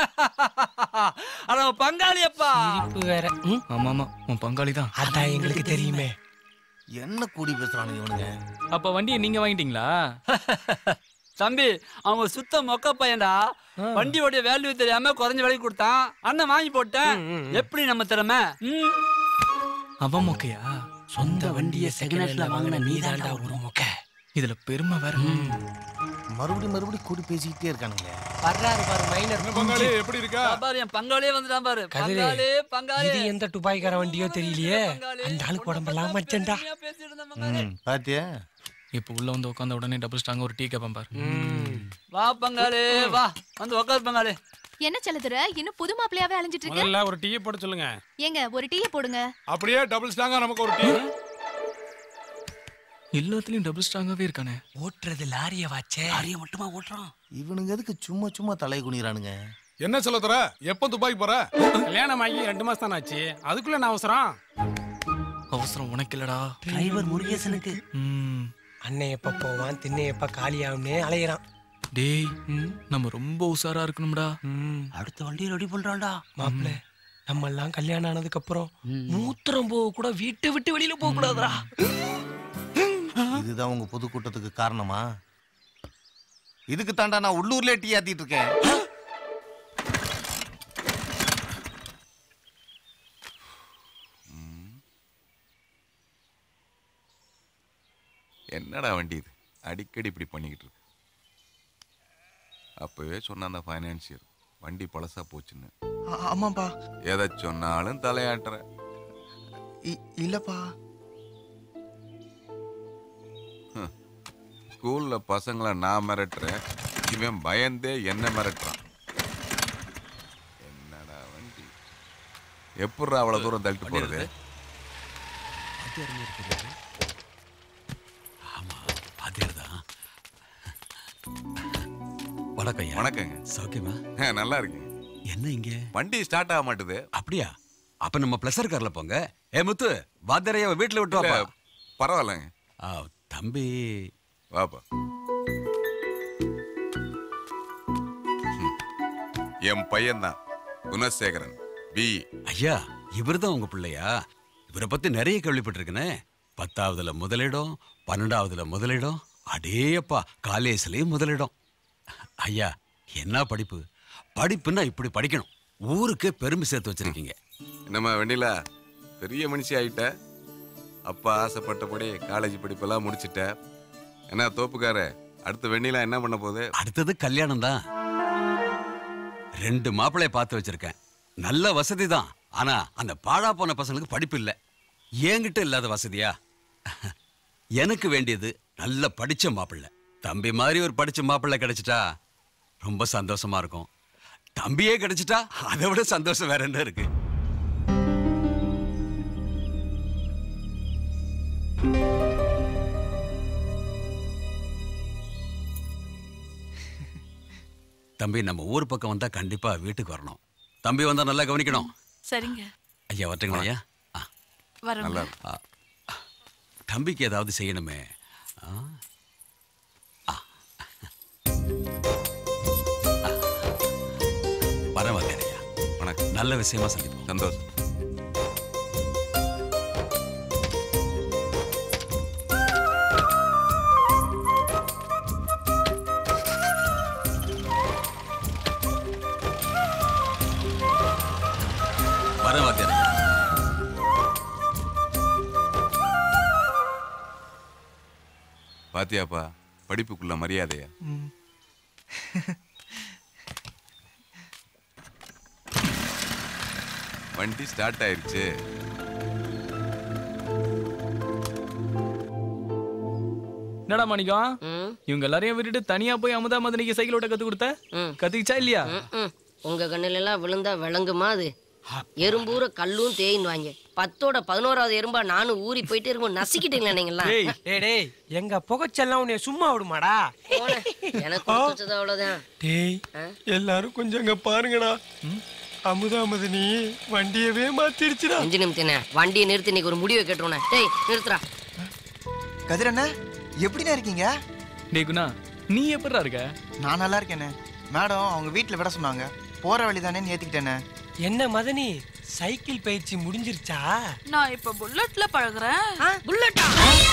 அட பங்காளியப்பா வேற ஆமா ஆமா உன் பங்காளி தான் அதான் எங்களுக்கு தெரியுமே என்ன கூடி பேசுறானுங்க இவனுங்க அப்ப வண்டியை நீங்க வாங்கிட்டீங்களா தம்பி அவன் சுத்த மொக்க பையன்டா வண்டியோட வேல்யூ தெரியாம குறைஞ்ச விலைக்கு கொடுத்தான் அண்ணன் வாங்கி போட்டேன் எப்படி நம்ம திறமை அவன் மொக்கையா சொந்த வண்டியை செகண்ட் ஹேண்ட்ல வாங்கின நீதான்டா ஒரு மொக்க இதுல பெருமை வேற மறுபடியும் மறுபடியும் கூடி பேசிக்கிட்டே இருக்கானுங்க வர்றாரு பாரு மைனர் பங்காளி எப்படி இருக்கா பாரு என் பங்காளியே வந்துட்டான் பாரு பங்காளி பங்காளி இது எந்த துபாய்க்கார வண்டியோ தெரியலையே அந்த ஆளுக்கு உடம்பெல்லாம் மச்சண்டா பாத்தியா இப்ப உள்ள வந்து உட்கார்ந்த உடனே டபுள் ஸ்டாங்க ஒரு டீ கேப்பேன் பாரு வா பங்காளி வா வந்து உட்கார் பங்காளி என்ன செல்லதுற இன்னும் புது மாப்பிளையாவே அலைஞ்சிட்டு இருக்கு முதல்ல ஒரு டீ போட சொல்லுங்க ஏங்க ஒரு டீயை போடுங்க அப்படியே டபுள் ஸ்டாங்கா நமக்கு ஒரு டீ எல்லாத்துலயும் டபுள் ஸ்ட்ராங்காவே இருக்கானே ஓட்டுறது லாரிய வாச்சே லாரிய மட்டுமா ஓட்டுறான் இவனுங்க எதுக்கு சும்மா சும்மா தலை குனிறானுங்க என்ன சொல்ல தர எப்ப துபாய் போற கல்யாணம் ஆகி ரெண்டு மாசம் தானே ஆச்சு அதுக்குள்ள என்ன அவசரம் அவசரம் உனக்கு இல்லடா டிரைவர் முருகேசனுக்கு அண்ணன் எப்ப போவான் திண்ணை எப்ப காலியாகும்னே அலையிறான் டேய் நம்ம ரொம்ப உஷாரா இருக்கணும்டா அடுத்த வண்டியை ரெடி பண்றான்டா மாப்பிள்ள நம்ம எல்லாம் கல்யாணம் ஆனதுக்கு அப்புறம் மூத்திரம் போக கூட வீட்டை விட்டு வெளியில போக கூடாதுடா இதுதான் உங்க பொதுக்கூட்டத்துக்கு காரணமா இதுக்கு தாண்டா நான் உள்ளூர்ல டீ ஆத்திட்டு இருக்கேன் என்னடா வண்டி இது அடிக்கடி இப்படி பண்ணிக்கிட்டு இருக்கு அப்பவே சொன்ன அந்த ஃபைனான்சியர் வண்டி பழசா போச்சுன்னு ஆமாப்பா எதை சொன்னாலும் தலையாட்டுற இல்லப்பா ஸ்கூல்ல பசங்களை நான் மிரட்டுறேன் இவன் பயந்தே என்ன மிரட்டுறான் என்னடா வண்டி எப்படா அவ்வளவு தூரம் தள்ளிட்டு போறது வணக்கம் வணக்கங்க சௌக்கியமா நல்லா இருக்கேன் என்ன இங்க வண்டி ஸ்டார்ட் ஆக மாட்டுது அப்படியா அப்ப நம்ம பிளஸர் கார்ல போங்க ஏ முத்து வாத்தரைய வீட்டுல விட்டு வாப்பா பரவாயில்லங்க தம்பி வாப்பா என் பையன் தான் குணசேகரன் பி ஐயா இவர்தான் உங்க பிள்ளையா இவரை பத்தி நிறைய கேள்விப்பட்டிருக்கனே பத்தாவதுல முதலிடம் பன்னெண்டாவதுல முதலிடம் அடேப்பா காலேஜ்லயும் முதலிடம் ஐயா என்ன படிப்பு படிப்புன்னா இப்படி படிக்கணும் ஊருக்கே பெருமை சேர்த்து வச்சிருக்கீங்க நம்ம வெண்ணில பெரிய மனுஷி ஆயிட்ட அப்பா ஆசைப்பட்டபடி காலேஜ் படிப்பெல்லாம் முடிச்சிட்ட என்ன தோப்புக்கார அடுத்து வெண்ணிலா என்ன பண்ண போகுது அடுத்தது கல்யாணம் தான் ரெண்டு மாப்பிள்ளைய பார்த்து வச்சிருக்கேன் நல்ல வசதி தான் ஆனா அந்த பாழா போன பசங்களுக்கு படிப்பு இல்லை என்கிட்ட இல்லாத வசதியா எனக்கு வேண்டியது நல்ல படிச்ச மாப்பிள்ளை தம்பி மாதிரி ஒரு படிச்ச மாப்பிள்ளை கிடைச்சிட்டா ரொம்ப சந்தோஷமா இருக்கும் தம்பியே கிடைச்சிட்டா அதை விட சந்தோஷம் வேற என்ன இருக்கு தம்பி நம்ம ஊர் பக்கம் வந்தா கண்டிப்பா வீட்டுக்கு வரணும் தம்பி வந்தா நல்லா கவனிக்கணும் சரிங்க ஐயா வரட்டுங்களா ஐயா வரங்க தம்பிக்கு ஏதாவது செய்யணுமே பரவாயில்ல ஐயா வணக்கம் நல்ல விஷயமா சந்திப்போம் சந்தோஷம் பாத்தியாப்பா படிப்புக்குள்ள மரியாதையா? வண்டி ஸ்டார்ட் ஆயிருச்சு. என்னடா மாணிக்கம், இவங்க எல்லாரையும் விட்டுட்டு தனியா போய் அமுதா மதனிக்கு சைக்கிள் ஓட்ட கத்து கொடுத்த? கத்துக்கிச்சா இல்லையா? உங்க கண்ணுல எல்லாம் விழுந்தா விளங்குமா அது? எறும்பூர கல்லும் தேயின்னு வாங்க. பத்தோட பதினோராவது எறும்பா நானும் ஊறி போயிட்டே இருக்கும். நசிக்கிட்டீங்களா நீங்களா? டேய் டேய் எங்க புகைச்செல்லாம் உன்னை சும்மா விடுமாடா? எனக்கு கொடுத்தது அவ்வளவுதான். டேய் எல்லாரும் கொஞ்சம் அங்க பாருங்கடா. அமுதா மதனி வண்டியவே மாத்திடுச்சுடா. அஞ்சு நிமிஷம் வண்டியை நிறுத்தி இன்னைக்கு ஒரு முடிவை கேட்டுருவேன். டேய் நிறுத்துறா. கதிரண்ணா எப்படிண்ணா இருக்கீங்க? டேய் குணா, நீ எப்படிடா இருக்க? நான் நல்லா இருக்கேனே. மேடம் அவங்க வீட்டுல விட சொன்னாங்க, போற வழி தானே ஏத்திக்கிட்டேனே. என்ன மதனி சைக்கிள் பயிற்சி முடிஞ்சிருச்சா? நான் இப்ப புல்லட்ல பழகுறேன். புல்லட்டா?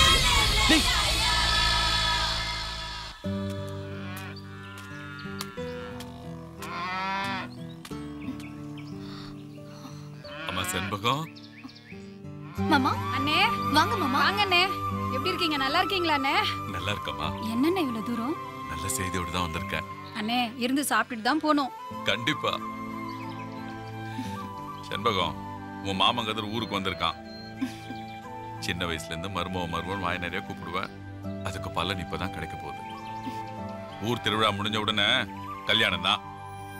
அம்மா செண்பகம். மாமா அண்ணே வாங்க மாமா. வாங்க அண்ணே. எப்படி இருக்கீங்க? நல்லா இருக்கீங்களா அண்ணே? நல்லா இருக்கமா. என்னண்ணே இவ்வளவு தூரம்? நல்ல செய்தியோட தான் வந்திருக்கேன். அண்ணே இருந்து சாப்பிட்டுட்டு தான் போனோம். கண்டிப்பா. செண்பகம், உன் மாமன் கதிர் ஊருக்கு வந்திருக்கான். சின்ன வயசுல இருந்து மருமவ மருமவன் வாய் நிறைய கூப்பிடுவேன். அதுக்கு பலன் இப்பதான் கிடைக்க போகுது. ஊர் திருவிழா முடிஞ்ச உடனே கல்யாணம் தான்.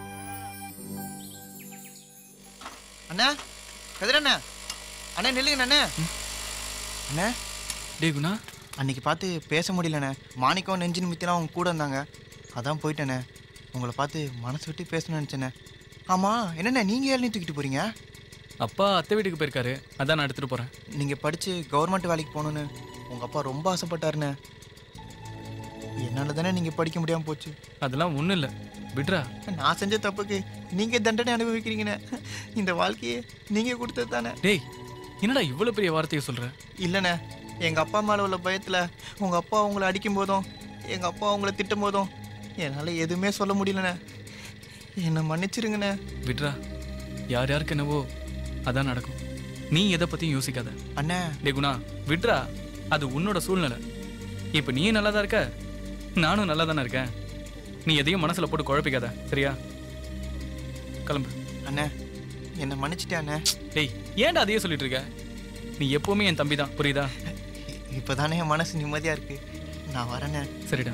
அண்ணா கதிரண்ணா, அண்ணா நில்லுங்க அண்ணா. அண்ணா டே குணா, அன்னைக்கு பார்த்து பேச முடியலண்ணே. மாணிக்கம் நெஞ்சு நிமித்திலாம் அவங்க கூட இருந்தாங்க, அதான் போயிட்டேண்ணே. உங்களை பார்த்து மனசு விட்டு பேசணும்னு நினச்சேண்ணே. ஆமாம் என்னண்ணே நீங்கள் ஏழு தூக்கிட்டு போகிறீங்க? அப்பா அத்தை வீட்டுக்கு போயிருக்காரு, அதான் நான் எடுத்துகிட்டு போகிறேன். நீங்கள் படித்து கவர்மெண்ட் வேலைக்கு போகணுன்னு உங்கள் அப்பா ரொம்ப ஆசைப்பட்டாருண்ணே. என்னால் தானே நீங்கள் படிக்க முடியாமல் போச்சு. அதெல்லாம் ஒன்றும் இல்லை, விட்ரா. நான் செஞ்ச தப்புக்கு நீங்கள் தண்டனை அனுபவிக்கிறீங்கண்ணே. இந்த வாழ்க்கையே நீங்கள் கொடுத்தது தானே. டேய் என்னடா இவ்வளோ பெரிய வார்த்தையை சொல்கிற? இல்லைண்ணே, எங்கள் அப்பா மேலே உள்ள பயத்தில் உங்கள் அப்பா உங்களை அடிக்கும் போதும் எங்கள் அப்பா உங்களை திட்டும் போதும் என்னால் எதுவுமே சொல்ல முடியலண்ணே. என்னை மன்னிச்சிருங்கண்ணே. விட்ரா, யார் யாருக்கு என்னவோ அதான் நடக்கும். நீ எதை பற்றியும் யோசிக்காத அண்ணே. டே குணா விட்ரா, அது உன்னோட சூழ்நிலை. இப்போ நீ நல்லா தான் இருக்க, நானும் நல்லா தானே இருக்கேன். நீ எதையும் மனசில் போட்டு குழப்பிக்காத, சரியா? கிளம்பு. அண்ணே என்னை மன்னிச்சிட்டே அண்ணே. டேய் ஏன்டா அதையே சொல்லிட்டு இருக்க? நீ எப்பவுமே என் தம்பி தான், புரியுதா? இப்போதானே என் மனசு நிம்மதியாக இருக்கு. நான் வரேண்ணே. சரிடா.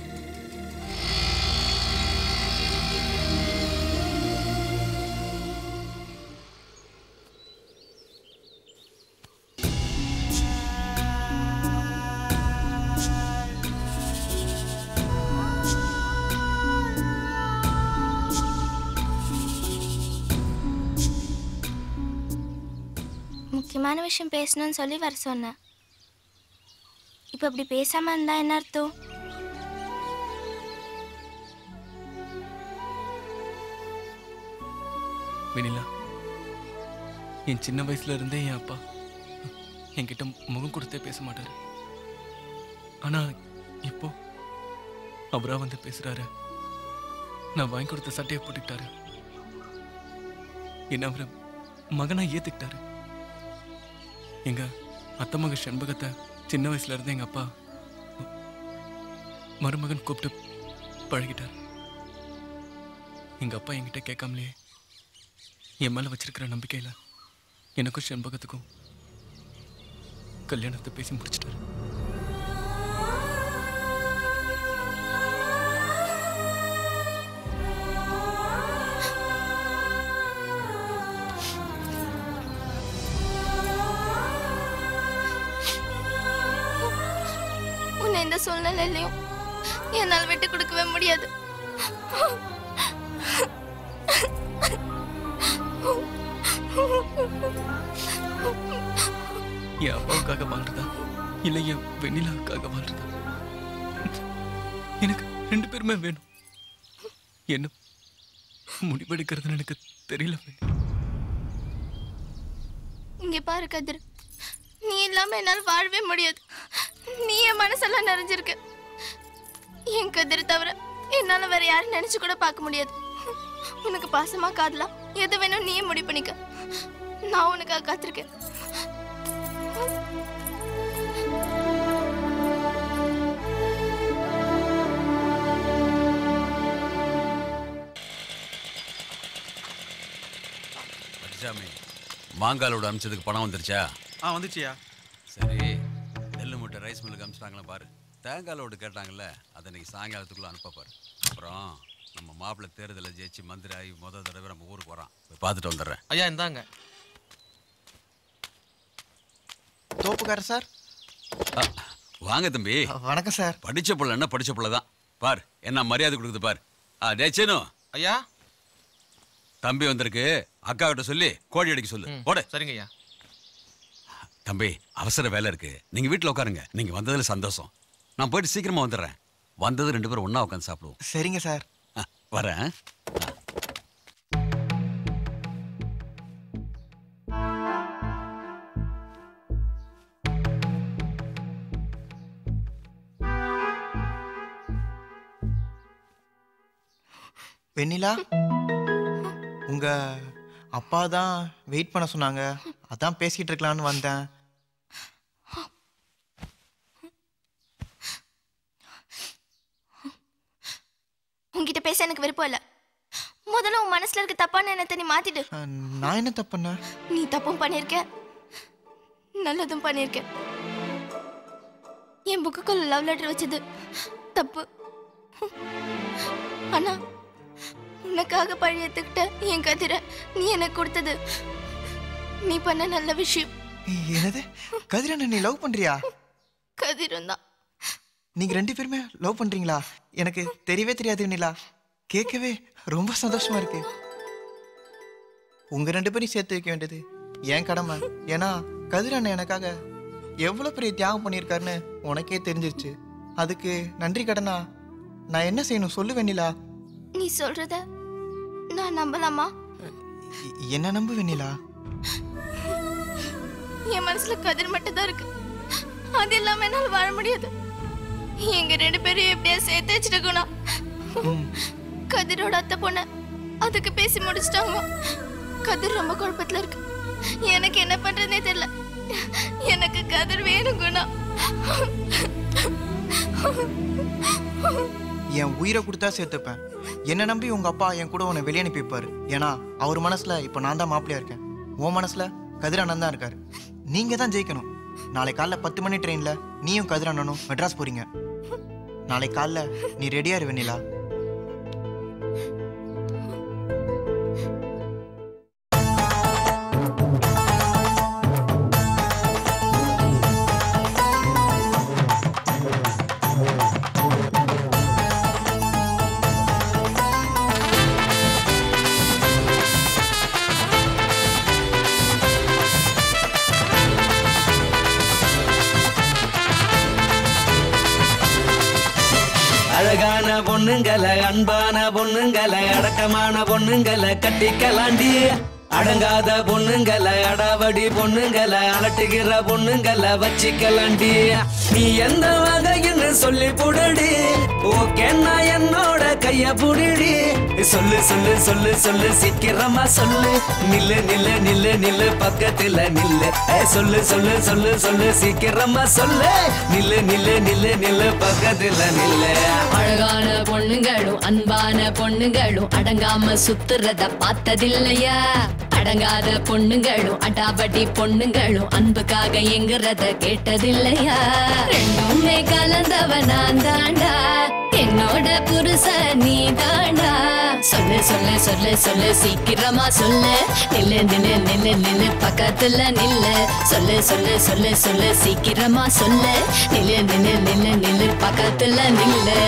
முக்கியமான விஷயம் பேசணும்னு சொல்லி வர சொன்னேன். இப்போ இப்படி பேசாம இருந்தா என்ன அர்த்தம்? வெண்ணிலா, என் சின்ன வயசுல இருந்தே என் அப்பா என்கிட்ட முகம் கொடுத்தே பேச மாட்டாரு. ஆனா இப்போ அவரா வந்து பேசுறாரு. நான் வாங்கி கொடுத்த சட்டையை போட்டுக்கிட்டாரு. என்ன அவரை மகனா ஏத்துக்கிட்டாரு. எங்க அத்தை மக செண்பகத்தை சின்ன வயசுல இருந்து எங்க அப்பா மருமகன் கூப்பிட்டு பழகிட்டார். எங்க அப்பா என்கிட்ட கேட்காமலே என் மேல வச்சிருக்கிற நம்பிக்கையில எனக்கும் செண்பகத்துக்கும் கல்யாணத்தை பேசி முடிச்சிட்டாரு. உன்னை இந்த சூழ்நிலையிலையும் என்னால் விட்டு கொடுக்கவே முடியாது. என் அப்பாவுக்காக வாழ்றதா இல்லை என் வெண்ணிலாவுக்காக வாழ்றதா? எனக்கு ரெண்டு பேருமே வேணும். என்ன முடிவெடுக்கிறதுன்னு எனக்கு தெரியல. இங்க பாரு கதிர், நீ இல்லாம என்னால் வாழவே முடியாது. நீ என் மனசெல்லாம் நிறைஞ்சிருக்க. என் கதிர் தவிர என்னால வேற யாரும் நினைச்சு கூட பார்க்க முடியாது. உனக்கு பாசமா காதலா எது வேணும் நீயே முடிவு பண்ணிக்க. நான் உனக்காக காத்திருக்கேன். சாமி மாங்காலோட அமிச்சதுக்கு பணம் வந்துருச்சா? ஆ வந்துச்சியா. சரி, நெல்லு மூட்டை ரைஸ் மில்லுக்கு அமிச்சிட்டாங்களா பாரு. தேங்காய் லோடு கேட்டாங்கல்ல, அதை இன்னைக்கு சாயங்காலத்துக்குள்ள அனுப்ப பாரு. அப்புறம் நம்ம மாப்பிள்ளை தேர்தலில் ஜெயிச்சு மந்திரி ஆகி முதல் தடவை நம்ம ஊருக்கு வரோம். போய் பார்த்துட்டு வந்துடுறேன். ஐயா இந்தாங்க. தோப்புக்காரர் சார். வாங்க தம்பி. வணக்கம் சார். படிச்ச பிள்ளை என்ன படிச்ச பிள்ளை தான் பார், என்ன மரியாதை கொடுக்குது பார். ஆ டேச்சேனு ஐயா, தம்பி வந்திருக்கு, அக்கா கிட்ட சொல்லி கோழி அடிக்க சொல்லு. போடு. சரிங்க ஐயா. தம்பி அவசர வேலை இருக்கு, நீங்க வீட்டுல உட்காருங்க. நீங்க வந்ததுல சந்தோஷம். நான் போயிட்டு சீக்கிரமா வந்துடுறேன். வந்தது ரெண்டு பேரும் ஒண்ணா உட்காந்து சாப்பிடுவோம். சரிங்க சார். வரேன். வெண்ணிலா, உங்க அப்பா தான் வெயிட் பண்ண சொன்னாங்க, அதான் பேசிட்டு இருக்கலான்னு வந்தேன். உன்கிட்ட பேச எனக்கு விருப்பம் இல்ல. முதல்ல உன் மனசுல இருக்க தப்பான எண்ணத்தை நீ மாத்திடு. நான் என்ன தப்புண்ண? நீ தப்பும் பண்ணிருக்க, நல்லதும் பண்ணிருக்க. என் புக்குக்குள்ள லவ் லெட்டர் வச்சது தப்பு. ஆனா உனக்காக பழி ஏத்துக்கிட்ட என் கதிரை நீ எனக்கு கொடுத்தது நீ பண்ண நல்ல விஷயம். என்னது? கதிரண்ண நீ லவ் பண்றியா? கதிரும் தான். நீங்க ரெண்டு பேருமே லவ் பண்றீங்களா? எனக்கு தெரியவே தெரியாது வெண்ணிலா. கேட்கவே ரொம்ப சந்தோஷமா இருக்கு. உங்க ரெண்டு பேரையும் சேர்த்து வைக்க வேண்டியது என் கடமை. ஏன்னா கதிரண்ண எனக்காக எவ்வளவு பெரிய தியாகம் பண்ணியிருக்காருன்னு உனக்கே தெரிஞ்சிருச்சு. அதுக்கு நன்றி கடனா நான் என்ன செய்யணும் சொல்லு வெண்ணிலா. நீ சொல்றத நான் நம்பலாமா? என்ன நம்பு வெண்ணிலா. என் மனசுல கதிர் மட்டும் தான் இருக்கு, அது இல்லாம என்னால வாழ முடியாது. எங்க ரெண்டு பேரும் எப்படியா சேர்த்து வச்சிருக்கணும். கதிரோட அத்தை பொண்ண அதுக்கு பேசி முடிச்சிட்டாங்க. கதிர் ரொம்ப குழப்பத்துல இருக்கு. எனக்கு என்ன பண்றதுனே தெரியல. எனக்கு கதிர் வேணும் குணா. என் உயிரை கொடுத்தா சேர்த்துப்பேன். என்ன நம்பி உங்க அப்பா என் கூட உன்னை வெளியே அனுப்பி வைப்பாரு. ஏன்னா அவர் மனசுல இப்ப நான் தான் மாப்பிள்ளையா இருக்கேன். உன் மனசுல கதிரண்ணன் தான் இருக்காரு. நீங்க தான் ஜெயிக்கணும். நாளை காலைல பத்து மணி ட்ரெயின்ல நீயும் கதிரண்ணனும் மெட்ராஸ் போறீங்க. நாளை காலைல நீ ரெடியா இரு வெண்ணிலா. அழகான பொண்ணுங்களை, அன்பான பொண்ணுங்களை, அடக்கமான பொண்ணுங்களை கட்டிக்கலாண்டி. அடங்காத பொண்ணுங்களை, அடாவடி பொண்ணுங்களை, அலட்டுகிற பொண்ணுங்களை வச்சிக்கலாண்டி. நீ எந்த வகைன்னு சொல்லி புடடி. ஓகேன்னா என்னோட கைய புடிடி. சொல்லு சொல்லு சொல்லு சொல்லு சீக்கிரமா சொல்லு. நில்லு நில்லு நில்லு நில்லு பக்கத்துல நில்லு. சொல்லு சொல்லு சொல்லு சொல்லு சீக்கிரமா சொல்லு. நில்லு நில்லு நில்லு நில்லு பக்கத்துல நில்லு. அழகான பொண்ணுங்களும் அன்பான பொண்ணுங்களும் அடங்காம சுத்துறத பார்த்ததில்லையா? அடங்காத பொண்ணுங்களும் அடாபடி பொண்ணுங்களும் அன்புக்காக எங்குறத கேட்டதில்லையா? ரெண்டுமே கலந்தவ நான் தாண்டா, என்னோட புருஷ நீ தாண்டா. சொல்லு சொல்லு சொல்லு சொல்லு சீக்கிரமா சொல்லு. நில்லு நில்லு நில்லு நில்லு பக்கத்துல நில்லு. சொல்லு சொல்லு சொல்லு சொல்லு சீக்கிரமா சொல்லு. நில்லு நில்லு நில்லு நில்லு பக்கத்துல நில்லு.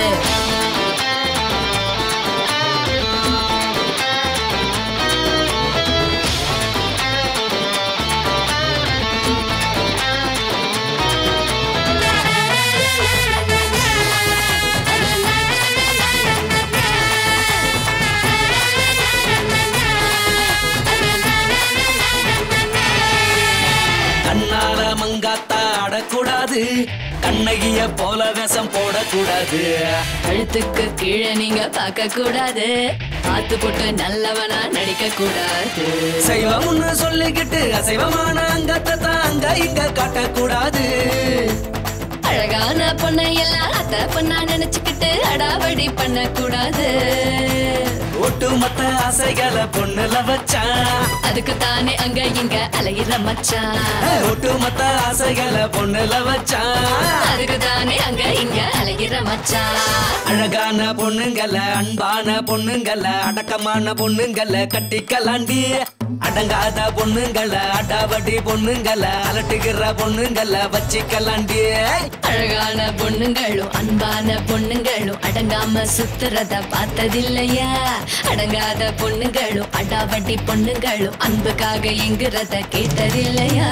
கண்ணால மங்காத்தா அடக்கூடாது, கண்ணகிய போல வேஷம் போடக்கூடாது. கழுத்துக்கு கீழே நீங்க பார்க்க கூடாது, பார்த்து போட்டு நல்லவனா நடிக்க கூடாது. சைவம்னு சொல்லிக்கிட்டு அசைவமான அங்கத்தை தான் அங்க இங்க காட்டக்கூடாது. அழகான பொண்ணை எல்லாம் அத்த பொண்ணா நினைச்சுக்கிட்டு அடாவடி பண்ண கூடாது. ஒட்டுமொத்த ஆசைகளை பொண்ணுல வச்சான் அதுக்கு தானே அங்க இங்க அலையிற மச்சான் ஒட்டுமொத்த ஆசைகளை பொண்ணுல வச்சான் அதுக்கு தானே அங்க இங்க அலையிற மச்சான் அழகான பொண்ணுங்களை அன்பான பொண்ணுங்களை அடக்கமான பொண்ணுங்களை கட்டிக்கலாண்டி அடங்காத பொண்ணுங்களை அடாவடி பொண்ணுங்களை அலட்டுகிற பொண்ணுங்களை வச்சிக்கலாண்டி அழகான பொண்ணுங்களும் அன்பான பொண்ணுங்களும் அடங்காம சுத்துறத பார்த்ததில்லையா அடங்காத பொண்ணுங்களும் அடாவடி பொண்ணுங்களும் அன்புக்காக எங்குறத கேட்டதில்லையா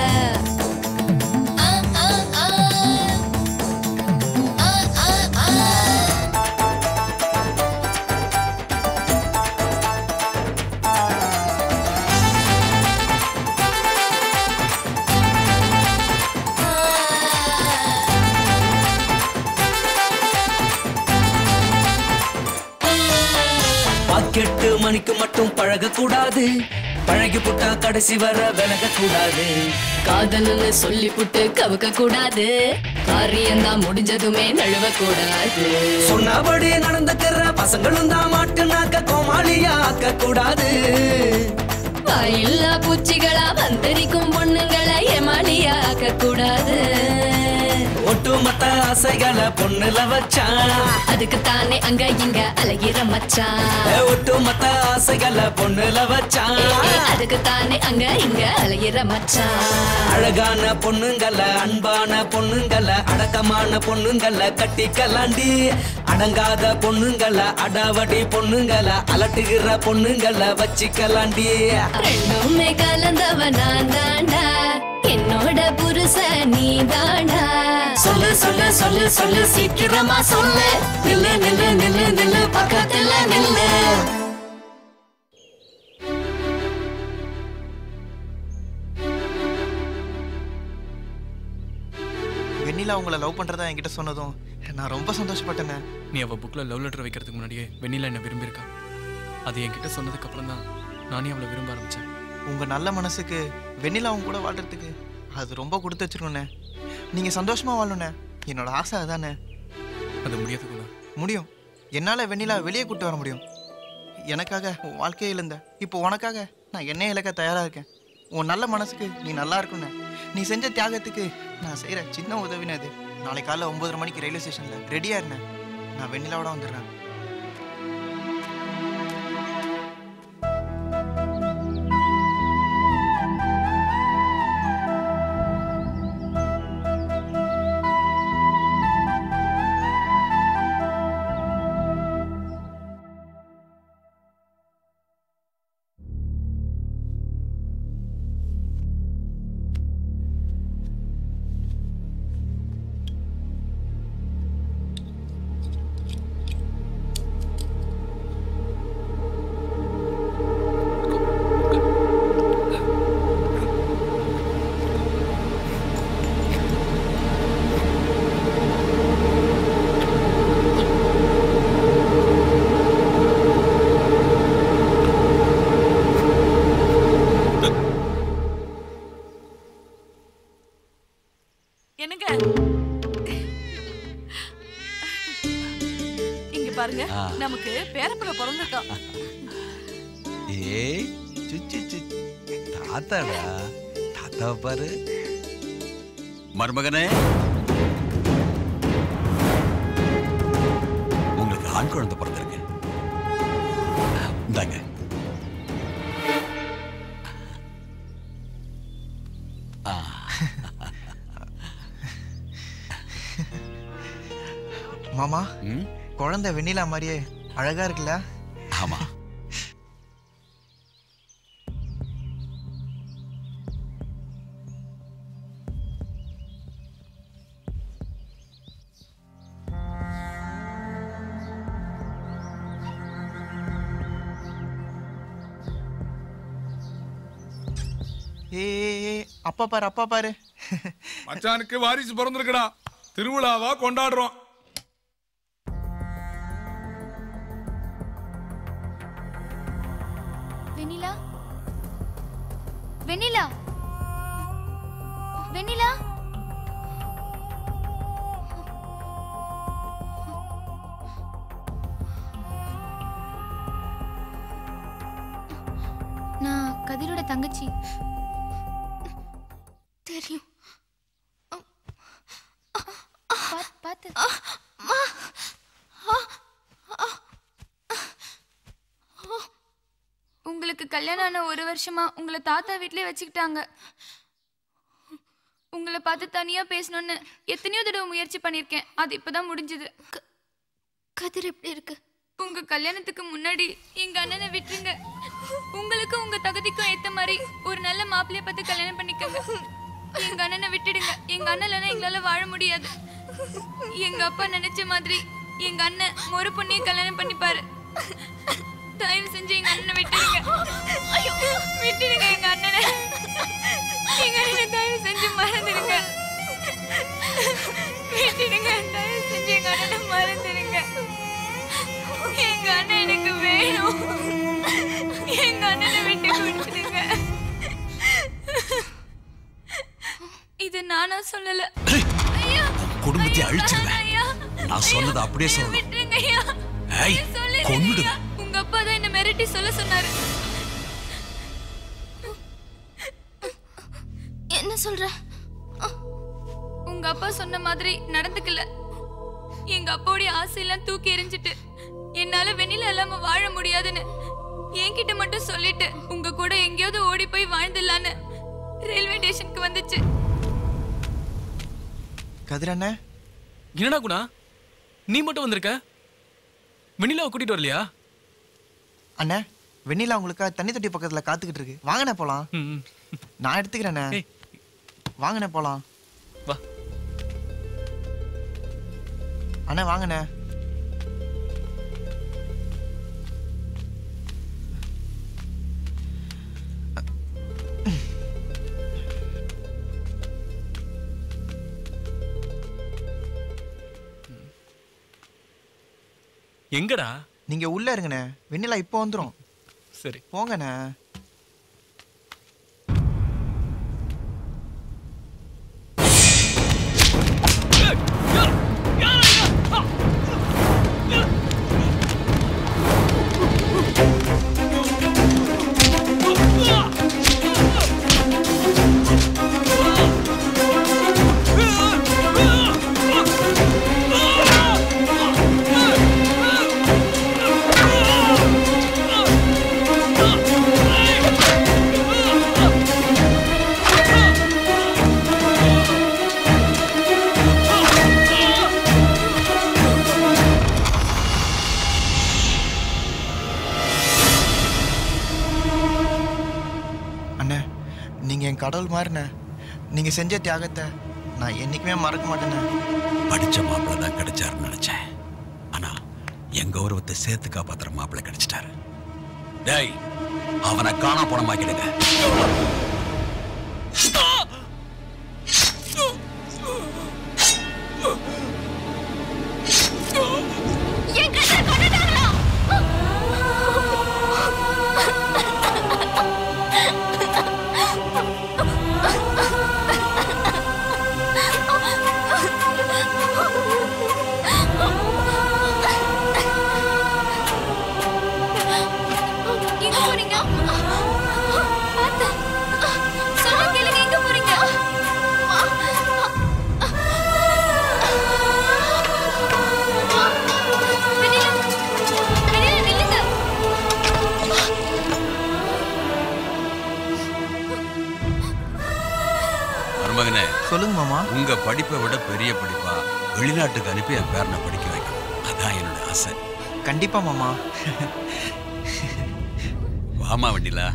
எட்டு மணிக்கு மட்டும் பழக கூடாது பழகி புட்டா கடைசி வர விலக கூடாது காதல்னு சொல்லி புட்டு கவுக்க கூடாது காரியம்தான் முடிஞ்சதுமே நழுவ கூடாது சொன்னபடி நடந்துக்கிற பசங்களும் தான் மாட்டுனாக்க கோமாளியா ஆக்க கூடாது வாயில்லா பூச்சிகளா வந்தரிக்கும் பொண்ணுங்களை ஏமாளியா ஆக்க கூடாது ஒட்டுமொத்த ஆசைகளை பொண்ணுல வச்சான் அதுக்கு தானே அங்க இங்க அலையிற மச்சான் ஒட்டுமொத்த ஆசைகளை பொண்ணுல வச்சான் அதுக்கு தானே அங்க இங்க அலையிற மச்சான் அழகான பொண்ணுங்களை அன்பான பொண்ணுங்களை அடக்கமான பொண்ணுங்களை கட்டிக்கலாண்டி அடங்காத பொண்ணுங்களை அடாவடி பொண்ணுங்களை அலட்டுகிற பொண்ணுங்களை வச்சிக்கலாண்டி ரெண்டுமே கலந்தவ நான் தாண்டா என்னோட புருஷ நீ தாண்டா சொல்லு சொல்லு சொல்லு சொல்லு சீக்கிரமா சொல்லு நில்லு நில்லு நில்லு நில்லு பக்கத்துல நில்லு வெண்ணிலா உங்களை லவ் பண்றதா என்கிட்ட சொன்னதும் நான் ரொம்ப சந்தோஷப்பட்டேங்க. நீ அவ புக்ல லவ் லெட்டர் வைக்கிறதுக்கு முன்னாடியே வெண்ணிலா என்ன விரும்பியிருக்கா. அது என்கிட்ட சொன்னதுக்கு அப்புறம் தான் நானே அவளை விரும்ப ஆரம்பிச்சேன். உங்க நல்ல மனசுக்கு வெண்ணிலா அவங்க கூட வாழ்றதுக்கு அது ரொம்ப கொடுத்து வச்சிருக்கோண்ணே. நீங்க சந்தோஷமா வாழணுண்ணே. என்னோட ஆசை அதானே. அது முடியாது கூட. முடியும். என்னால வெண்ணிலா வெளியே கூட்டு வர முடியும். எனக்காக உன் வாழ்க்கையே இழந்த இப்போ உனக்காக நான் என்னையே இழக்க தயாரா இருக்கேன். உன் நல்ல மனசுக்கு நீ நல்லா இருக்குண்ணே. நீ செஞ்ச தியாகத்துக்கு நான் செய்யற சின்ன உதவினே அது. நாளை காலைல ஒன்பதரை மணிக்கு ரயில்வே ஸ்டேஷன்ல ரெடியா இருந்தேன். நான் வெண்ணிலாவோட வந்துடுறேன். பாருங்க நமக்கு பேரப்புல பிறந்திருக்கான். ஏய் சுச்சி சுச்சி தாத்தாடா தாத்தா பாரு. மருமகனே உங்களுக்கு ஆண் குழந்தை பிறந்திருக்கு. இந்தாங்க. மாமா குழந்தை வெண்ணிலா மாதிரியே அழகா இருக்குல்ல? ஆமா. ஏ அப்பா பாரு அப்பா பாரு. மச்சானுக்கு வாரிசு பிறந்திருக்குடா. திருவிழாவா கொண்டாடுறோம். வெண்ணிலா வெண்ணிலா வெண்ணிலா கதிரோட தங்கச்சி. தெரியும். பாத்து உங்களுக்கு கல்யாணம் ஆன ஒரு வருஷமா உங்களை தாத்தா வீட்லயே வச்சுக்கிட்டாங்க. உங்களை பார்த்து தனியா பேசணும்னு எத்தனையோ தடவை முயற்சி பண்ணிருக்கேன். அது இப்பதான் முடிஞ்சது. கதிர் எப்படி இருக்கு? உங்க கல்யாணத்துக்கு முன்னாடி எங்க அண்ணனை விட்டுருங்க. உங்களுக்கு உங்க தகுதிக்கும் ஏத்த மாதிரி ஒரு நல்ல மாப்பிள்ளைய பார்த்து கல்யாணம் பண்ணிக்கங்க. எங்க அண்ணனை விட்டுடுங்க. எங்க அண்ணன் எங்களால வாழ முடியாது. எங்க அப்பா நினைச்ச மாதிரி எங்க அண்ணன் ஒரு பொண்ணைய கல்யாணம் பண்ணிப்பாரு. தயவு செஞ்சு எங்க அண்ணனை விட்டுடுங்க. ஐயோ, விட்டுடுங்க எங்க அண்ணனை. எங்க அண்ணனை தயவு செஞ்சு மறந்துடுங்க. விட்டுடுங்க. தயவு செஞ்சு எங்க அண்ணனை மறந்துடுங்க. எங்க அண்ணன் எனக்கு வேணும். எங்க அண்ணனை விட்டு கொடுத்துடுங்க. இது நானா சொல்லல. குடும்பத்தை அழிச்சிருவேன். நான் சொன்னது அப்படியே சொல்லணும். விட்டுருங்க ஐயா. ஏய், கொன்னுடு. உங்க அப்பா தான் என்ன மிரட்டி சொல்ல சொன்னாரு. என்ன சொல்ற? உங்க அப்பா சொன்ன மாதிரி நடந்துக்கல. எங்க அப்பாவுடைய ஆசையெல்லாம் தூக்கி எறிஞ்சிட்டு என்னால வெண்ணில இல்லாம வாழ முடியாதுன்னு என்கிட்ட மட்டும் சொல்லிட்டு உங்க கூட எங்கேயாவது ஓடி போய் வாழ்ந்துடலான்னு ரயில்வே ஸ்டேஷனுக்கு வந்துச்சு. கதிர் அண்ணே, என்னடா குணா நீ மட்டும் வந்திருக்க? வெண்ணிலாவை கூட்டிட்டு வரலையா? அண்ணே, வெண்ணிலா உங்களுக்கு தண்ணி தொட்டி பக்கத்துல காத்துக்கிட்டு இருக்கு. வாங்கண்ணே போலாம். நான் எடுத்துக்கிறேண்ணே. வாங்கண்ணே போலாம். வா அண்ணே, வாங்கண்ணே. எங்கடா? நீங்க உள்ள இருங்கண்ணே. வெண்ணிலா இப்போ வந்துரும். சரி போங்கண்ணே. கடவுள் மாதிரிண்ணே, நீங்க செஞ்ச தியாகத்தை நான் என்னைக்குமே மறக்க மாட்டேண்ணே. படிச்ச மாப்பிள்ள தான் கிடைச்சாருன்னு நினைச்சேன். ஆனா என் கௌரவத்தை சேர்த்து காப்பாத்துற மாப்பிள்ள கிடைச்சிட்டாரு. டேய், அவனை காணா போனமாக்கிடுங்க. சொல்லுங்க மாமா. உங்க படிப்பை விட பெரிய படிப்பா வெளிநாட்டுக்கு அனுப்பி என் பேரனை படிக்க வைக்கணும். அதான் என்னோட ஆசை. கண்டிப்பா மாமா. வாமா வெண்ணிலா.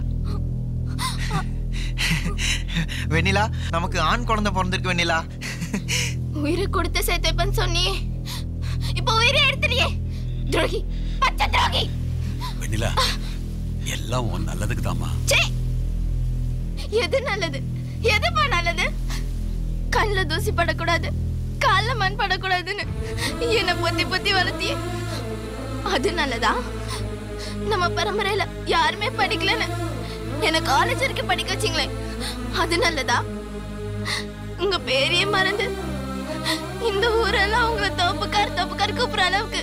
வெண்ணிலா, நமக்கு ஆண் குழந்தை பிறந்திருக்கு வெண்ணிலா. உயிரை கொடுத்து சேர்த்தப்பன்னு சொன்னி, இப்போ உயிரை எடுத்துறியே. துரோகி, பச்சை துரோகி. வெண்ணிலா, எல்லாம் உன் நல்லதுக்கு தாமா. எது நல்லது? எதுப்பா நல்லது? கண்ணுல தூசி படக்கூடாது, கால்ல மண் படக்கூடாதுன்னு என்ன பொத்தி பொத்தி வளர்த்தியே, அது நல்லதா? நம்ம பரம்பரையில யாருமே படிக்கலன்னு என்ன காலேஜ் வரைக்கும் படிக்க வச்சிங்களே, அது நல்லதா? உங்க பேரையே மறந்து இந்த ஊரெல்லாம் உங்களை தோப்புக்கார் தோப்புக்கார் கூப்பிடுற அளவுக்கு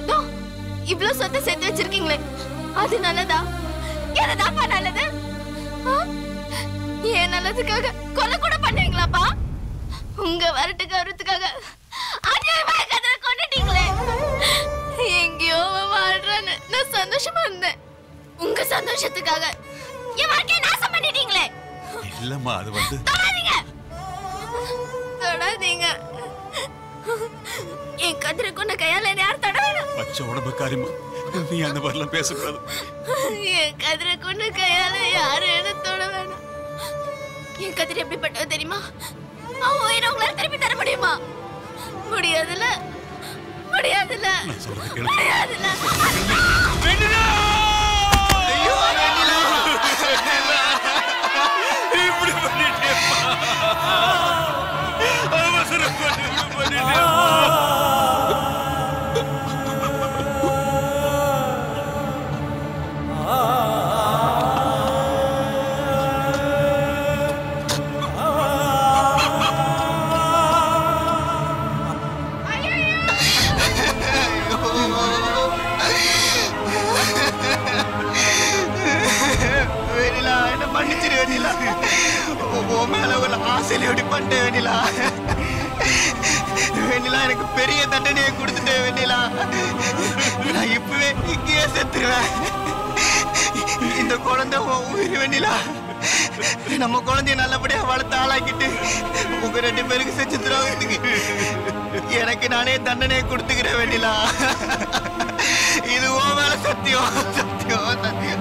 இவ்வளவு சொத்தை சேர்த்து வச்சிருக்கீங்களே, அது நல்லதா? எதுதான்ப்பா நல்லது? நல்லதுக்காக கொலை கூட பண்ணுவீங்களாப்பா? உங்க வரட்டுக்கு வரத்துக்காக அநியாயமா கதிரை கொண்டுட்டீங்களே. எங்கேயோ வாழ்றான்னு நான் சந்தோஷமா இருந்தேன். உங்க சந்தோஷத்துக்காக என் வாழ்க்கையை நாசம் பண்ணிட்டீங்களே. இல்லம்மா அது வந்து தொடாதீங்க தொடாதீங்க. என் கதிரை கொண்ட கையால என்ன யாரும் தொட வேணாம். பச்சை உடம்பு காரியமா நீ அந்த மாதிரிலாம் பேசக்கூடாது. என் கதிரை கொண்ட கையால யாரும் என்ன தொட வேணாம். என் கதிரை எப்படிப்பட்டது தெரியுமா? அவன் உயிரை உங்களால திருப்பி தர முடியுமா? முடியாதுல்ல முடியாதுல்ல முடியாதுல்ல. இப்படி பண்ணிட்டேப்பா. அவசரம் பண்ணிட்டேப்பா. மன்னிச்சிரு வெண்ணிலா. உன் மேல ஒரு ஆசையில எப்படி பண்ணிட்டேன் வெண்ணிலா. வெண்ணிலா எனக்கு பெரிய தண்டனையை கொடுத்துட்டேன் வெண்ணிலா. நான் இப்பவே இங்கேயே செத்துருவேன். இந்த குழந்தை உன் உயிர் வெண்ணிலா. நம்ம குழந்தைய நல்லபடியா வளர்த்து ஆளாக்கிட்டு உங்க ரெண்டு பேருக்கு செஞ்சு துரோகத்துக்கு எனக்கு நானே தண்டனையை கொடுத்துக்கிறேன் வெண்ணிலா. இது உன் மேல சத்தியம் சத்தியம் சத்தியம்.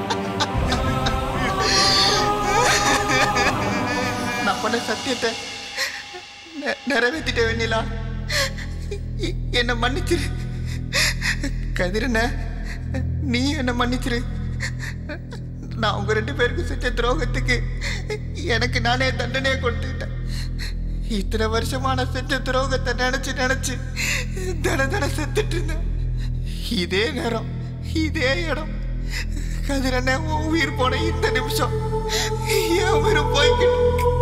நான் பண்ண சத்தியத்தை நிறைவேற்றிட்டேன் வெண்ணிலா. என்ன மன்னிச்சிரு கதிரன. நீ என்ன மன்னிச்சிரு. நான் உங்க ரெண்டு பேருக்கு செஞ்ச துரோகத்துக்கு எனக்கு நானே தண்டனையை கொடுத்துக்கிட்டேன். இத்தனை வருஷமா நான் செஞ்ச துரோகத்தை நினைச்சு நினைச்சு தன தன செத்துட்டு இருந்தேன். இதே நேரம் இதே இடம் கதிரன உயிர் போன இந்த நிமிஷம் என் உயிர் போய்கிட்டு.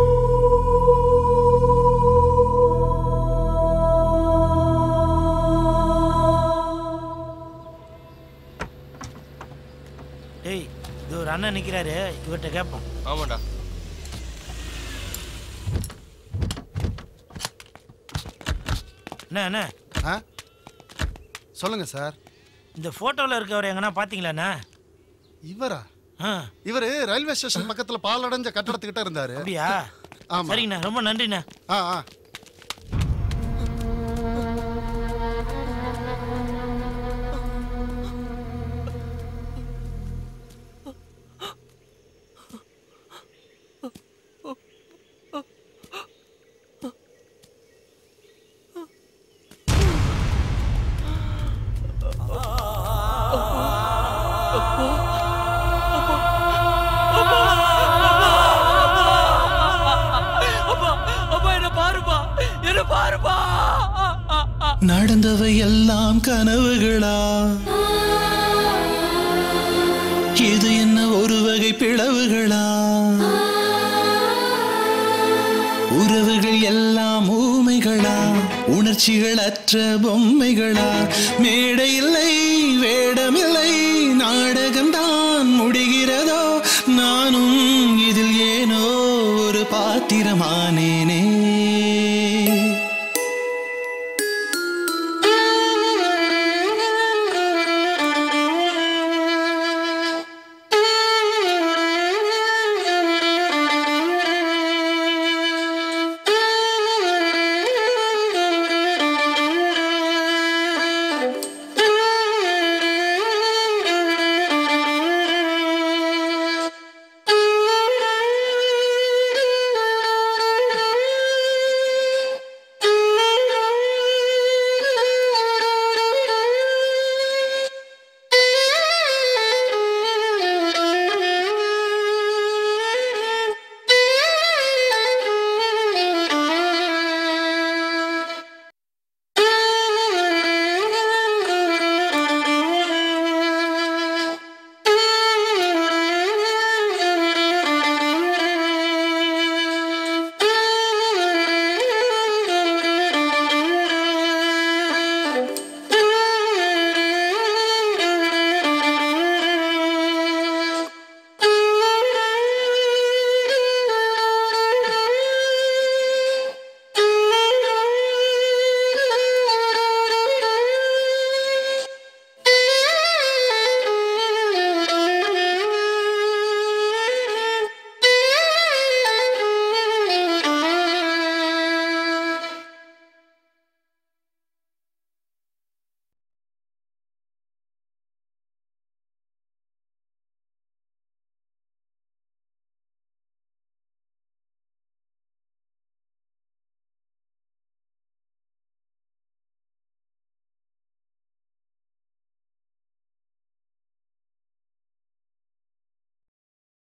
டேய் இது ஒரு அண்ணன் நிற்கிறாரு, இவர்கிட்ட கேட்போம். ஆமாண்டா. அண்ணா அண்ணா ஆ சொல்லுங்க சார். இந்த ஃபோட்டோவில் இருக்கவர் எங்கன்னா பார்த்தீங்களாண்ணா? இவரா? இவரு ரயில்வே ஸ்டேஷன் பக்கத்துல பாலடைஞ்ச கட்டடத்துக்கிட்ட இருந்தாரு. அப்படியா? ஆமா. சரிங்கண்ணா, ரொம்ப நன்றிண்ணா. ஆ ஆ நடந்தவை எல்லாம் கனவுகளா? இது என்ன ஒரு வகை பிளவுகளா? உறவுகள் எல்லாம் ஊமைகளா? உணர்ச்சிகள் அற்ற பொம்மைகளா? மேடை இல்லை வேடமில்லை நாடகம்தான் முடிகிறதோ? நானும் இதில்